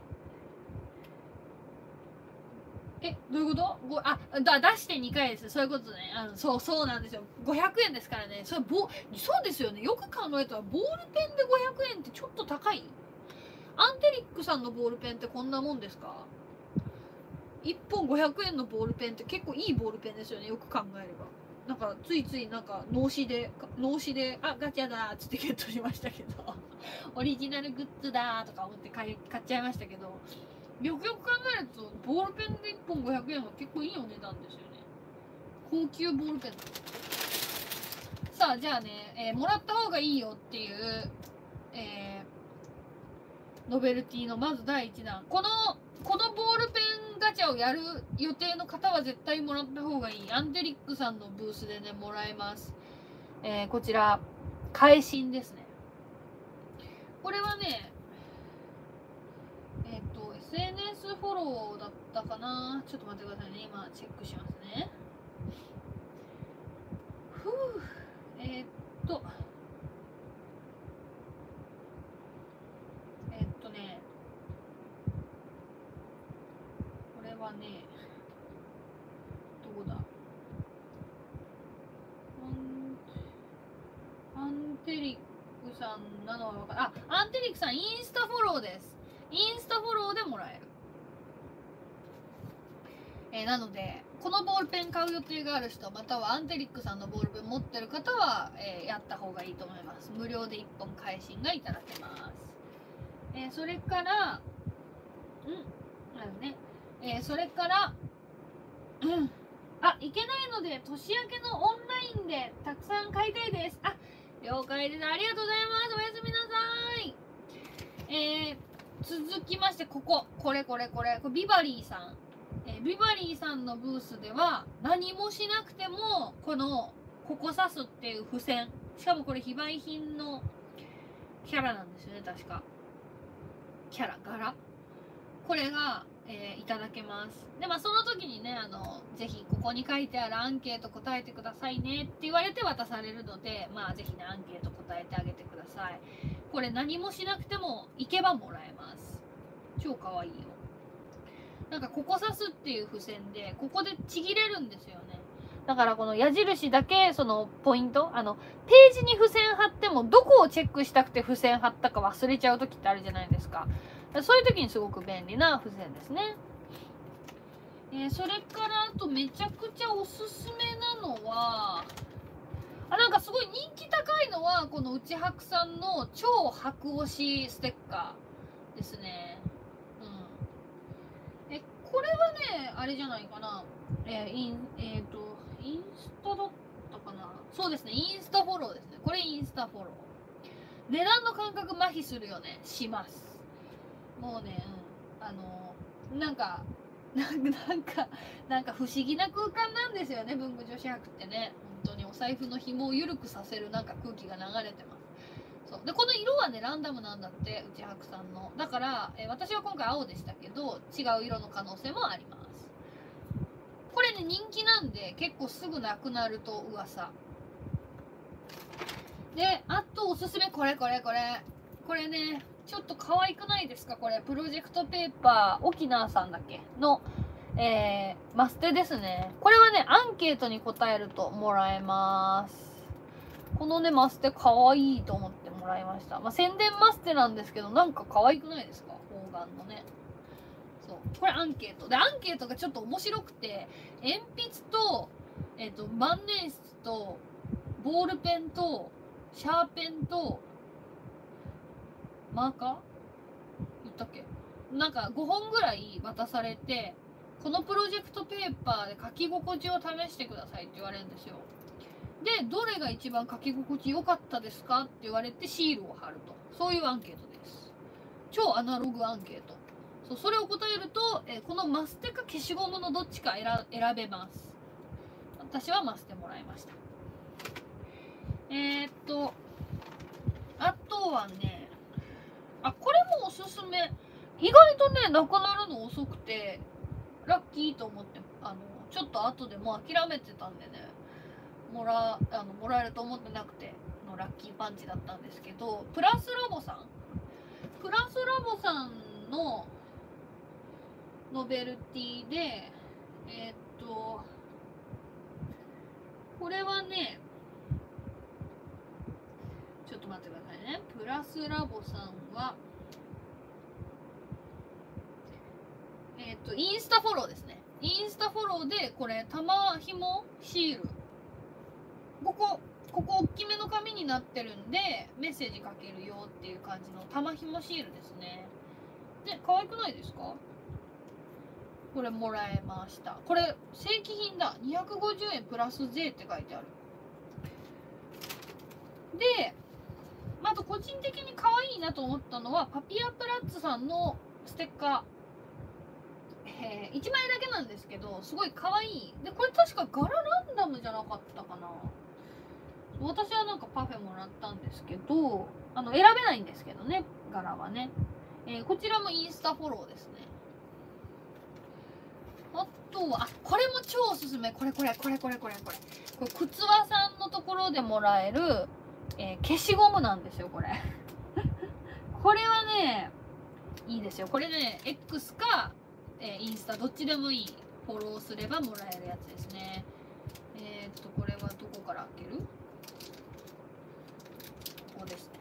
どういうこと？出して2回です。そういうことね。そうなんですよ。500円ですからね。そうですよね。よく考えたら、ボールペンで500円ってちょっと高い？アンテリックさんのボールペンってこんなもんですか？1本500円のボールペンって結構いいボールペンですよね。よく考えれば。なんか、ついついなんか、脳死で、ガチャだーっつってゲットしましたけど、オリジナルグッズだーとか思って買っちゃいましたけど、よくよく考えるとボールペンで1本500円は結構いいお値段ですよね。高級ボールペン。さあじゃあね、もらった方がいいよっていう、ノベルティのまず第1弾、このボールペンガチャをやる予定の方は絶対もらった方がいい。アンテリックさんのブースでねもらえます。こちら会心ですね。これはねSNS フォローだったかな。ちょっと待ってくださいね。今チェックしますね。これはね、どこだ？アンテリックさんなのは分かる。アンテリックさんインスタフォローです。インスタフォローでもらえる。なのでこのボールペン買う予定がある人、またはアンテリックさんのボールペン持ってる方は、やった方がいいと思います。無料で1本返信がいただけます。それからそれからいけないので年明けのオンラインでたくさん買いたいです。了解です。ありがとうございます。おやすみなさい。続きまして、これビバリーさん。ビバリーさんのブースでは何もしなくてもここ刺すっていう付箋、しかもこれ非売品のキャラなんですよね。確か柄これが、いただけます。でその時にねぜひここに書いてあるアンケート答えてくださいねって言われて渡されるので、ぜひねアンケート答えてあげてください。これ何もしなくても行けばもらえます。超かわいいよ。なんかここ刺すっていう付箋でここでちぎれるんですよね。だからこの矢印だけそのポイントページに付箋貼ってもどこをチェックしたくて付箋貼ったか忘れちゃう時ってあるじゃないですか。そういう時にすごく便利な付箋ですね。それからあとめちゃくちゃおすすめなのはなんかすごい人気高いのはこの内白さんの超白押しステッカーですね。これはねあれじゃないかな。インスタだったかな。そうですね、インスタフォローですね。これインスタフォロー。値段の感覚麻痺するよね。します。もうね、なんか不思議な空間なんですよね、文具女子博ってね。本当にお財布の紐を緩くさせるなんか空気が流れてます。そうでこの色はねランダムなんだって、内白さんの。だから、私は今回青でしたけど違う色の可能性もあります。これね人気なんで結構すぐなくなると噂で。あとおすすめこれねちょっと可愛くないですか？これプロジェクトペーパー沖縄さんだっけの、マステですね。これはねアンケートに答えるともらえます。 このねマステ可愛いと思ってもらいました。まあ、宣伝マステなんですけど、なんか可愛くないですか？方眼のね。そうこれアンケートで、アンケートがちょっと面白くて、鉛筆と万年筆とボールペンとシャーペンとマーカー言ったっけ、なんか5本ぐらい渡されて、このプロジェクトペーパーで書き心地を試してくださいって言われるんですよ。でどれが一番書き心地良かったですかって言われてシールを貼ると、そういうアンケートです。超アナログアンケート。それを答えると、このマステか消しゴムのどっちか選べます。私はマステもらいました。あとはね、これもおすすめ。意外とねなくなるの遅くてラッキーと思って、ちょっと後でもう諦めてたんでね、もらえると思ってなくてのラッキーパンチだったんですけど、プラスラボさんのノベルティで、これはね、ちょっと待ってくださいね。プラスラボさんはインスタフォローですね。インスタフォローでこれ玉紐シール、ここ大きめの紙になってるんでメッセージ書けるよっていう感じの玉紐シールですね。で可愛くないですか？これもらえました。これ正規品だ。250円プラス税って書いてある。であと個人的に可愛いなと思ったのはパピアプラッツさんのステッカー、1枚だけなんですけどすごい可愛い。でこれ確か柄ランダムじゃなかったかな。私はなんかパフェもらったんですけど、選べないんですけどね、柄はね。こちらもインスタフォローですね。あとはこれも超おすすめ。これ靴輪さんのところでもらえる、消しゴムなんですよこれこれはねいいですよ。これね X か、インスタどっちでもいい。フォローすればもらえるやつですね。これはどこから開ける？ここですね。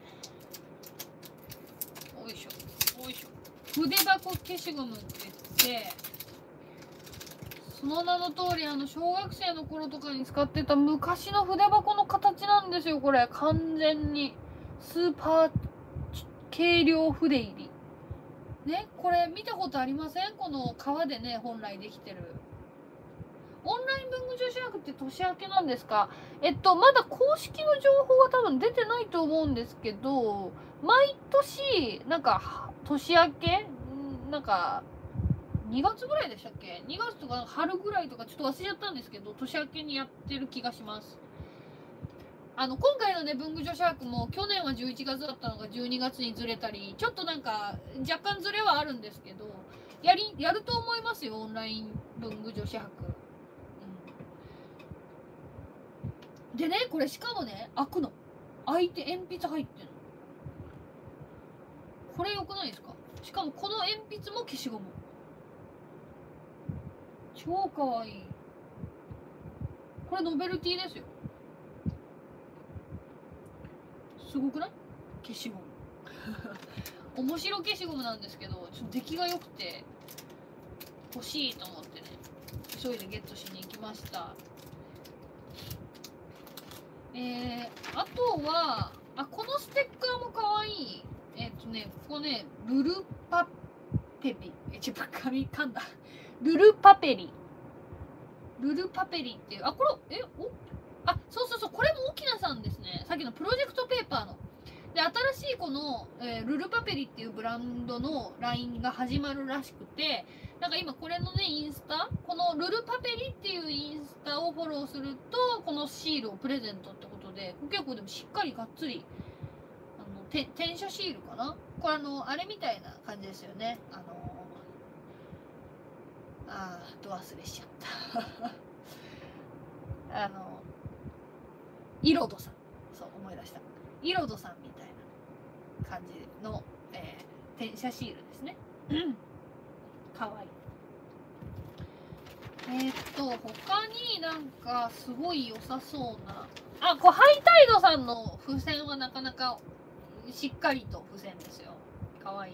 おいしょ。筆箱消しゴムって言って、その名の通り小学生の頃とかに使ってた昔の筆箱の形なんですよこれ。完全にスーパー軽量筆入りね。これ見たことありません？この革でね本来できてる。オンライン文具女子学って年明けなんですか？まだ公式の情報は多分出てないと思うんですけど、毎年なんか年明けなんか2月ぐらいでしたっけ？2月とか春ぐらいとかちょっと忘れちゃったんですけど、年明けにやってる気がします。今回のね文具女子博も去年は11月だったのが12月にずれたり、ちょっとなんか若干ずれはあるんですけど、やると思いますよオンライン文具女子博。でねこれしかもね開いて鉛筆入ってるの。これ良くないですか？しかもこの鉛筆も消しゴム。超かわいい。これノベルティですよ。すごくない？消しゴム面白消しゴムなんですけど、ちょっと出来が良くて欲しいと思ってね急いでゲットしに行きました。あとはこのステッカーもかわいい。ここねルルパペリ噛んだルルパペリっていう、これそうこれも沖縄さんですね。さっきのプロジェクトペーパーので新しいこの、ルルパペリっていうブランドのラインが始まるらしくて、なんか今これのねインスタ、このルルパペリっていうインスタをフォローするとこのシールをプレゼントってことで、結構でもしっかりがっつり転写シールかな。これあれみたいな感じですよね。ど忘れしちゃったイロドさん、そう思い出した。イロドさんみたいな感じの、転写シールですね。かわいい。他になんかすごい良さそうなあ、こうハイタイドさんの付箋はなかなかしっかりと付箋ですよ。かわいい。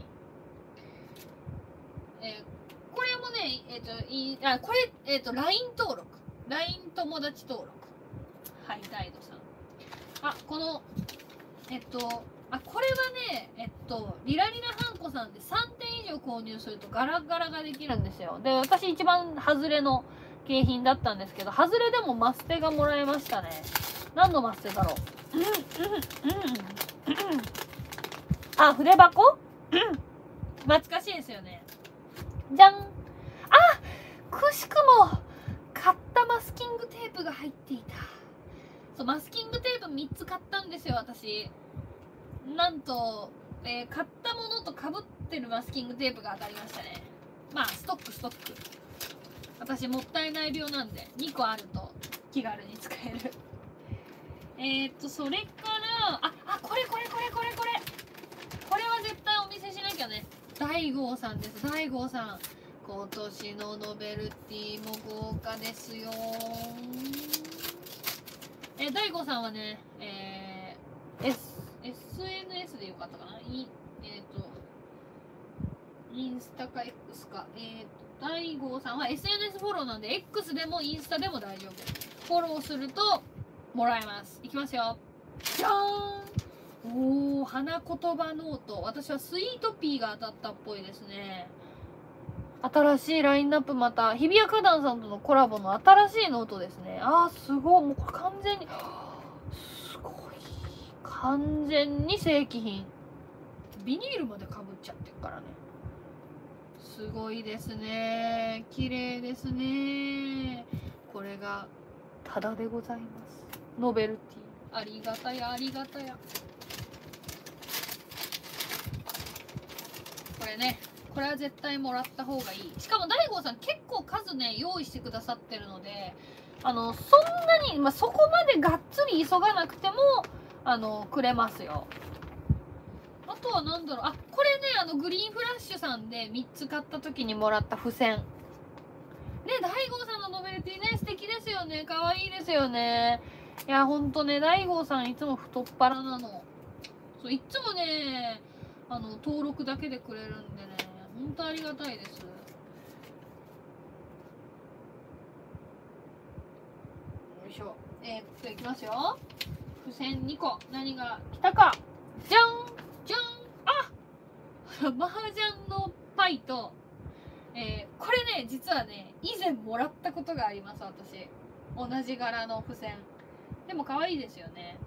これもね、これ、LINE 登録。LINE 友達登録。ハイタイドさん。あ、この、これはね、リラリラハンコさんで3点以上購入するとガラガラができるんですよ。で、私一番外れの景品だったんですけど、外れでもマステがもらえましたね。何のマステだろう。あ、筆箱懐かしいですよね。じゃん。あ、くしくも買ったマスキングテープが入っていた。そう、マスキングテープ3つ買ったんですよ、私。なんと、買ったものと被ってるマスキングテープが当たりましたね。まあ、ストック。私、もったいない病なんで、2個あると気軽に使える。それから、これ。これは絶対お見せしなきゃね。大郷さんです。大郷さん。今年のノベルティも豪華ですよ。大郷さんはね、SNS でよかったかな。インスタか X か。大郷さんは SNS フォローなんで、X でもインスタでも大丈夫。フォローするともらえます。いきますよ。じゃーん。おー、花言葉ノート。私はスイートピーが当たったっぽいですね。新しいラインナップ、また日比谷花壇さんとのコラボの新しいノートですね。すごい。もうこれ完全にすごい、完全に正規品。ビニールまでかぶっちゃってるからね。すごいですね。綺麗ですね。これがタダでございます。ノベルティ。ありがたや。これね、これは絶対もらった方がいい。しかも大郷さん結構数ね用意してくださってるので、そんなに、そこまでがっつり急がなくてもくれますよ。あとはなんだろう、これね、グリーンフラッシュさんで3つ買った時にもらった付箋ね。大郷さんのノベルティね、素敵ですよね。可愛いですよね。いや、ほんとね、大郷さんいつも太っ腹なの。そう、いつもね、登録だけでくれるんでね、ほんとありがたいです。よいしょ。いきますよ。付箋2個。何が来たか。じゃん麻雀のパイと、これね、実はね、以前もらったことがあります、私。同じ柄の付箋。でも可愛いですよね。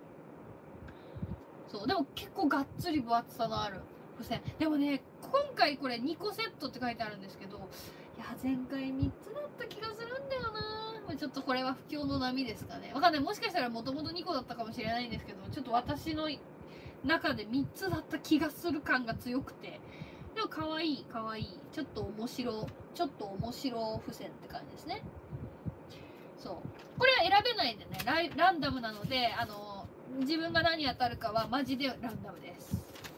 そう、でも結構がっつり分厚さのある付箋。でもね、今回これ2個セットって書いてあるんですけど、いや、前回3つだった気がするんだよな。ちょっとこれは不況の波ですかね。わかんない。もしかしたらもともと2個だったかもしれないんですけど、ちょっと私の中で3つだった気がする感が強くて。でも可愛い。ちょっと面白付箋って感じですね。そう。これは選べないんでね、ランダムなので、自分が何当たるかはマジでランダムです。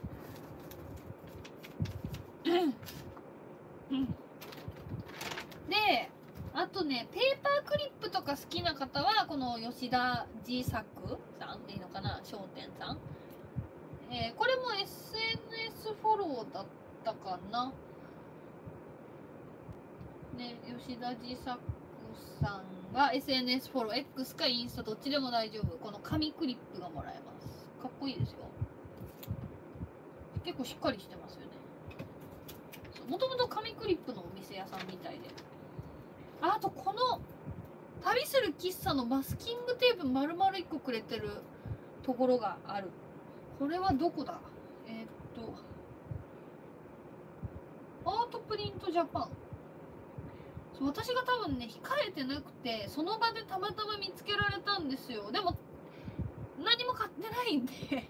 で、あとね、ペーパークリップとか好きな方は、この吉田 G 作さんでいいのかな、商店さん。これも SNS フォローだったかな。ね、吉田 G 作さんが SNS フォロー、X かインスタどっちでも大丈夫。この紙クリップがもらえます。かっこいいですよ。結構しっかりしてますよね。もともと紙クリップのお店屋さんみたいで。あとこの旅する喫茶のマスキングテープ丸々1個くれてるところがある。これはどこだ。アートプリントジャパン。そう、私が多分ね控えてなくて、その場でたまたま見つけられたんですよ。でも何も買ってないんで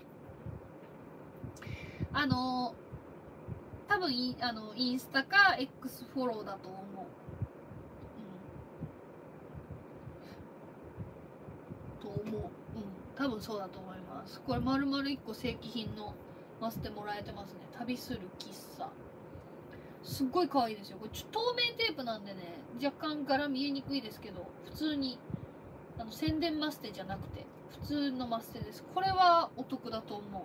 多分インスタか X フォローだと思う。多分そうだと思います。これ丸々1個正規品のマステもらえてますね。旅する喫茶。すっごい可愛いですよ。これ透明テープなんでね、若干柄見えにくいですけど、普通に宣伝マステじゃなくて普通のマステです。これはお得だと思う。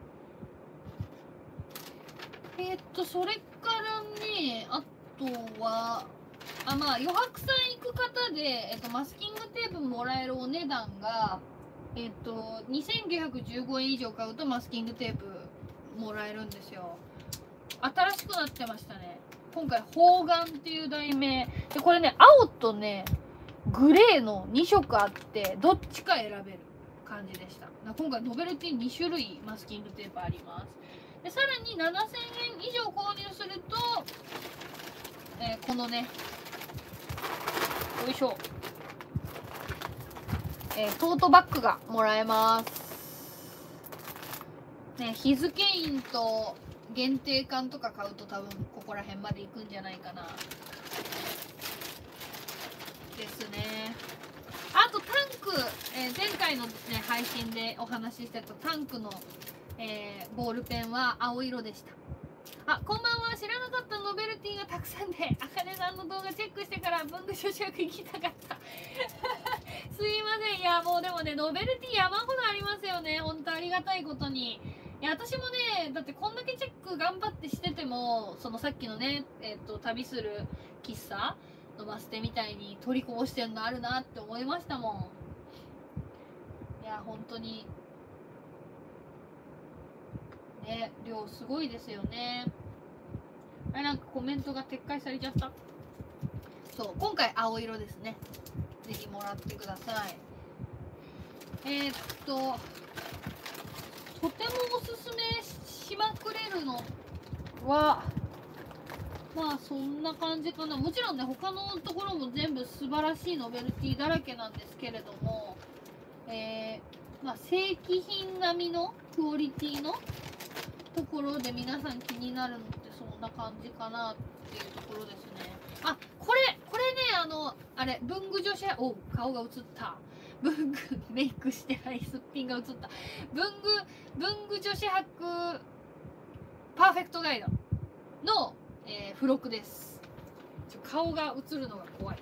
それからね、あとはまあ余白さん行く方で、マスキングテープもらえるお値段が2915円以上買うとマスキングテープもらえるんですよ。新しくなってましたね。今回方眼っていう題名で、これね青とねグレーの2色あってどっちか選べる感じでした。今回ノベルティ2種類マスキングテープあります。でさらに7000円以上購入すると、このねよいしょ、トートバッグがもらえますね。日付印と限定缶とか買うと多分ここら辺まで行くんじゃないかなですね。あとタンク、前回の、ね、配信でお話ししてたタンクの、ボールペンは青色でした。こんばんは。知らなかったノベルティがたくさんで、あかねさんの動画チェックしてから文具書士役行きたかったすいません。いやもうでもねノベルティ山ほどありますよね。本当ありがたいことに。いや私もね、だってこんだけチェック頑張ってしてても、そのさっきのね旅する喫茶のバス停みたいに取りこぼしてるのあるなって思いましたもん。いや本当にね、量すごいですよね。なんかコメントが撤回されちゃった。そう、今回青色ですね。ぜひもらってください。とてもおすすめしまくれるのはまあそんな感じかな。もちろんね他のところも全部素晴らしいノベルティだらけなんですけれども、まあ正規品並みのクオリティのところで皆さん気になるのってそんな感じかなっていうところですね。これねあれ文具女子、顔が映った。文具メイクしてないすっぴんが映った。文具女子博パーフェクトガイドの、付録です。顔が映るのが怖い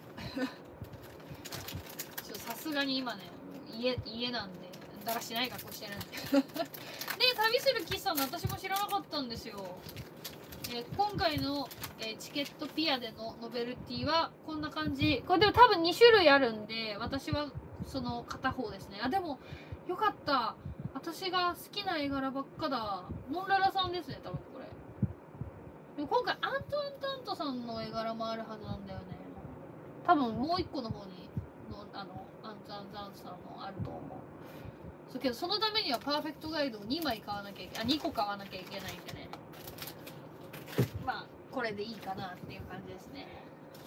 さすがに今ね家なんでだらしない格好してるんでで旅する喫茶の私も知らなかったんですよ。今回の、チケットピアでのノベルティはこんな感じ。これでも多分2種類あるんで私はその片方ですね。でもよかった。私が好きな絵柄ばっかだ。モンララさんですね多分これ。でも今回アントンタントさんの絵柄もあるはずなんだよね。多分もう一個の方にアントンタントさんもあると思う。そうけどそのためにはパーフェクトガイドを2枚買わなきゃいけない。2個買わなきゃいけないんでね。まあこれでいいかなっていう感じですね。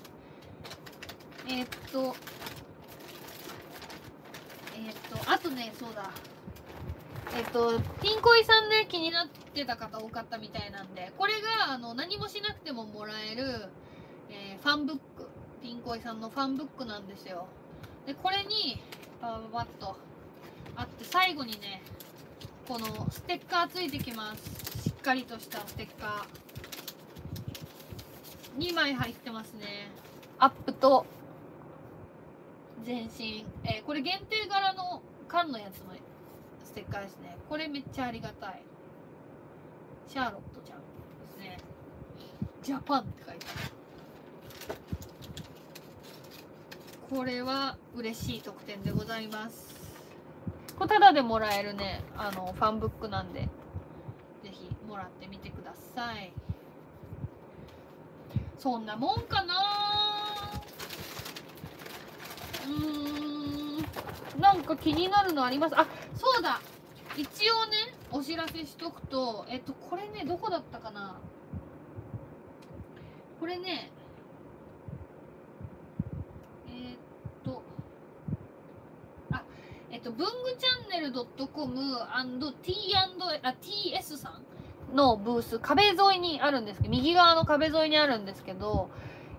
あとね、そうだ。ピンコイさんね、気になってた方多かったみたいなんで、これが何もしなくてももらえる、ファンブック。ピンコイさんのファンブックなんですよ。で、これに、バッとあって、最後にね、このステッカーついてきます。しっかりとしたステッカー。2枚入ってますね。アップと全身。これ限定柄の缶のやつのステッカーですね。これめっちゃありがたい。シャーロットちゃんですね。ジャパンって書いてある。これは嬉しい特典でございます。これタダでもらえるね、ファンブックなんで、ぜひもらってみてください。そんなもんかな。なんか気になるのあります？そうだ。一応ね、お知らせしとくと、これね、どこだったかな。これね、文具チャンネル .com&T&TS さんのブース、壁沿いにあるんですけど、右側の壁沿いにあるんですけど、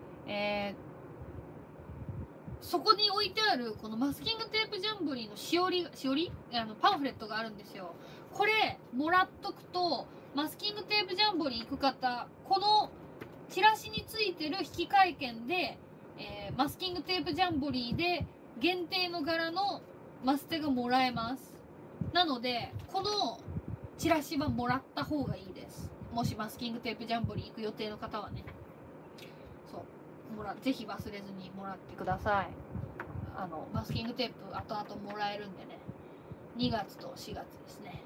そこに置いてあるこのマスキングテープジャンボリーのしおりパンフレットがあるんですよ。これもらっとくと、マスキングテープジャンボリー行く方、このチラシについてる引換券で、マスキングテープジャンボリーで限定の柄のマステがもらえます。なのでこのチラシはもらった方がいいです。もしマスキングテープジャンボリー行く予定の方はね、そうぜひ忘れずにもらってください。マスキングテープ後々もらえるんでね。2月と4月ですね。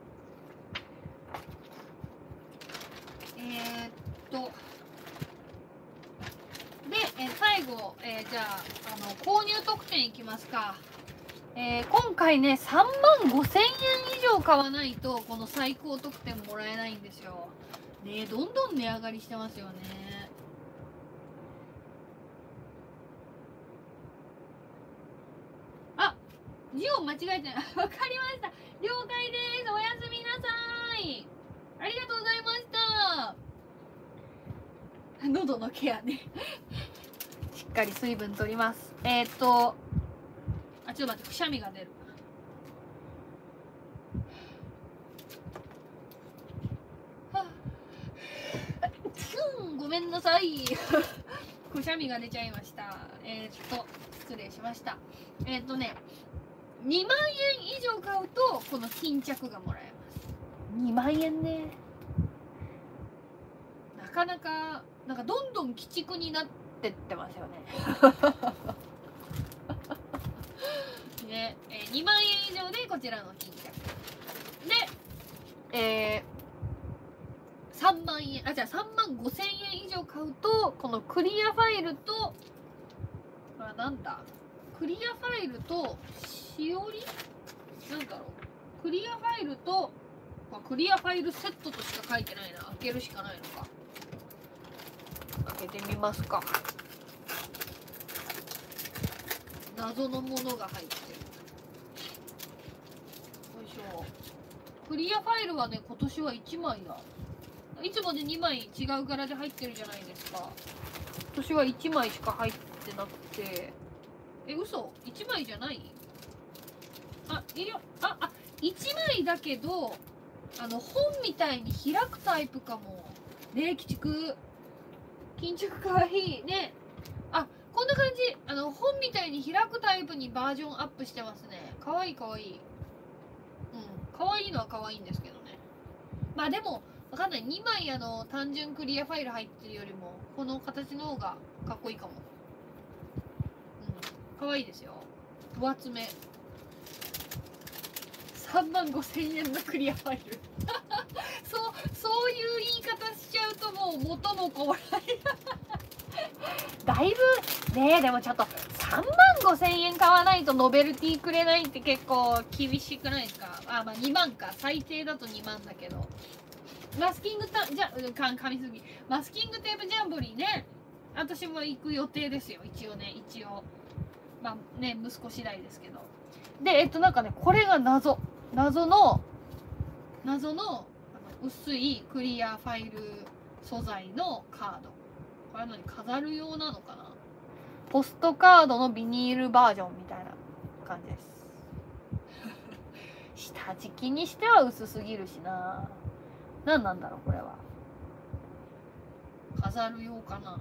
で、最後、じゃあ、購入特典いきますか。今回ね、3万5,000円以上買わないと、この最高特典もらえないんですよ。ね、どんどん値上がりしてますよね。あ、字を間違えてない。わかりました。了解です。おやすみなさい。ありがとうございました。喉のケアね。しっかり水分取ります。ちょっと待って、くしゃみが出る。ごめんなさい。くしゃみが出ちゃいました。失礼しました。2万円以上買うと、この巾着がもらえます。2万円ね。なかなか、なんかどんどん鬼畜になってってますよね。ね、2万円以上でこちらの巾着。で、3万円、じゃあ3万5,000円以上買うと、このクリアファイルと、これはなんだ？クリアファイルと、しおり？なんだろう？クリアファイルと、クリアファイルセットとしか書いてないな。開けるしかないのか。開けてみますか。謎のものが入ってる。よいしょ。クリアファイルはね、今年は1枚だ。いつもで2枚違う柄で入ってるじゃないですか。今年は1枚しか入ってなくて。嘘 ?1 枚じゃない？1枚だけど、本みたいに開くタイプかも。ね、巾着かわいい。ね。こんな感じ。本みたいに開くタイプにバージョンアップしてますね。かわいいかわいい。かわいいのはかわいいんですけどね。まあでも、わかんない。2枚単純クリアファイル入ってるよりも、この形の方がかっこいいかも。かわいいですよ。分厚め。3万5,000円のクリアファイル。そういう言い方しちゃうともう元も子もない。だいぶね。でもちょっと3万5,000円買わないとノベルティくれないって結構厳しくないですか？2万か。最低だと2万だけど。マスキングテープジャンボリーね。私も行く予定ですよ。一応。まあね、息子次第ですけど。で、なんかね、これが謎の薄いクリアファイル素材のカード。これは何？飾る用なのかな？ポストカードのビニールバージョンみたいな感じです。下敷きにしては薄すぎるしな。何なんだろうこれは。飾る用かな。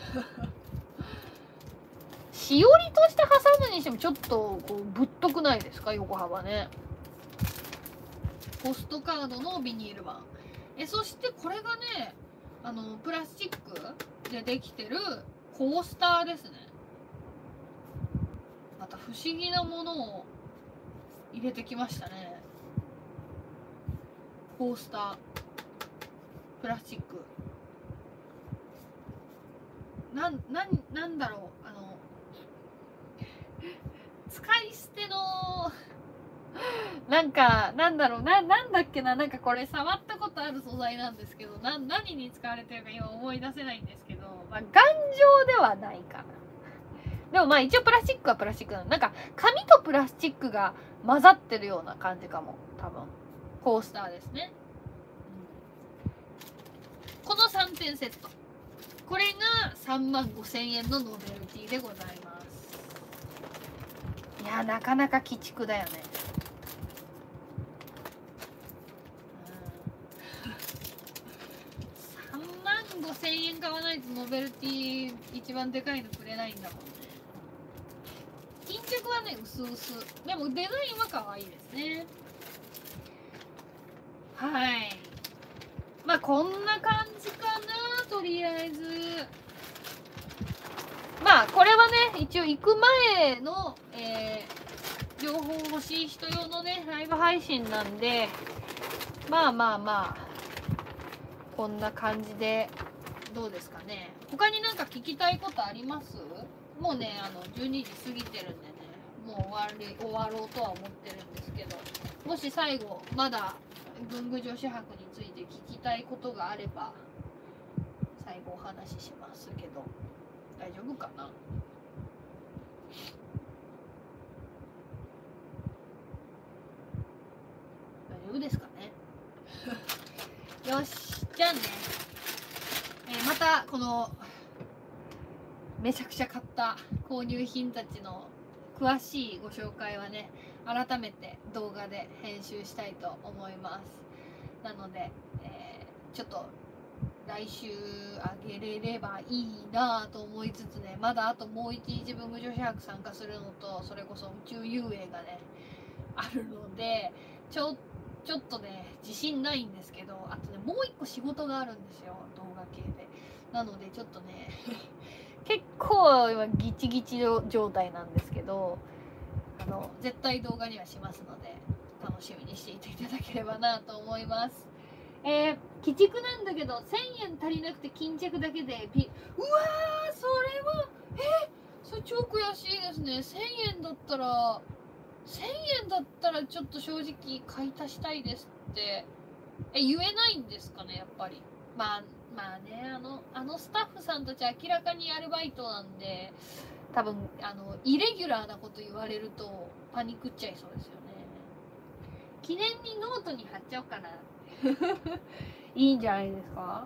しおりとして挟むにしてもちょっとこうぶっとくないですか？横幅ね。ポストカードのビニール版。そしてこれがね、プラスチックでできてるコースターですね。また不思議なものを入れてきましたね。コースター。プラスチック。なんだろう。使い捨ての、なんだろうなんだっけな。なんかこれ触ったことある素材なんですけど、何に使われてるか今思い出せないんですけど、頑丈ではないかな。でも一応プラスチックはプラスチックなの。なんか紙とプラスチックが混ざってるような感じかも。多分コースターですね。この3点セット。これが3万5,000円のノベルティでございます。いや、なかなか鬼畜だよね。3万5,000円買わないとノベルティ一番でかいのくれないんだもんね。 巾着はね薄々でもデザインは可愛いですね。はい、まあこんな感じかな。とりあえずまあこれはね一応行く前の、情報欲しい人用のねライブ配信なんで、まあこんな感じでどうですかね。他になんか聞きたいことあります？もうね12時過ぎてるんでね、もう終わろうとは思ってるんですけど、もし最後まだ文具女子博について聞きたいことがあれば最後お話ししますけど、大丈夫かな。大丈夫ですかね。よし、じゃあね、またこのめちゃくちゃ買った購入品たちの詳しいご紹介はね改めて動画で編集したいと思います。なので、ちょっと来週あげれればいいなと思いつつね、まだあともう一日文具女子博参加するのと、それこそ宇宙遊泳がねあるのでちょっとね自信ないんですけど、あとねもう一個仕事があるんですよ、動画系で。なのでちょっとね結構今ギチギチ状態なんですけど、絶対動画にはしますので楽しみにしていていただければなと思います。鬼畜なんだけど1000円足りなくて巾着だけでうわー、それはそれ超悔しいですね。1000円だったらちょっと正直買い足したいですって言えないんですかね、やっぱり。まあね、あのスタッフさんたち明らかにアルバイトなんで、多分イレギュラーなこと言われるとパニックっちゃいそうですよね。記念にノートに貼っちゃおうかな。いいんじゃないですか。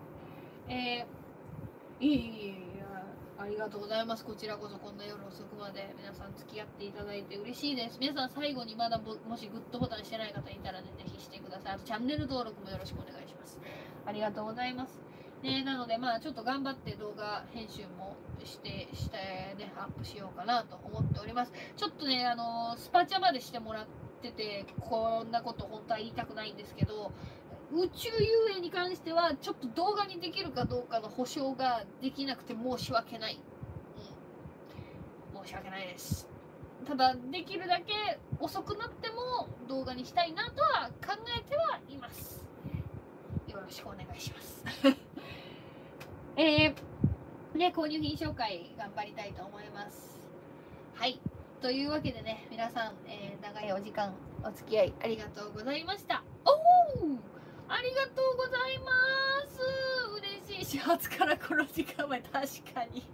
ありがとうございます。こちらこそこんな夜遅くまで皆さん付き合っていただいて嬉しいです。皆さん最後にまだもしグッドボタンしてない方いたらね、ぜひしてください。あとチャンネル登録もよろしくお願いします。ありがとうございます。ね、なのでまあちょっと頑張って動画編集もしてね、アップしようかなと思っております。ちょっとね、スパチャまでしてもらってて、こんなこと本当は言いたくないんですけど、宇宙遊泳に関してはちょっと動画にできるかどうかの保証ができなくて申し訳ない、申し訳ないです。ただできるだけ遅くなっても動画にしたいなとは考えてはいます。よろしくお願いしますね、購入品紹介頑張りたいと思います。はい、というわけでね、皆さん、長いお時間お付き合いありがとうございました。ありがとうございます。嬉しい。始発からこの時間まで、確かに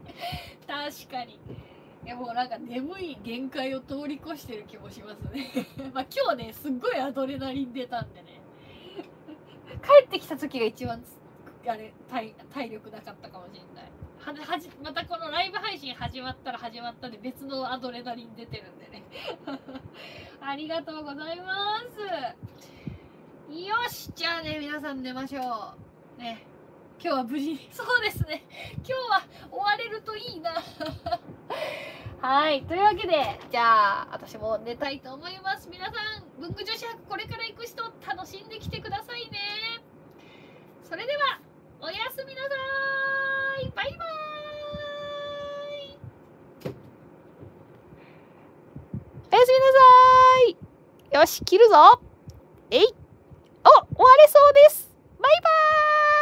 いや、もうなんか眠い限界を通り越してる気もしますねまあ今日ねすっごいアドレナリン出たんでね帰ってきた時が一番体力なかったかもしれない。またこのライブ配信始まったで別のアドレナリン出てるんでねありがとうございます。よし、じゃあね、皆さん寝ましょうね。今日は無事に、そうですね、今日は終われるといいなはい、というわけでじゃあ私も寝たいと思います。皆さん文具女子博これから行く人楽しんできてくださいね。それではおやすみなさい。バイバーイ。おやすみなさい。よし、切るぞ。終われそうです。バイバーイ。